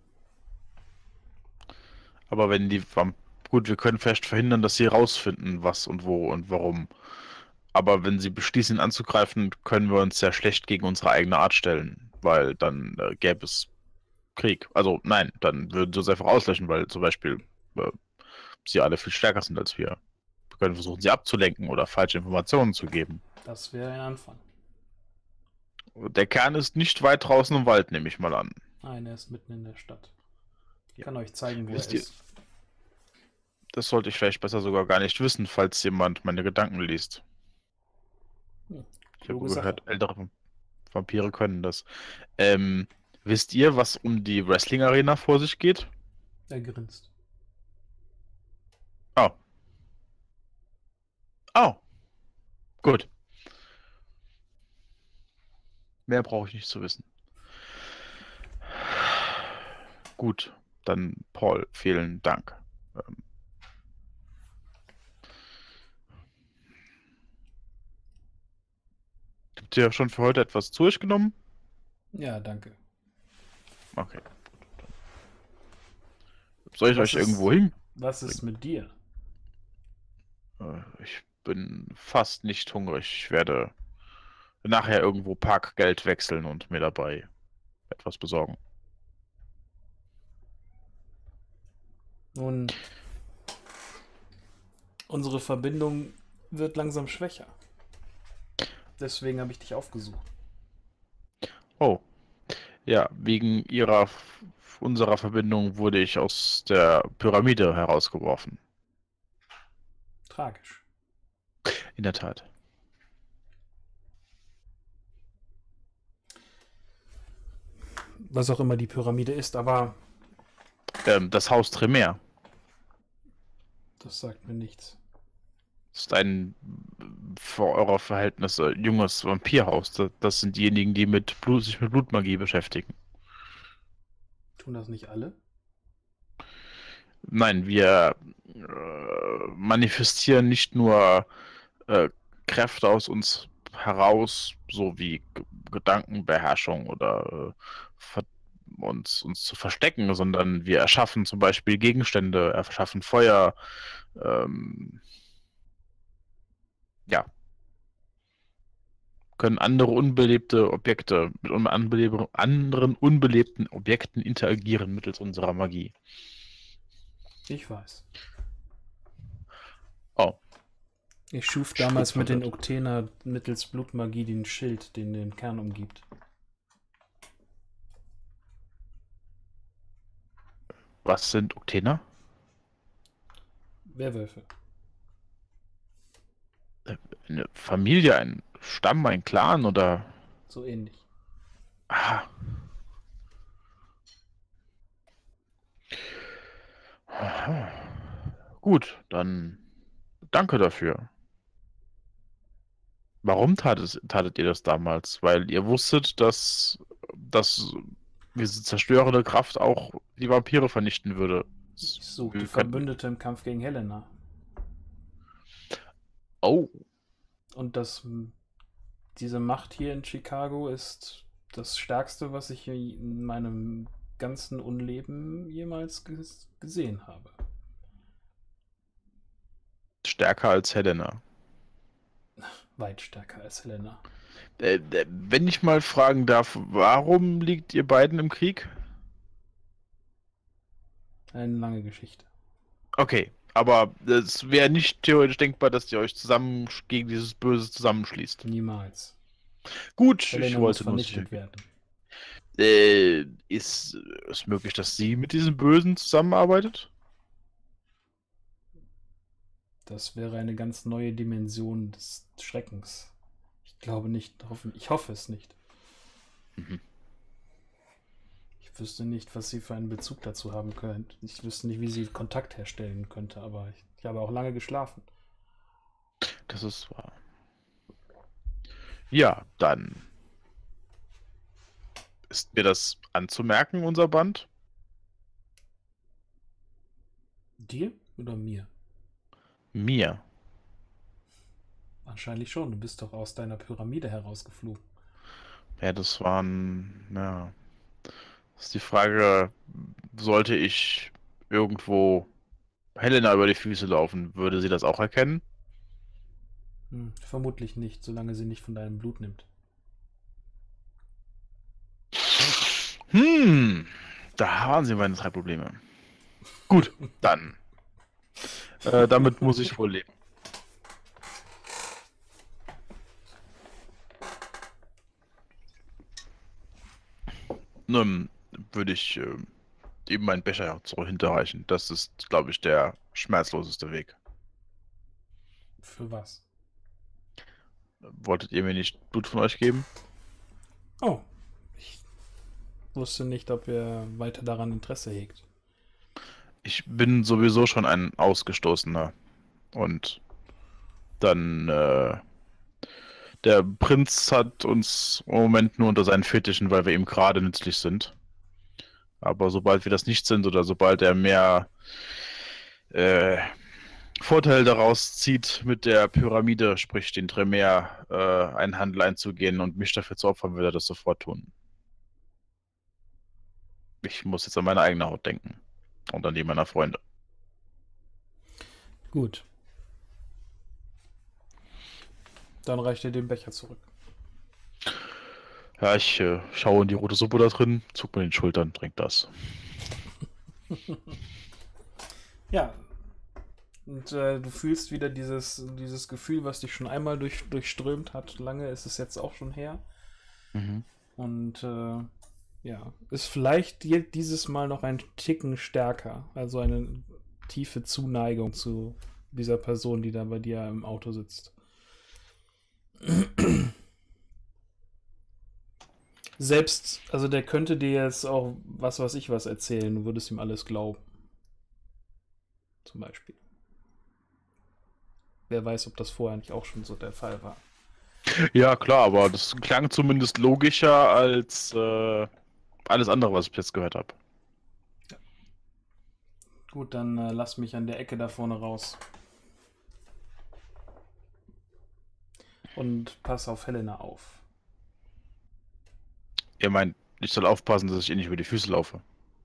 Aber wenn die Vamp Gut, wir können vielleicht verhindern, dass sie rausfinden, was und wo und warum. Aber wenn sie beschließen, ihn anzugreifen, können wir uns sehr schlecht gegen unsere eigene Art stellen, weil dann äh, gäbe es Krieg. Also nein, dann würden sie uns einfach auslöschen, weil zum Beispiel äh, sie alle viel stärker sind als wir. Wir können versuchen, sie abzulenken oder falsche Informationen zu geben. Das wäre ein Anfang. Der Kern ist nicht weit draußen im Wald, nehme ich mal an. Nein, er ist mitten in der Stadt. Ich Ja. kann euch zeigen, wo Wisst er ihr- ist. Das sollte ich vielleicht besser sogar gar nicht wissen, falls jemand meine Gedanken liest. Hm, Ich habe kluge gehört, Sache. ältere Vampire können das. Ähm, wisst ihr, was um die Wrestling-Arena vor sich geht? Er grinst. Oh. Oh. Gut. Mehr brauche ich nicht zu wissen. Gut, dann Paul, vielen Dank. Ähm, Habt ihr schon für heute etwas zu euch genommen? Ja, danke. Okay. Soll ich Was euch ist- irgendwo hin? Was ist mit dir? Äh, Ich bin fast nicht hungrig. Ich werde nachher irgendwo Parkgeld wechseln und mir dabei etwas besorgen. Nun, unsere Verbindung wird langsam schwächer. Deswegen habe ich dich aufgesucht. Oh. Ja, wegen ihrer, unserer Verbindung wurde ich aus der Pyramide herausgeworfen. Tragisch. In der Tat. Was auch immer die Pyramide ist, aber Ähm, das Haus Tremere das sagt mir nichts. ist ein für eure Verhältnisse junges Vampirhaus. Das, das sind diejenigen, die mit Blut, sich mit Blutmagie beschäftigen. Tun das nicht alle? Nein, wir äh, manifestieren nicht nur äh, Kräfte aus uns heraus, so wie G Gedankenbeherrschung oder äh, ver uns, uns zu verstecken, sondern wir erschaffen zum Beispiel Gegenstände, erschaffen Feuer, ähm, ja, können andere unbelebte Objekte mit un unbelebe anderen unbelebten Objekten interagieren mittels unserer Magie. Ich weiß. Oh. Ich schuf damals mit den verwirrt. Oktener mittels Blutmagie den Schild, den den Kern umgibt. Was sind Oktener? Werwölfe. Eine Familie, ein Stamm, ein Clan oder... So ähnlich. Ah. Aha. Gut, dann danke dafür. Warum tatet, tatet ihr das damals? Weil ihr wusstet, dass, dass diese zerstörende Kraft auch die Vampire vernichten würde. Ich suchte Wir könnten- Verbündete im Kampf gegen Helena. Oh, Und das, diese Macht hier in Chicago ist das Stärkste, was ich in meinem ganzen Unleben jemals ges- gesehen habe. stärker als Helena. Weit stärker als Helena. Äh, äh, wenn ich mal fragen darf, warum liegt ihr beiden im Krieg? Eine lange Geschichte. Okay, aber es wäre nicht theoretisch denkbar, dass ihr euch zusammen gegen dieses Böse zusammenschließt. Niemals. Gut, ich Helena muss wollte nur sicher vernichtet werden. Äh, ist es möglich, dass sie mit diesem Bösen zusammenarbeitet? Das wäre eine ganz neue Dimension des Schreckens. Ich glaube nicht, hoffen, ich hoffe es nicht. Mhm. Ich wüsste nicht, was sie für einen Bezug dazu haben könnte. Ich wüsste nicht, wie sie Kontakt herstellen könnte, aber ich, ich habe auch lange geschlafen. Das ist wahr. Ja, dann ist mir das anzumerken, unser Band? Dir oder mir? Mir. Wahrscheinlich schon. Du bist doch aus deiner Pyramide herausgeflogen. Ja, das waren, ja. Das ist die Frage, sollte ich irgendwo Helena über die Füße laufen, würde sie das auch erkennen? Hm, vermutlich nicht, solange sie nicht von deinem Blut nimmt. Hm, da waren sie meine drei Probleme. Gut, dann. Äh, damit muss ich wohl leben. Nun würde ich äh, eben meinen Becher zurück hinterreichen. Das ist, glaube ich, der schmerzloseste Weg. Für was? Wolltet ihr mir nicht Blut von euch geben? Oh, ich wusste nicht, ob ihr weiter daran Interesse hegt. Ich bin sowieso schon ein Ausgestoßener. Und dann, äh, der Prinz hat uns im Moment nur unter seinen Fittichen, weil wir ihm gerade nützlich sind. Aber sobald wir das nicht sind oder sobald er mehr äh, Vorteil daraus zieht, mit der Pyramide, sprich den Tremere, äh, einen Handel einzugehen und mich dafür zu opfern, würde er das sofort tun. Ich muss jetzt an meine eigene Haut denken. Und an die meiner Freunde. Gut. Dann reicht ihr den Becher zurück. Ja, ich äh, schaue in die rote Suppe da drin, zuck mir den Schultern, trink das. Ja. Und äh, du fühlst wieder dieses, dieses Gefühl, was dich schon einmal durch, durchströmt hat. Lange ist es jetzt auch schon her. Mhm. Und äh, ja, ist vielleicht je- dieses Mal noch ein Ticken stärker. Also eine tiefe Zuneigung zu dieser Person, die da bei dir im Auto sitzt. Selbst, also der könnte dir jetzt auch was weiß ich was erzählen, du würdest ihm alles glauben. Zum Beispiel. Wer weiß, ob das vorher nicht auch schon so der Fall war. Ja, klar, aber das klang zumindest logischer als äh, alles andere, was ich jetzt gehört habe. Gut, dann äh, lass mich an der Ecke da vorne raus. Und pass auf Helena auf. Ihr meint, ich soll aufpassen, dass ich ihr nicht über die Füße laufe.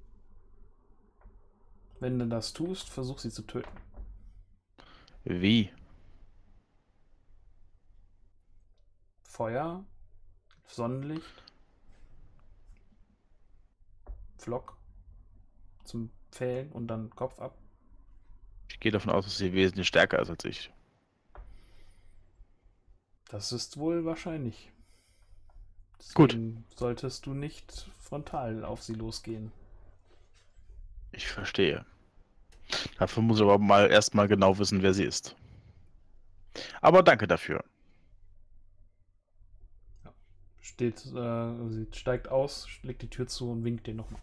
Wenn du das tust, versuch sie zu töten. Wie? Feuer, Sonnenlicht, Flock zum Pfählen und dann Kopf ab. Ich gehe davon aus, dass sie wesentlich stärker ist als ich. Das ist wohl wahrscheinlich. Gut. Deswegen solltest du nicht frontal auf sie losgehen. Ich verstehe. Dafür muss ich aber mal erstmal genau wissen, wer sie ist. Aber danke dafür. Steht, äh, sie steigt aus, legt die Tür zu und winkt dir nochmal.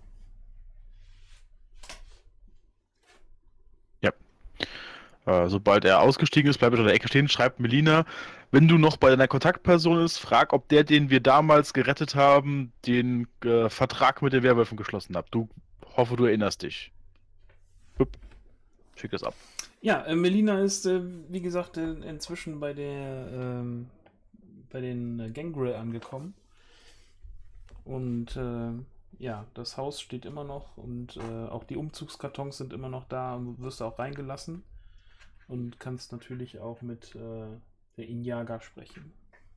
Äh, sobald er ausgestiegen ist, bleibt er an der Ecke stehen, schreibt Melina, wenn du noch bei deiner Kontaktperson bist, frag, ob der, den wir damals gerettet haben, den äh, Vertrag mit den Werwölfen geschlossen hat. Du hoffe, du erinnerst dich. Hup. Schick das ab. Ja, äh, Melina ist, äh, wie gesagt, äh, inzwischen bei der ähm, bei den äh, Gangrel angekommen. Und äh, ja, das Haus steht immer noch und äh, auch die Umzugskartons sind immer noch da und du wirst auch reingelassen. Und kannst natürlich auch mit äh, der Injaga sprechen.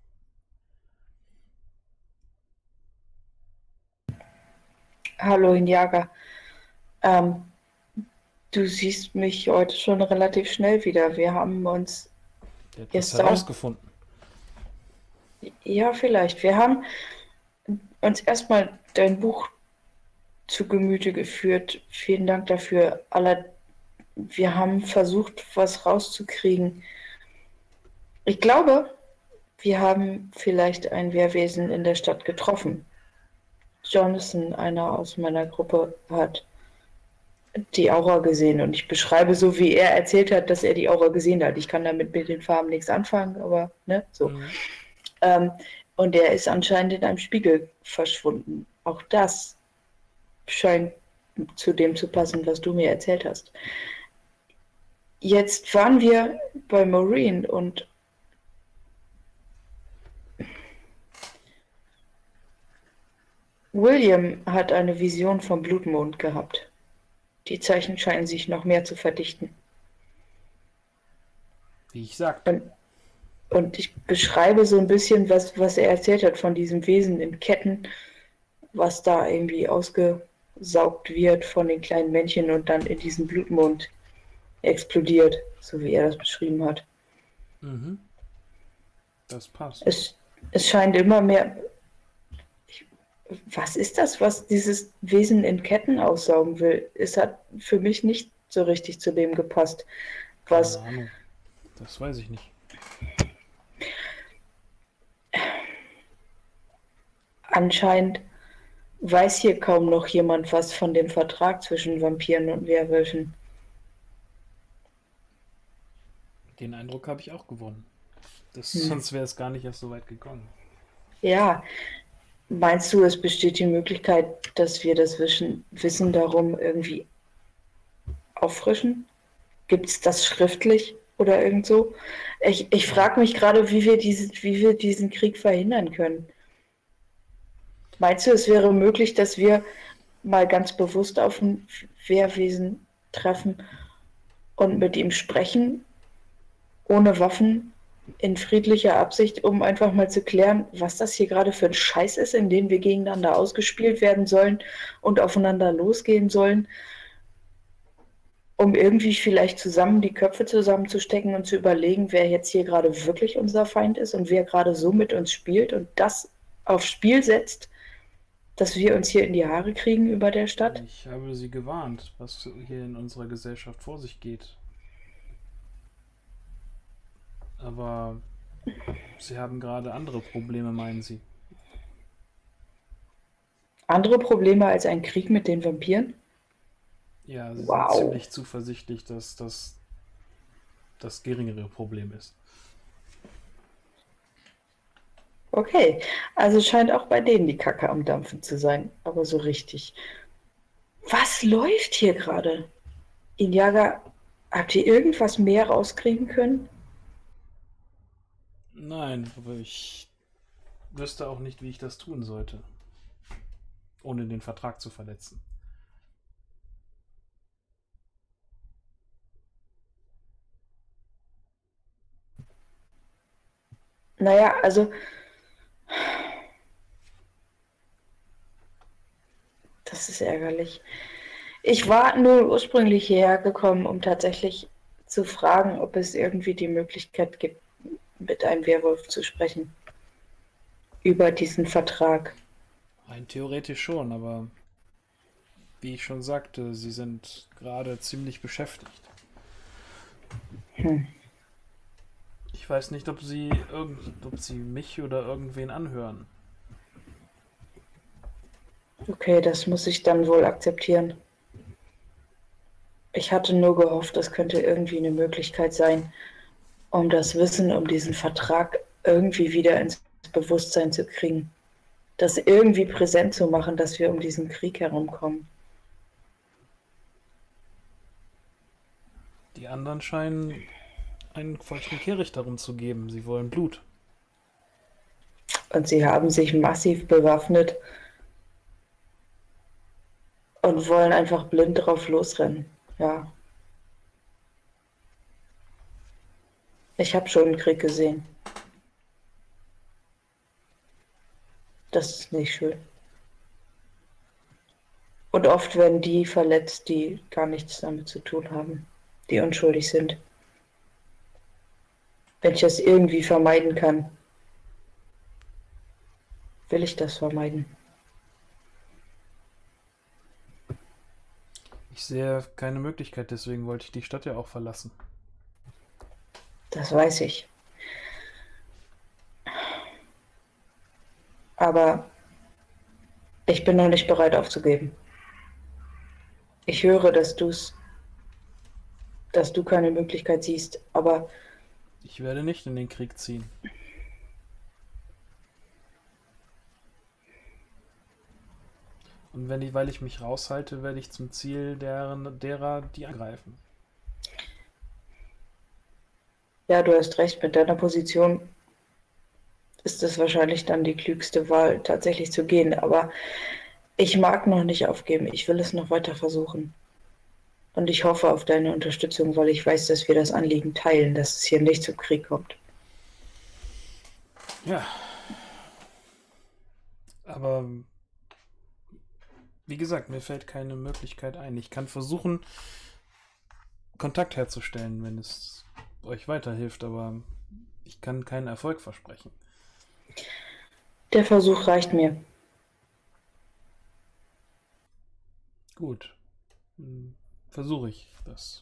Hallo Injaga. Ähm, du siehst mich heute schon relativ schnell wieder. Wir haben uns Der hat was Gestern. herausgefunden. Ja, vielleicht. Wir haben uns erstmal dein Buch zu Gemüte geführt. Vielen Dank dafür. Aller, wir haben versucht, was rauszukriegen. Ich glaube, wir haben vielleicht ein Wehrwesen in der Stadt getroffen. Jonathan, einer aus meiner Gruppe, hat die Aura gesehen. Und ich beschreibe so, wie er erzählt hat, dass er die Aura gesehen hat. Ich kann damit mit den Farben nichts anfangen, aber ne, so. Mhm. Ähm, und er ist anscheinend in einem Spiegel verschwunden. Auch das scheint zu dem zu passen, was du mir erzählt hast. Jetzt waren wir bei Maureen und William hat eine Vision vom Blutmond gehabt. Die Zeichen scheinen sich noch mehr zu verdichten. Wie ich sagte. Und Und ich beschreibe so ein bisschen, was, was er erzählt hat von diesem Wesen in Ketten, was da irgendwie ausgesaugt wird von den kleinen Männchen und dann in diesen Blutmond explodiert, so wie er das beschrieben hat. Mhm. Das passt. Es, es scheint immer mehr. Ich, was ist das, was dieses Wesen in Ketten aussaugen will? Es hat für mich nicht so richtig zu dem gepasst. Was. Keine Ahnung. Das weiß ich nicht. Anscheinend weiß hier kaum noch jemand was von dem Vertrag zwischen Vampiren und Werwölfen. Den Eindruck habe ich auch gewonnen. Das, Hm. Sonst wäre es gar nicht erst so weit gekommen. Ja, meinst du, es besteht die Möglichkeit, dass wir das Wissen, Wissen darum irgendwie auffrischen? Gibt es das schriftlich oder irgend so? Ich, ich frage mich gerade, wie wir, diese, wie wir diesen Krieg verhindern können. Meinst du, es wäre möglich, dass wir mal ganz bewusst auf ein Wehrwesen treffen und mit ihm sprechen, ohne Waffen, in friedlicher Absicht, um einfach mal zu klären, was das hier gerade für ein Scheiß ist, in dem wir gegeneinander ausgespielt werden sollen und aufeinander losgehen sollen, um irgendwie vielleicht zusammen die Köpfe zusammenzustecken und zu überlegen, wer jetzt hier gerade wirklich unser Feind ist und wer gerade so mit uns spielt und das aufs Spiel setzt, dass wir uns hier in die Haare kriegen über der Stadt? Ich habe sie gewarnt, was hier in unserer Gesellschaft vor sich geht. Aber sie haben gerade andere Probleme, meinen sie. Andere Probleme als ein Krieg mit den Vampiren? Ja, sie Wow. sind ziemlich zuversichtlich, dass das das geringere Problem ist. Okay, also scheint auch bei denen die Kacke am Dampfen zu sein, aber so richtig. Was läuft hier gerade? Injaga, habt ihr irgendwas mehr rauskriegen können? Nein, aber ich wüsste auch nicht, wie ich das tun sollte, ohne den Vertrag zu verletzen. Naja, also das ist ärgerlich. Ich war nur ursprünglich hierher gekommen, um tatsächlich zu fragen, ob es irgendwie die Möglichkeit gibt, mit einem Werwolf zu sprechen über diesen Vertrag. Rein theoretisch schon, aber wie ich schon sagte, sie sind gerade ziemlich beschäftigt. Hm. Ich weiß nicht, ob sie irgend, ob sie mich oder irgendwen anhören. Okay, das muss ich dann wohl akzeptieren. Ich hatte nur gehofft, es könnte irgendwie eine Möglichkeit sein, um das Wissen um diesen Vertrag irgendwie wieder ins Bewusstsein zu kriegen. Das irgendwie präsent zu machen, dass wir um diesen Krieg herumkommen. Die anderen scheinen einen feuchten Kehricht darum zu geben. Sie wollen Blut. Und sie haben sich massiv bewaffnet und wollen einfach blind drauf losrennen. Ja. Ich habe schon einen Krieg gesehen. Das ist nicht schön. Und oft werden die verletzt, die gar nichts damit zu tun haben, die unschuldig sind. Wenn ich das irgendwie vermeiden kann, will ich das vermeiden. Ich sehe keine Möglichkeit, deswegen wollte ich die Stadt ja auch verlassen. Das weiß ich. Aber ich bin noch nicht bereit aufzugeben. Ich höre, dass du's, dass du keine Möglichkeit siehst, aber Ich werde nicht in den Krieg ziehen. Und wenn ich, weil ich mich raushalte, werde ich zum Ziel deren, derer, die angreifen. ja, du hast recht, mit deiner Position ist es wahrscheinlich dann die klügste Wahl, tatsächlich zu gehen. Aber ich mag noch nicht aufgeben. Ich will es noch weiter versuchen. Und ich hoffe auf deine Unterstützung, weil ich weiß, dass wir das Anliegen teilen, dass es hier nicht zum Krieg kommt. Ja. Aber wie gesagt, mir fällt keine Möglichkeit ein. Ich kann versuchen, Kontakt herzustellen, wenn es euch weiterhilft, aber ich kann keinen Erfolg versprechen. Der Versuch reicht mir. Gut. Hm, versuche ich das.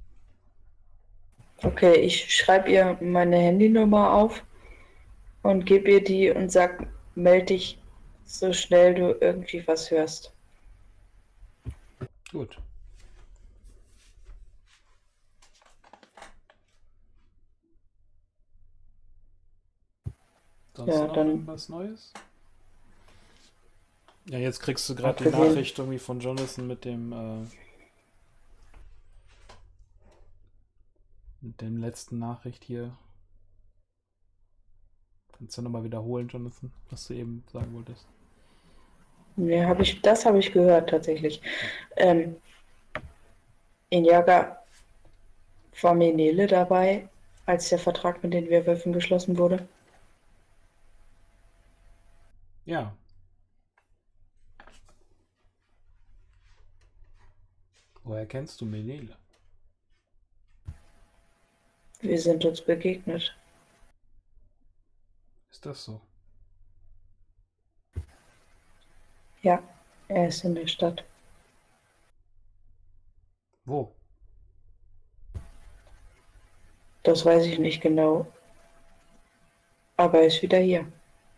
Okay, ich schreibe ihr meine Handynummer auf und gebe ihr die und sag, melde dich so schnell du irgendwie was hörst. Gut. Sonst Ja, noch dann- irgendwas Neues? Ja, jetzt kriegst du gerade die Abgesehen- Nachricht irgendwie von Jonathan mit dem äh, mit dem letzten Nachricht hier. Kannst du nochmal wiederholen, Jonathan, was du eben sagen wolltest? Nee, hab ich, das habe ich gehört tatsächlich. Ähm, in Jaga war Menele dabei, als der Vertrag mit den Werwölfen geschlossen wurde. Ja. Woher kennst du Menele? Wir sind uns begegnet. Ist das so? Ja, er ist in der Stadt. Wo? Das weiß ich nicht genau. Aber er ist wieder hier.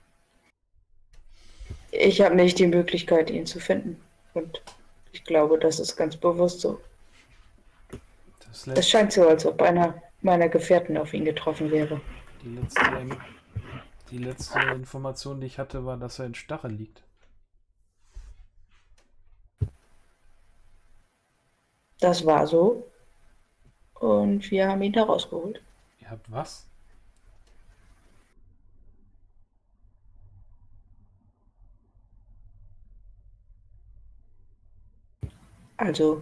Ich habe nicht die Möglichkeit, ihn zu finden. Und ich glaube, das ist ganz bewusst so. Das Es letzte, scheint so, als ob einer meiner Gefährten auf ihn getroffen wäre. die, letzte, die letzte Information, die ich hatte, war, dass er in Stachel liegt. Das war so. Und wir haben ihn da rausgeholt. Ihr habt was? Also,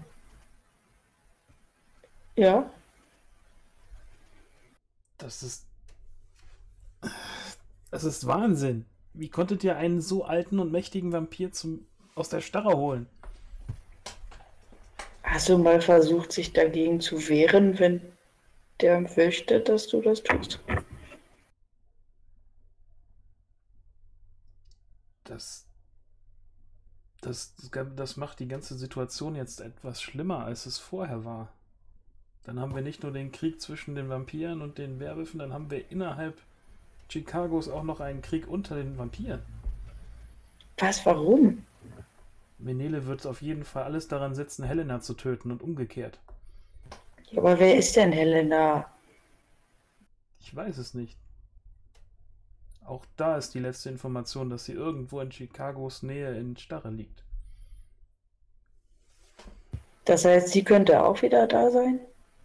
ja, Das ist. Das ist Wahnsinn. Wie konntet ihr einen so alten und mächtigen Vampir zum, aus der Starre holen? hast du mal versucht, sich dagegen zu wehren, wenn der fürchtet, dass du das tust? Das, das, das macht die ganze Situation jetzt etwas schlimmer, als es vorher war. Dann haben wir nicht nur den Krieg zwischen den Vampiren und den Werwölfen, dann haben wir innerhalb Chicagos auch noch einen Krieg unter den Vampiren. Was, warum? Menele wird auf jeden Fall alles daran setzen, Helena zu töten und umgekehrt. Ja, aber wer ist denn Helena? Ich weiß es nicht. Auch da ist die letzte Information, dass sie irgendwo in Chicagos Nähe in Starre liegt. Das heißt, sie könnte auch wieder da sein?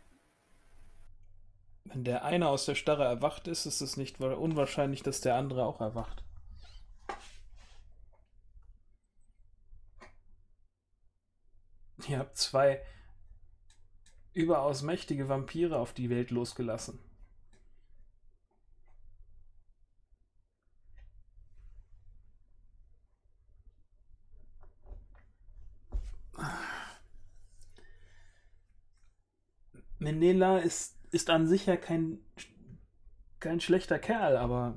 Wenn der eine aus der Starre erwacht ist, ist es nicht unwahrscheinlich, dass der andere auch erwacht. Ihr habt zwei überaus mächtige Vampire auf die Welt losgelassen. Menela ist, ist an sich ja kein, kein schlechter Kerl, aber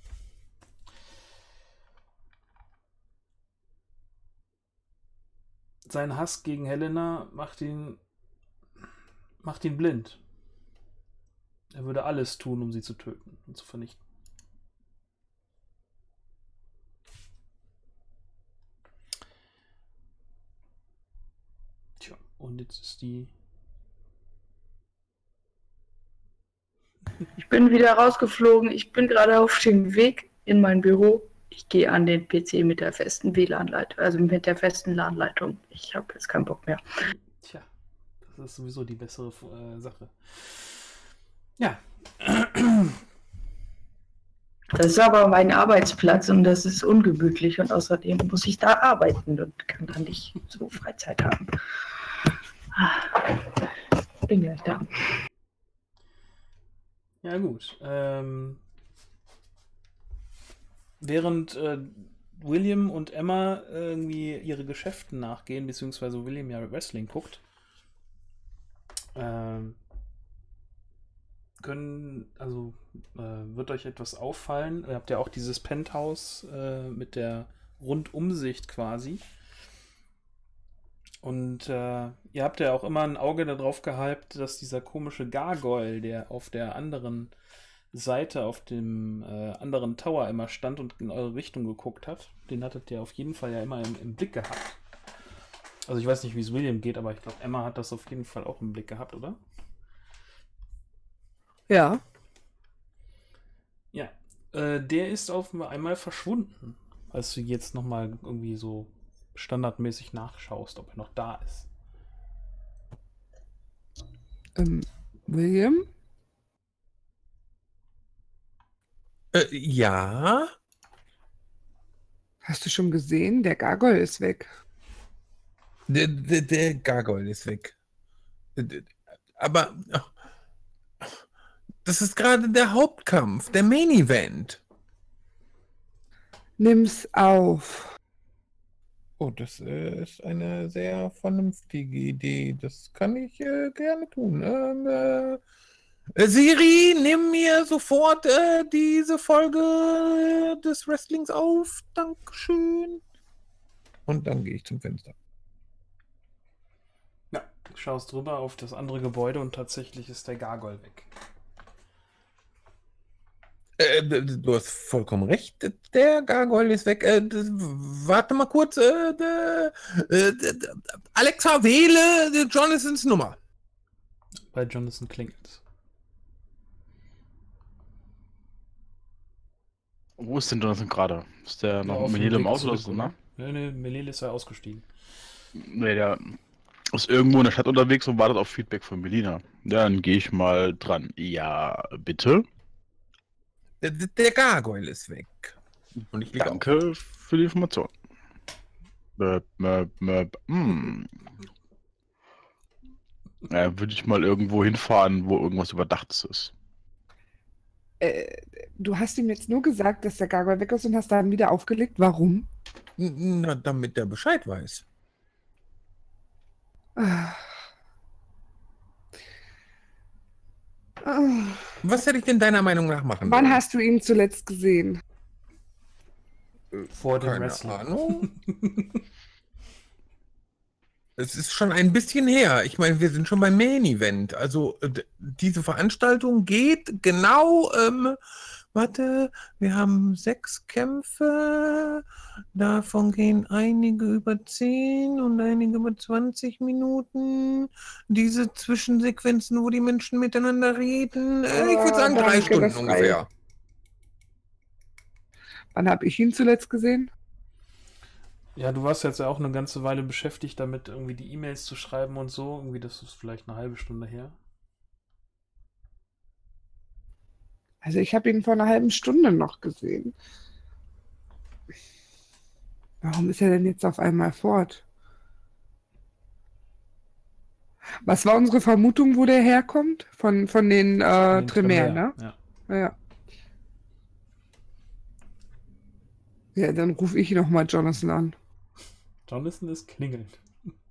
sein Hass gegen Helena macht ihn, macht ihn blind. Er würde alles tun, um sie zu töten und zu vernichten. Tja, und jetzt ist die... Ich bin wieder rausgeflogen. Ich bin gerade auf dem Weg in mein Büro. Ich gehe an den P C mit der festen W L A N-Leitung, also mit der festen LAN-Leitung. Ich habe jetzt keinen Bock mehr. Tja, das ist sowieso die bessere äh, Sache. Ja. Das ist aber mein Arbeitsplatz und das ist ungemütlich und außerdem muss ich da arbeiten und kann dann nicht so Freizeit haben. Bin gleich da. Ja gut. Ähm, während äh, William und Emma irgendwie ihre Geschäften nachgehen, beziehungsweise William ja Wrestling guckt, ähm, können, also äh, wird euch etwas auffallen. Ihr habt ja auch dieses Penthouse äh, mit der Rundumsicht quasi. Und äh, ihr habt ja auch immer ein Auge darauf gehabt, dass dieser komische Gargoyle, der auf der anderen Seite, auf dem äh, anderen Tower immer stand und in eure Richtung geguckt hat, den hattet ihr auf jeden Fall ja immer im, im Blick gehabt. Also ich weiß nicht, wie es William geht, aber ich glaube, Emma hat das auf jeden Fall auch im Blick gehabt, oder? Ja. Ja. Äh, der ist auf einmal verschwunden, als du jetzt nochmal irgendwie so standardmäßig nachschaust, ob er noch da ist. Ähm, William? Äh, ja. Hast du schon gesehen? Der Gargoyle ist weg. Der, der, der Gargoyle ist weg. D- Aber das ist gerade der Hauptkampf, der Main Event. Nimm's auf. Oh, das äh, ist eine sehr vernünftige Idee. Das kann ich äh, gerne tun. Ähm, äh, äh, Siri, nimm mir sofort äh, diese Folge des Wrestlings auf. Dankeschön. Und dann gehe ich zum Fenster. Ja, du schaust drüber auf das andere Gebäude und tatsächlich ist der Gargoyle weg. Äh, d- d- du hast vollkommen recht. Der Gargoyle ist weg. Äh, d- warte mal kurz. Äh, d- äh, d- d- Alexa, wähle äh, Jonathans Nummer. Bei Jonathan klingelt. Wo ist denn Jonathan gerade? Ist der noch auf mit dem Melele im Weg Auto oder zurück, so, ne? Nee, nee, Melele ist ja ausgestiegen. Nee, der ist irgendwo in der Stadt unterwegs und wartet auf Feedback von Melina. Ja, dann gehe ich mal dran. Ja, bitte. Der, der Gargoyle ist weg. Und ich liege auf. Danke für die Information. Möp, möp, möp. Hm. Ja, würde ich mal irgendwo hinfahren, wo irgendwas Überdachtes ist. Äh, du hast ihm jetzt nur gesagt, dass der Gargoyle weg ist und hast dann wieder aufgelegt. Warum? Na, damit der Bescheid weiß. Ah. Ah. Was hätte ich denn deiner Meinung nach machen Wann sollen? hast du ihn zuletzt gesehen? Vor dem Keine Wrestling. Ahnung. Es ist schon ein bisschen her. Ich meine, wir sind schon beim Main Event. Also äh, d- diese Veranstaltung geht genau, ähm, warte, wir haben sechs Kämpfe. Davon gehen einige über zehn und einige über zwanzig Minuten. Diese Zwischensequenzen, wo die Menschen miteinander reden. Äh, ich würde sagen Ah, drei danke, Stunden das reicht. ungefähr. Wann habe ich ihn zuletzt gesehen? Ja, du warst jetzt ja auch eine ganze Weile beschäftigt damit, irgendwie die E-Mails zu schreiben und so. Irgendwie, das ist vielleicht eine halbe Stunde her. Also ich habe ihn vor einer halben Stunde noch gesehen. Warum ist er denn jetzt auf einmal fort? Was war unsere Vermutung, wo der herkommt? Von, von den äh, Den Tremere, Tremere, ne? Ja. Ja. Ja, dann rufe ich nochmal Jonathan an. Jonathan ist klingelt.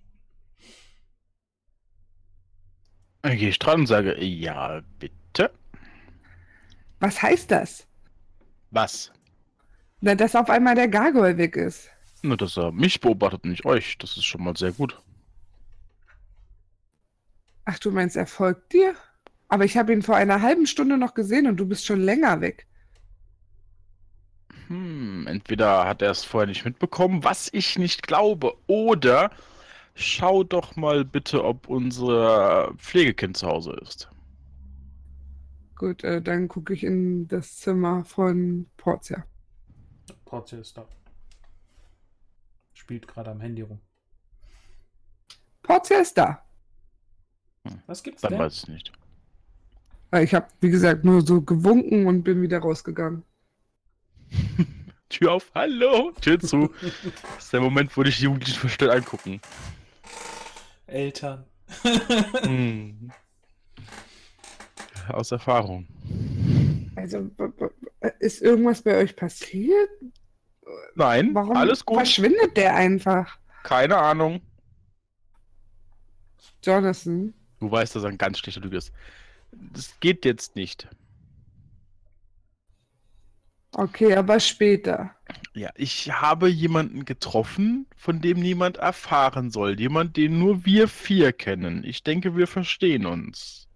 Dann gehe ich dran und sage, ja, bitte. Was heißt das? Was? Na, dass auf einmal der Gargoyle weg ist. Nur, dass er mich beobachtet und nicht euch. Das ist schon mal sehr gut. Ach, du meinst, er folgt dir? Aber ich habe ihn vor einer halben Stunde noch gesehen und du bist schon länger weg. Hm, entweder hat er es vorher nicht mitbekommen, was ich nicht glaube, oder schau doch mal bitte, ob unser Pflegekind zu Hause ist. Gut, äh, dann gucke ich in das Zimmer von Portia. Portia ist da. Spielt gerade am Handy rum. Portia ist da. Was gibt's Dann denn? weiß ich nicht. Äh, Ich habe, wie gesagt, nur so gewunken und bin wieder rausgegangen. Tür auf, hallo, Tür zu. Das ist der Moment, wo dich die Jugendlichen verstellt angucken. Eltern. Hm. Aus Erfahrung. Also, w- w- Äh, Ist irgendwas bei euch passiert? Nein, Warum alles gut. verschwindet der einfach? Keine Ahnung. Jonathan. Du weißt, dass er ein ganz schlechter Typ ist. Das geht jetzt nicht. Okay, aber später. Ja, ich habe jemanden getroffen, von dem niemand erfahren soll. Jemand, den nur wir vier kennen. Ich denke, wir verstehen uns.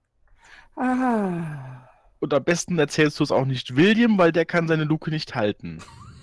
Ah. Und am besten erzählst du es auch nicht William, weil der kann seine Luke nicht halten.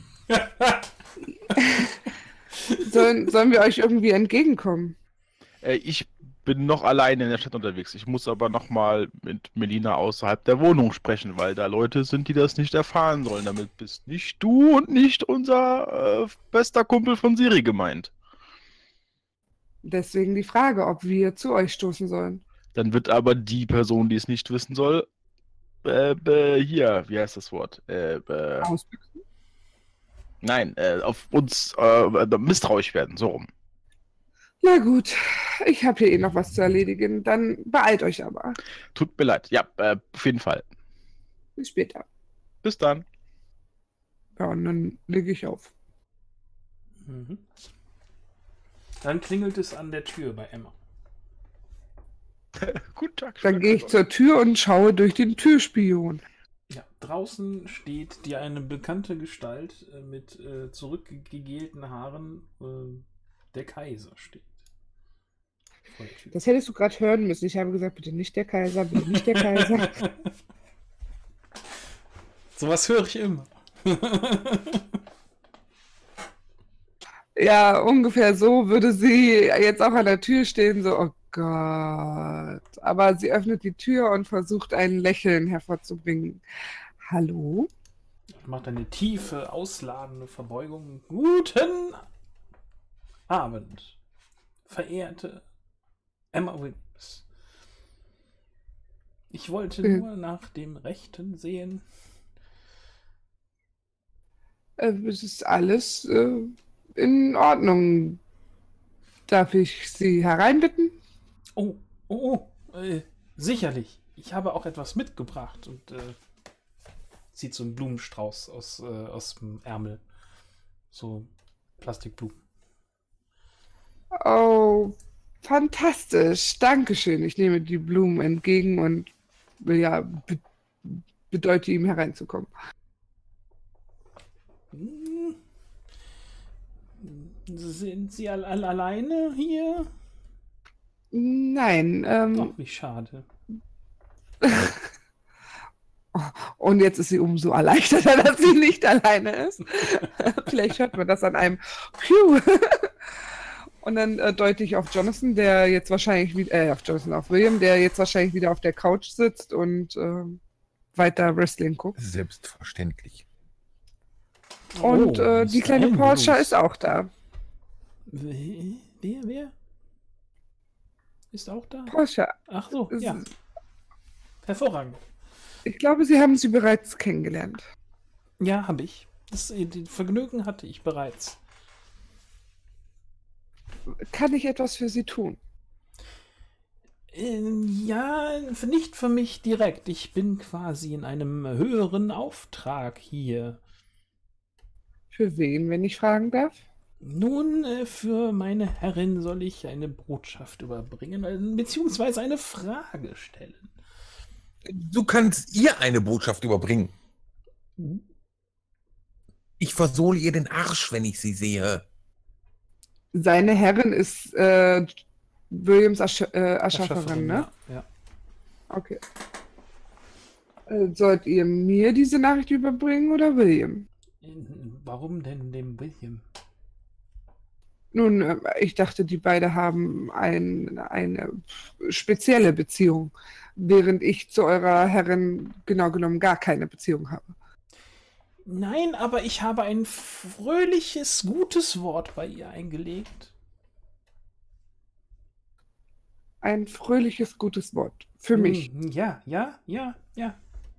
Sollen, sollen wir euch irgendwie entgegenkommen? Äh, ich bin noch alleine in der Stadt unterwegs. Ich muss aber nochmal mit Melina außerhalb der Wohnung sprechen, weil da Leute sind, die das nicht erfahren sollen. Damit bist nicht du und nicht unser äh, bester Kumpel von Siri gemeint. Deswegen die Frage, ob wir zu euch stoßen sollen. Dann wird aber die Person, die es nicht wissen soll, äh, äh, hier, wie heißt das Wort? Äh, äh, Ausbüchsen? nein, äh, auf uns äh, misstrauisch werden, so rum. Na gut, ich habe hier eh noch was zu erledigen. Dann beeilt euch aber. Tut mir leid. Ja, äh, auf jeden Fall. Bis später. Bis dann. Ja, und dann lege ich auf. Mhm. Dann klingelt es an der Tür bei Emma. Guten Tag. Dann gehe ich zur Tür und schaue durch den Türspion. Ja, draußen steht dir eine bekannte Gestalt äh, mit äh, zurückgegelten Haaren. Äh, der Kaiser steht. Vor der Tür. Das hättest du gerade hören müssen. Ich habe gesagt, bitte nicht der Kaiser, bitte nicht der Kaiser. Sowas höre ich immer. Ja, ungefähr so würde sie jetzt auch an der Tür stehen, so, oh Gott. Aber sie öffnet die Tür und versucht ein Lächeln hervorzubringen. Hallo? Macht eine tiefe, ausladende Verbeugung. Guten Abend, verehrte Emma Williams. Ich wollte Äh. nur nach dem Rechten sehen. Äh, Es ist alles äh, in Ordnung. Darf ich Sie hereinbitten? Oh, oh, oh, äh, sicherlich. Ich habe auch etwas mitgebracht und äh, zieht so einen Blumenstrauß aus, äh, aus dem Ärmel. So Plastikblumen. Oh, fantastisch. Dankeschön. Ich nehme die Blumen entgegen und ja, be bedeute ihm hereinzukommen. Hm. Sind Sie all, all alleine hier? Nein, ähm, Ach, wie schade. und jetzt ist sie umso erleichterter, dass sie nicht alleine ist. Vielleicht hört man das an einem Phew. Und dann äh, deute ich auf Jonathan, der jetzt wahrscheinlich wieder, äh, auf Jonathan, auf William, der jetzt wahrscheinlich wieder auf der Couch sitzt und äh, weiter Wrestling guckt. Selbstverständlich. Und Oh, äh, ist die kleine ein Portia Blues. ist auch da. Wer, wer? wer? Ist auch da? Portia, Ach so, ist, ja. Hervorragend. ich glaube, Sie haben sie bereits kennengelernt. Ja, habe ich. Das äh, die Vergnügen hatte ich bereits. Kann ich etwas für Sie tun? Äh, ja, f- nicht für mich direkt. Ich bin quasi in einem höheren Auftrag hier. Für wen, wenn ich fragen darf? Nun, äh, für meine Herrin soll ich eine Botschaft überbringen, äh, beziehungsweise eine Frage stellen. Du kannst ihr eine Botschaft überbringen. Ich versohle ihr den Arsch, wenn ich sie sehe. Seine Herrin ist äh, Williams Ersch äh, Erschafferin, ne? Ja, ja. Okay. Äh, sollt ihr mir diese Nachricht überbringen oder William? Äh, Warum denn dem William? Nun, äh, ich dachte, die beiden haben ein, eine spezielle Beziehung, während ich zu eurer Herrin genau genommen gar keine Beziehung habe. Nein, aber ich habe ein fröhliches, gutes Wort bei ihr eingelegt. Ein fröhliches, gutes Wort. Für mich. Hm, Ja, ja, ja, ja.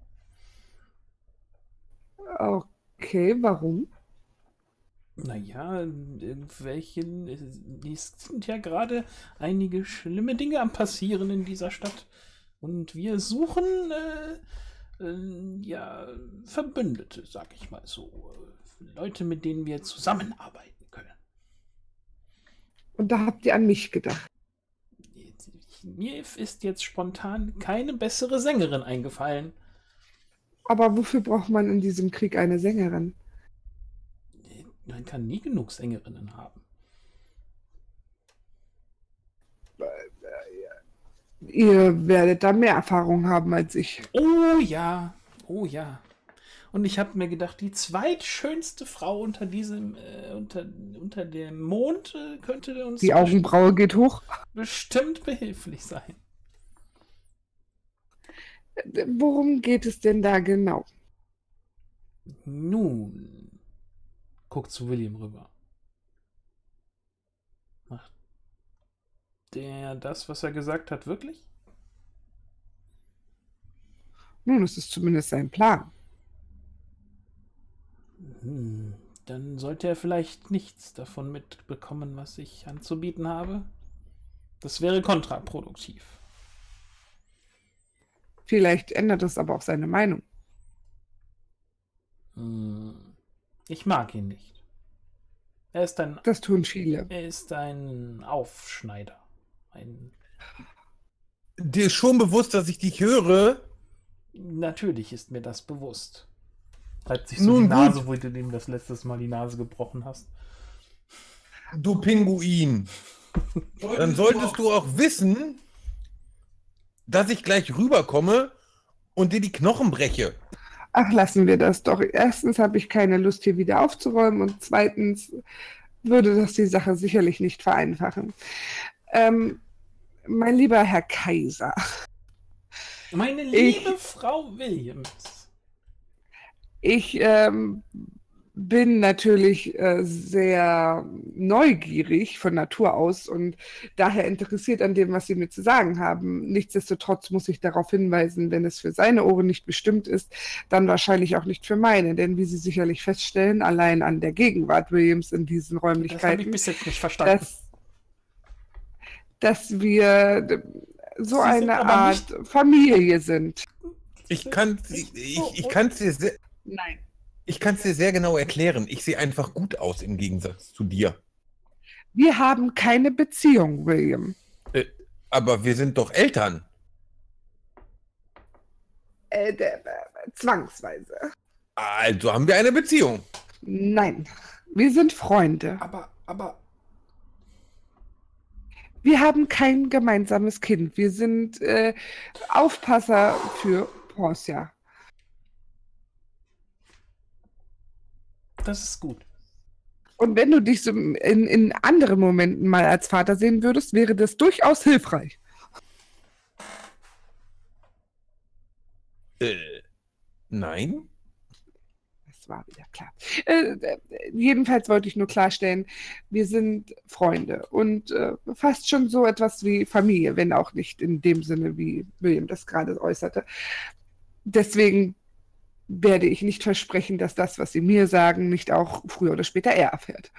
Okay, warum? Naja, irgendwelchen. Es sind ja gerade einige schlimme Dinge am Passieren in dieser Stadt. Und wir suchen äh, äh, ja, Verbündete, sag ich mal so. Leute, mit denen wir zusammenarbeiten können. Und da habt ihr an mich gedacht. Mir ist jetzt spontan keine bessere Sängerin eingefallen. Aber wofür braucht man in diesem Krieg eine Sängerin? Man kann nie genug Sängerinnen haben. Ihr werdet da mehr Erfahrung haben als ich. Oh ja, oh ja. Und ich habe mir gedacht, die zweitschönste Frau unter diesem, äh, unter, unter dem Mond äh, könnte uns Die Augenbraue geht hoch. bestimmt behilflich sein. Worum geht es denn da genau? Nun, guckt zu William rüber. Macht der das, was er gesagt hat, wirklich? Nun, es ist zumindest sein Plan. Hm, dann sollte er vielleicht nichts davon mitbekommen, was ich anzubieten habe. Das wäre kontraproduktiv. Vielleicht ändert es aber auch seine Meinung. Hm, ich mag ihn nicht. Er ist ein, Das tun viele. er ist ein Aufschneider. Ein, Dir ist schon bewusst, dass ich dich höre? natürlich ist mir das bewusst. Reibt sich so Nun die Nase, gut. wo du ihm das letztes Mal die Nase gebrochen hast. Du Pinguin. Dann solltest du auch wissen, dass ich gleich rüberkomme und dir die Knochen breche. Ach, lassen wir das doch. Erstens habe ich keine Lust, hier wieder aufzuräumen und zweitens würde das die Sache sicherlich nicht vereinfachen. Ähm, mein lieber Herr Kaiser, Meine Ich- liebe Frau Williams. ich ähm, bin natürlich äh, sehr neugierig von Natur aus und daher interessiert an dem, was Sie mir zu sagen haben. Nichtsdestotrotz muss ich darauf hinweisen, wenn es für seine Ohren nicht bestimmt ist, dann wahrscheinlich auch nicht für meine. Denn wie Sie sicherlich feststellen, allein an der Gegenwart Williams in diesen Das habe ich Räumlichkeiten, bis jetzt nicht verstanden. dass, dass wir d- so Sie sind eine aber Art Familie sind. Ich kann ich, ich kann's dir sehr, Nein. ich kann's dir sehr genau erklären. Ich sehe einfach gut aus im Gegensatz zu dir. Wir haben keine Beziehung, William. Äh, aber wir sind doch Eltern. Äh, d- äh, zwangsweise. Also haben wir eine Beziehung. Nein, wir sind Freunde. Aber, aber, Wir haben kein gemeinsames Kind. Wir sind äh, Aufpasser für Portia. das ist gut. Und wenn du dich so in, in anderen Momenten mal als Vater sehen würdest, wäre das durchaus hilfreich. Äh, nein? Das war wieder klar. Äh, äh, jedenfalls wollte ich nur klarstellen, wir sind Freunde und äh, fast schon so etwas wie Familie, wenn auch nicht in dem Sinne, wie William das gerade äußerte. Deswegen werde ich nicht versprechen, dass das, was Sie mir sagen, nicht auch früher oder später er erfährt.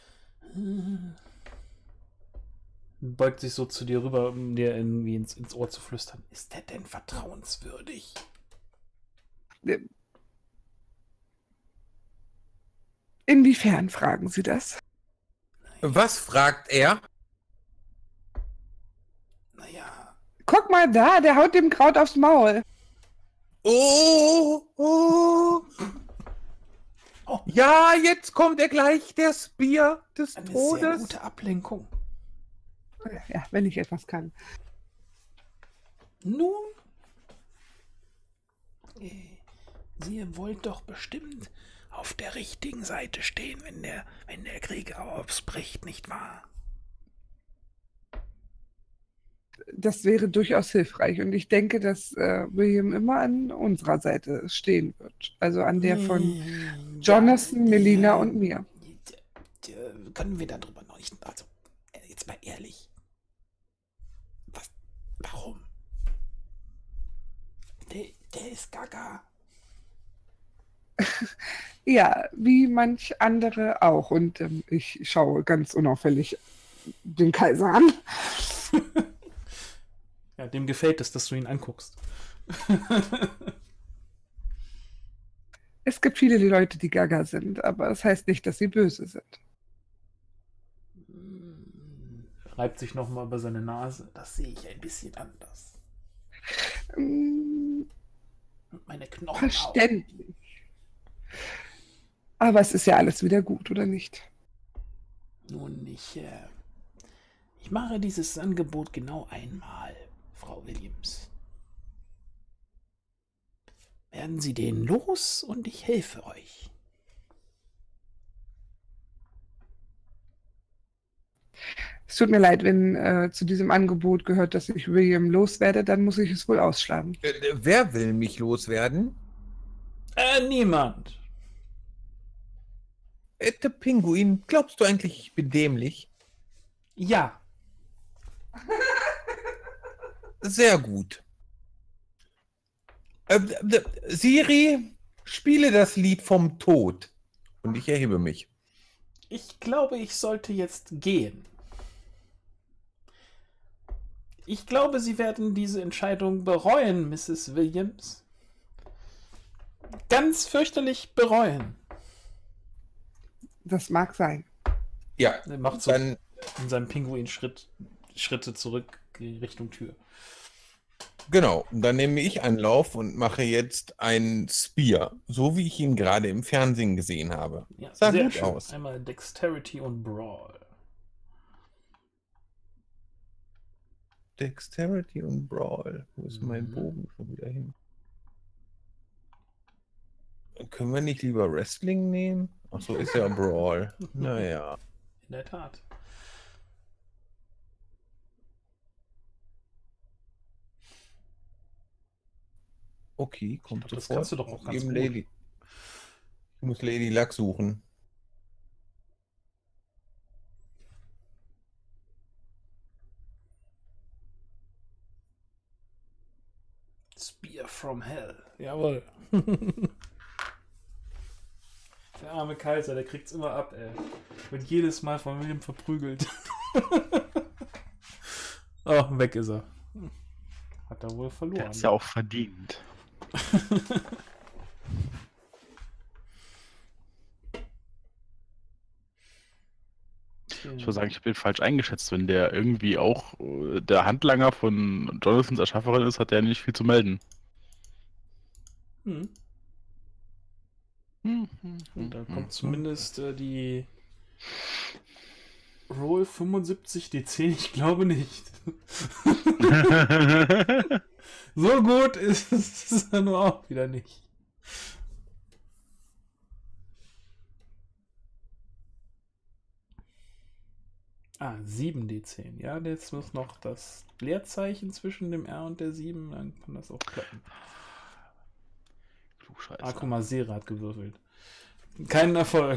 Beugt sich so zu dir rüber, um dir irgendwie ins, ins Ohr zu flüstern. Ist der denn vertrauenswürdig? Inwiefern fragen Sie das? Was fragt er? Naja, Guck mal da, der haut dem Kraut aufs Maul. Oh, oh. Oh. Ja, jetzt kommt er gleich, der Spear des eine sehr Todes. gute Ablenkung. Ja, wenn ich etwas kann. Nun, äh, Sie wollt doch bestimmt auf der richtigen Seite stehen, wenn der, wenn der Krieg ausbricht, nicht wahr? Das wäre durchaus hilfreich. Und ich denke, dass äh, William immer an unserer Seite stehen wird. Also an der von Hm, Jonathan, ja, Melina ja, und mir. d- d- Können wir darüber noch nicht. Also, äh, jetzt mal ehrlich. Was? Warum? Der, der ist gaga. Ja, wie manch andere auch. Und ähm, ich schaue ganz unauffällig den Kaiser an. Ja, dem gefällt es, dass du ihn anguckst. Es gibt viele Leute, die gaga sind, aber das heißt nicht, dass sie böse sind. Reibt sich nochmal über seine Nase. Das sehe ich ein bisschen anders. Mm, Und meine Knochen auch. Verständlich. Aber es ist ja alles wieder gut, oder nicht? Nun, ich, äh, ich mache dieses Angebot genau einmal, Frau Williams. Werden Sie den los und ich helfe euch. Es tut mir leid, wenn äh, zu diesem Angebot gehört, dass ich William loswerde, dann muss ich es wohl ausschlagen. Äh, wer will mich loswerden? Äh, niemand. Äh, der Pinguin, glaubst du eigentlich, ich bin dämlich? Ja. Sehr gut. Äh, äh, Siri, spiele das Lied vom Tod. Und ich erhebe mich. Ich glaube, ich sollte jetzt gehen. Ich glaube, Sie werden diese Entscheidung bereuen, Misses Williams. Ganz fürchterlich bereuen. Das mag sein. Ja, Er macht so dann in seinem Pinguin Schritt, Schritte zurück Richtung Tür. genau. Dann nehme ich Anlauf und mache jetzt ein Spear, so wie ich ihn gerade im Fernsehen gesehen habe. Ja, Sah sehr gut schön. aus. Einmal Dexterity und Brawl. Dexterity und Brawl. Wo ist mein Mhm. Bogen schon wieder hin? Können wir nicht lieber Wrestling nehmen? Ach so, ist ja Brawl. Naja. In der Tat. Okay, kommt glaub, das sofort. kannst du doch auch ganz Eben gut. Lady. Ich muss Lady Luck suchen. Spear from Hell. Jawohl. Der arme Kaiser, der kriegt's immer ab, ey. Wird jedes Mal von William verprügelt. Oh, weg ist er. Hat er wohl Der verloren. hat's ja auch verdient. Ich würde sagen, ich bin falsch eingeschätzt. Wenn der irgendwie auch äh, der Handlanger von Jonathans Erschafferin ist, hat der nicht viel zu melden. Hm. Hm, Und da kommt zumindest äh, die Roll fünfundsiebzig D zehn, ich glaube nicht. So gut ist es dann nur auch wieder nicht. Ah, sieben D zehn. Ja, jetzt muss noch das Leerzeichen zwischen dem R und der sieben, dann kann das auch klappen. Klugscheißer. Ah, guck mal, Sera hat gewürfelt. Kein Erfolg.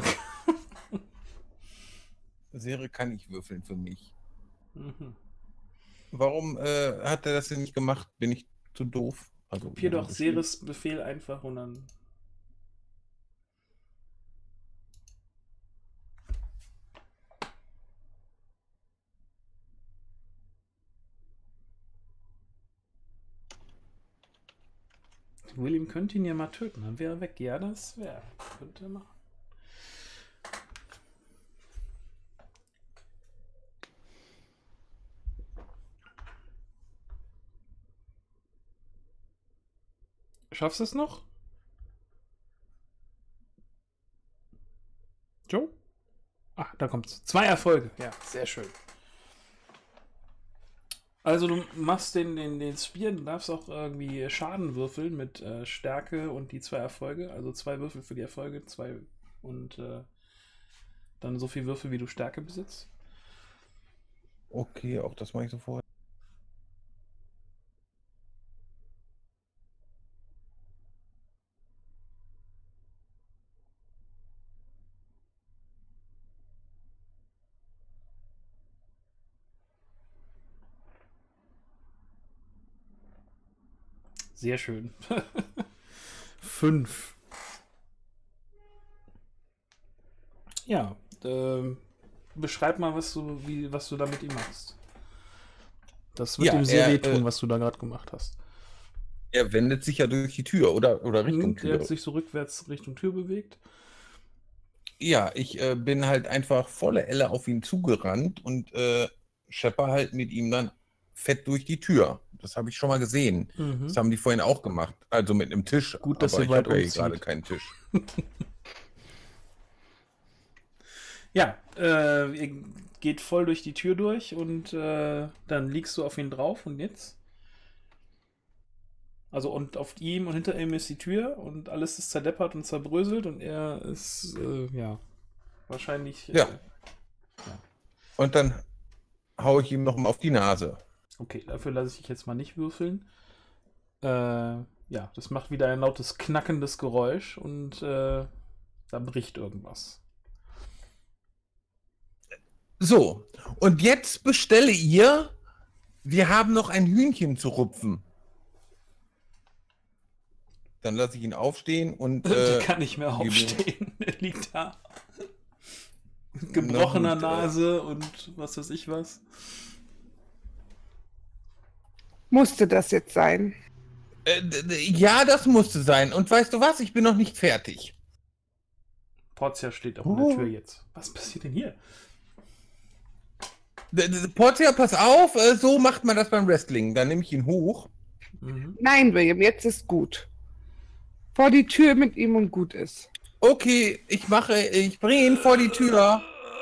Serie kann ich würfeln für mich. Mhm. Warum äh, hat er das denn nicht gemacht? Bin ich zu doof? Also, Kopier ja, doch das Seres Befehl einfach und dann. William könnte ihn ja mal töten, dann wäre er weg. Ja, das wäre. Könnte er machen. Schaffst du es noch? Joe? Ah, da kommt's. Zwei Erfolge. Ja, sehr schön. Also du machst den, den, den Spear, du darfst auch irgendwie Schaden würfeln mit äh, Stärke und die zwei Erfolge. Also zwei Würfel für die Erfolge, zwei und äh, dann so viel Würfel, wie du Stärke besitzt. Okay, auch das mache ich sofort. Sehr schön. Fünf. Ja, ähm, beschreib mal, was du, wie, was du da mit ihm machst. Das wird Ja, ihm sehr er, wehtun, äh, was du da gerade gemacht hast. Er wendet sich ja durch die Tür oder, oder Richtung Und er Tür. hat sich so rückwärts Richtung Tür bewegt. Ja, ich äh, bin halt einfach volle Elle auf ihn zugerannt und äh, schepper halt mit ihm dann fett durch die Tür. Das habe ich schon mal gesehen. Mhm. Das haben die vorhin auch gemacht. Also mit einem Tisch. Gut, dass aber ihr ich weit habe ja hier umzieht. gerade keinen Tisch. Ja, äh, ihr geht voll durch die Tür durch und äh, dann liegst du auf ihn drauf und jetzt? Also und auf ihm und hinter ihm ist die Tür und alles ist zerdeppert und zerbröselt und er ist, äh, ja, wahrscheinlich... Äh, Ja. Und dann hau ich ihm noch mal auf die Nase. Okay, dafür lasse ich dich jetzt mal nicht würfeln. Äh, ja, das macht wieder ein lautes, knackendes Geräusch und äh, da bricht irgendwas. So, und jetzt bestelle ihr, wir haben noch ein Hühnchen zu rupfen. Dann lasse ich ihn aufstehen und... Der Äh, kann nicht mehr gebe- aufstehen. Er liegt da. Mit gebrochener Noch nicht, äh. Nase und was weiß ich was. Musste das jetzt sein? äh, d- d- ja, das musste sein. Und weißt du was? Ich bin noch nicht fertig. Portia steht auch Oh. in der Tür jetzt. Was passiert denn hier? D- d- Portia, pass auf, äh, so macht man das beim Wrestling. Dann nehme ich ihn hoch. Mhm. Nein, William, jetzt ist gut. Vor die Tür mit ihm und gut ist. Okay, ich mache, ich bringe ihn vor die Tür.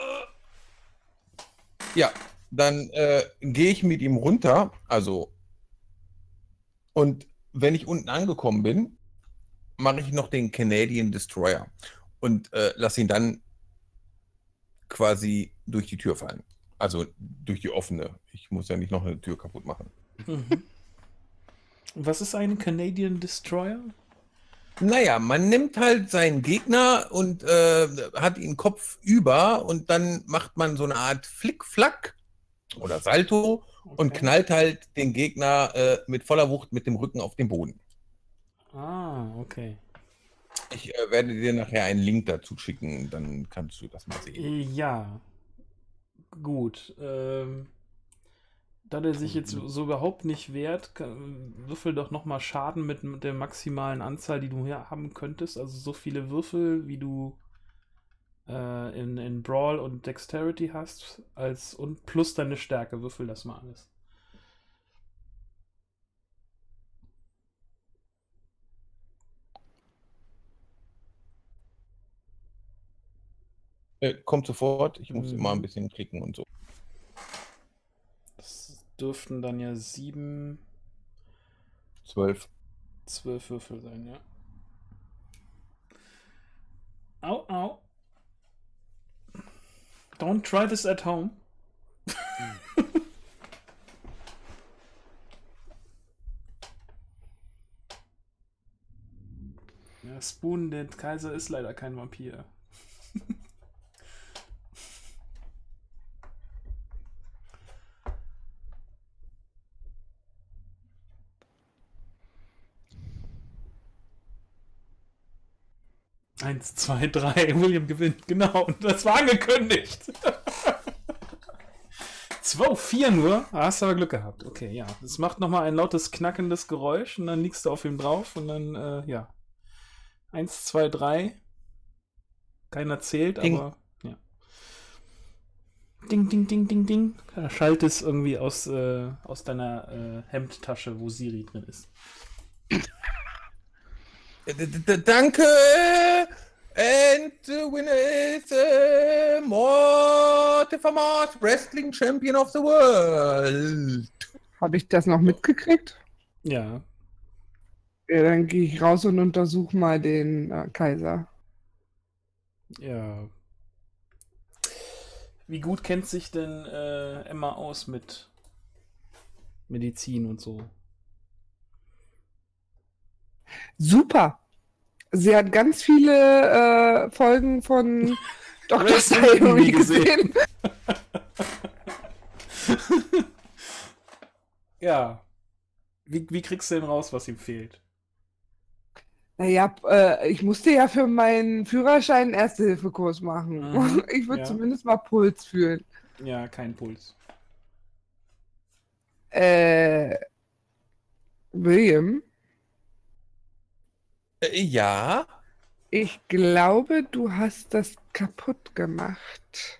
Ja, dann äh, gehe ich mit ihm runter. Also, und wenn ich unten angekommen bin, mache ich noch den Canadian Destroyer und äh, lasse ihn dann quasi durch die Tür fallen. Also durch die offene. Ich muss ja nicht noch eine Tür kaputt machen. Mhm. Was ist ein Canadian Destroyer? Naja, man nimmt halt seinen Gegner und äh, hat ihn kopfüber und dann macht man so eine Art Flick-Flack oder Salto und Okay. knallt halt den Gegner äh, mit voller Wucht mit dem Rücken auf den Boden. Ah, okay. Ich äh, werde dir nachher einen Link dazu schicken, dann kannst du das mal sehen. Ja. Gut. Ähm, da der sich jetzt so überhaupt nicht wehrt, kann, würfel doch nochmal Schaden mit, mit der maximalen Anzahl, die du hier haben könntest. Also so viele Würfel, wie du äh, in, in Brawl und Dexterity hast, als und plus deine Stärke. Würfel das mal alles. Äh, kommt sofort, ich muss Mhm. immer ein bisschen klicken und so. Das dürften dann ja sieben, Zwölf. zwölf Würfel sein, ja. Au, au. Don't try this at home. Ja, Spoon, der Kaiser ist leider kein Vampir. Eins, zwei, drei. William gewinnt, genau. Und das war angekündigt. zwei, vier nur. Ah, hast aber Glück gehabt. Okay, ja. Es macht nochmal ein lautes, knackendes Geräusch und dann liegst du auf ihm drauf und dann, äh, ja. Eins, zwei, drei. Keiner zählt, Ding. aber, ja. Ding, ding, ding, ding, ding. Da schallt es irgendwie aus, äh, aus deiner äh, Hemdtasche, wo Siri drin ist. D- d- d- Danke! And the winner is uh, Mortimer Wrestling Champion of the World. Habe ich das noch mitgekriegt? Ja. Ja, dann gehe ich raus und untersuche mal den äh, Kaiser. Ja. Wie gut kennt sich denn äh, Emma aus mit Medizin und so? Super! Sie hat ganz viele äh, Folgen von Doktor Wrestling Theory gesehen. gesehen. Ja. Wie, wie kriegst du denn raus, was ihm fehlt? Naja, äh, ich musste ja für meinen Führerschein einen Erste-Hilfe-Kurs machen. Mhm, Ich würde ja. zumindest mal Puls fühlen. Ja, kein Puls. Äh, William, Äh, ja, Ich glaube, du hast das kaputt gemacht.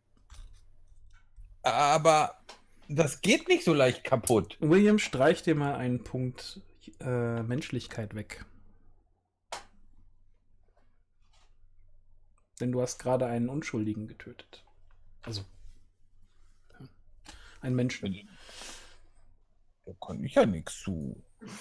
aber das geht nicht so leicht kaputt. William, streich dir mal einen Punkt äh, Menschlichkeit weg. Denn du hast gerade einen Unschuldigen getötet. Also, ja, einen Menschen. Da kann ich ja nichts zu.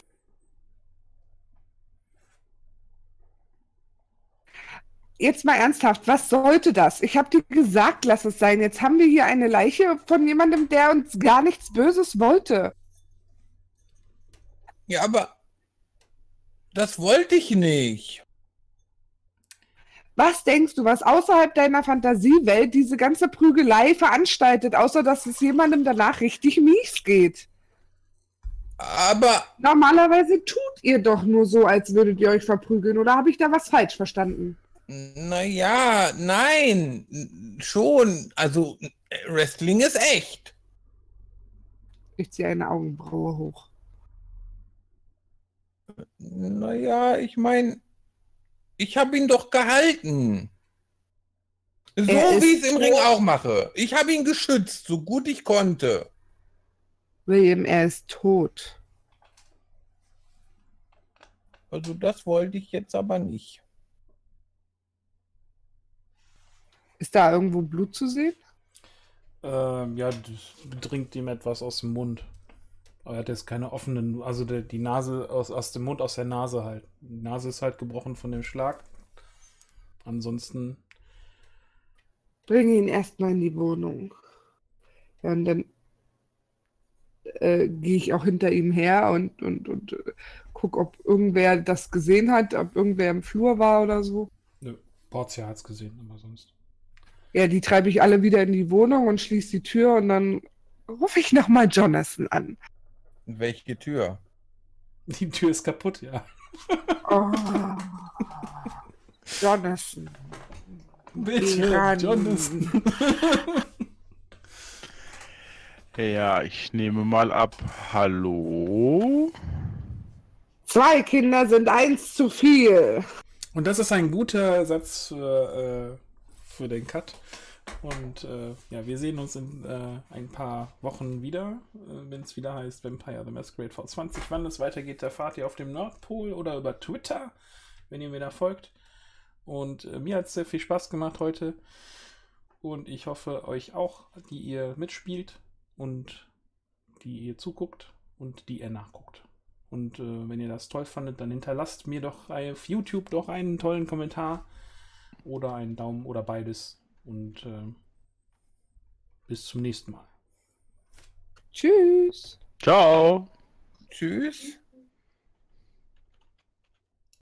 Jetzt mal ernsthaft, was sollte das? Ich habe dir gesagt, lass es sein. Jetzt haben wir hier eine Leiche von jemandem, der uns gar nichts Böses wollte. Ja, aber das wollte ich nicht. Was denkst du, was außerhalb deiner Fantasiewelt diese ganze Prügelei veranstaltet, außer dass es jemandem danach richtig mies geht? Aber Normalerweise tut ihr doch nur so, als würdet ihr euch verprügeln, oder habe ich da was falsch verstanden? naja, nein, n- schon. Also Wrestling ist echt. Ich ziehe eine Augenbraue hoch. Naja, ich meine, ich habe ihn doch gehalten. So Er ist wie ich es im Ring tot. auch mache. Ich habe ihn geschützt, so gut ich konnte. William, er ist tot. Also das wollte ich jetzt aber nicht. Ist da irgendwo Blut zu sehen? Ähm, ja, das dringt ihm etwas aus dem Mund. Aber er hat jetzt keine offenen, also der, die Nase aus, aus dem Mund, aus der Nase halt. Die Nase ist halt gebrochen von dem Schlag. Ansonsten, Bringe ihn erstmal in die Wohnung. Ja, und dann äh, gehe ich auch hinter ihm her und, und, und äh, guck, ob irgendwer das gesehen hat, ob irgendwer im Flur war oder so. ne, Portia hat's gesehen, aber sonst. Ja, die treibe ich alle wieder in die Wohnung und schließe die Tür und dann rufe ich nochmal Jonathan an. Welche Tür? Die Tür ist kaputt, ja. Oh. Jonathan. Bitte, Ran. Jonathan. Ja, ich nehme mal ab. Hallo? Zwei Kinder sind eins zu viel. Und das ist ein guter Satz für, äh, für den Cut. Und äh, ja, wir sehen uns in äh, ein paar Wochen wieder, äh, wenn es wieder heißt Vampire the Masquerade V zwanzig. Wann es weitergeht, erfahrt ihr auf dem Nordpol oder über Twitter, wenn ihr mir da folgt. Und äh, mir hat es sehr viel Spaß gemacht heute. Und ich hoffe, euch auch, die ihr mitspielt und die ihr zuguckt und die ihr nachguckt. Und äh, wenn ihr das toll fandet, dann hinterlasst mir doch auf YouTube doch einen tollen Kommentar oder einen Daumen oder beides. Und äh, bis zum nächsten Mal. Tschüss. Ciao. Tschüss.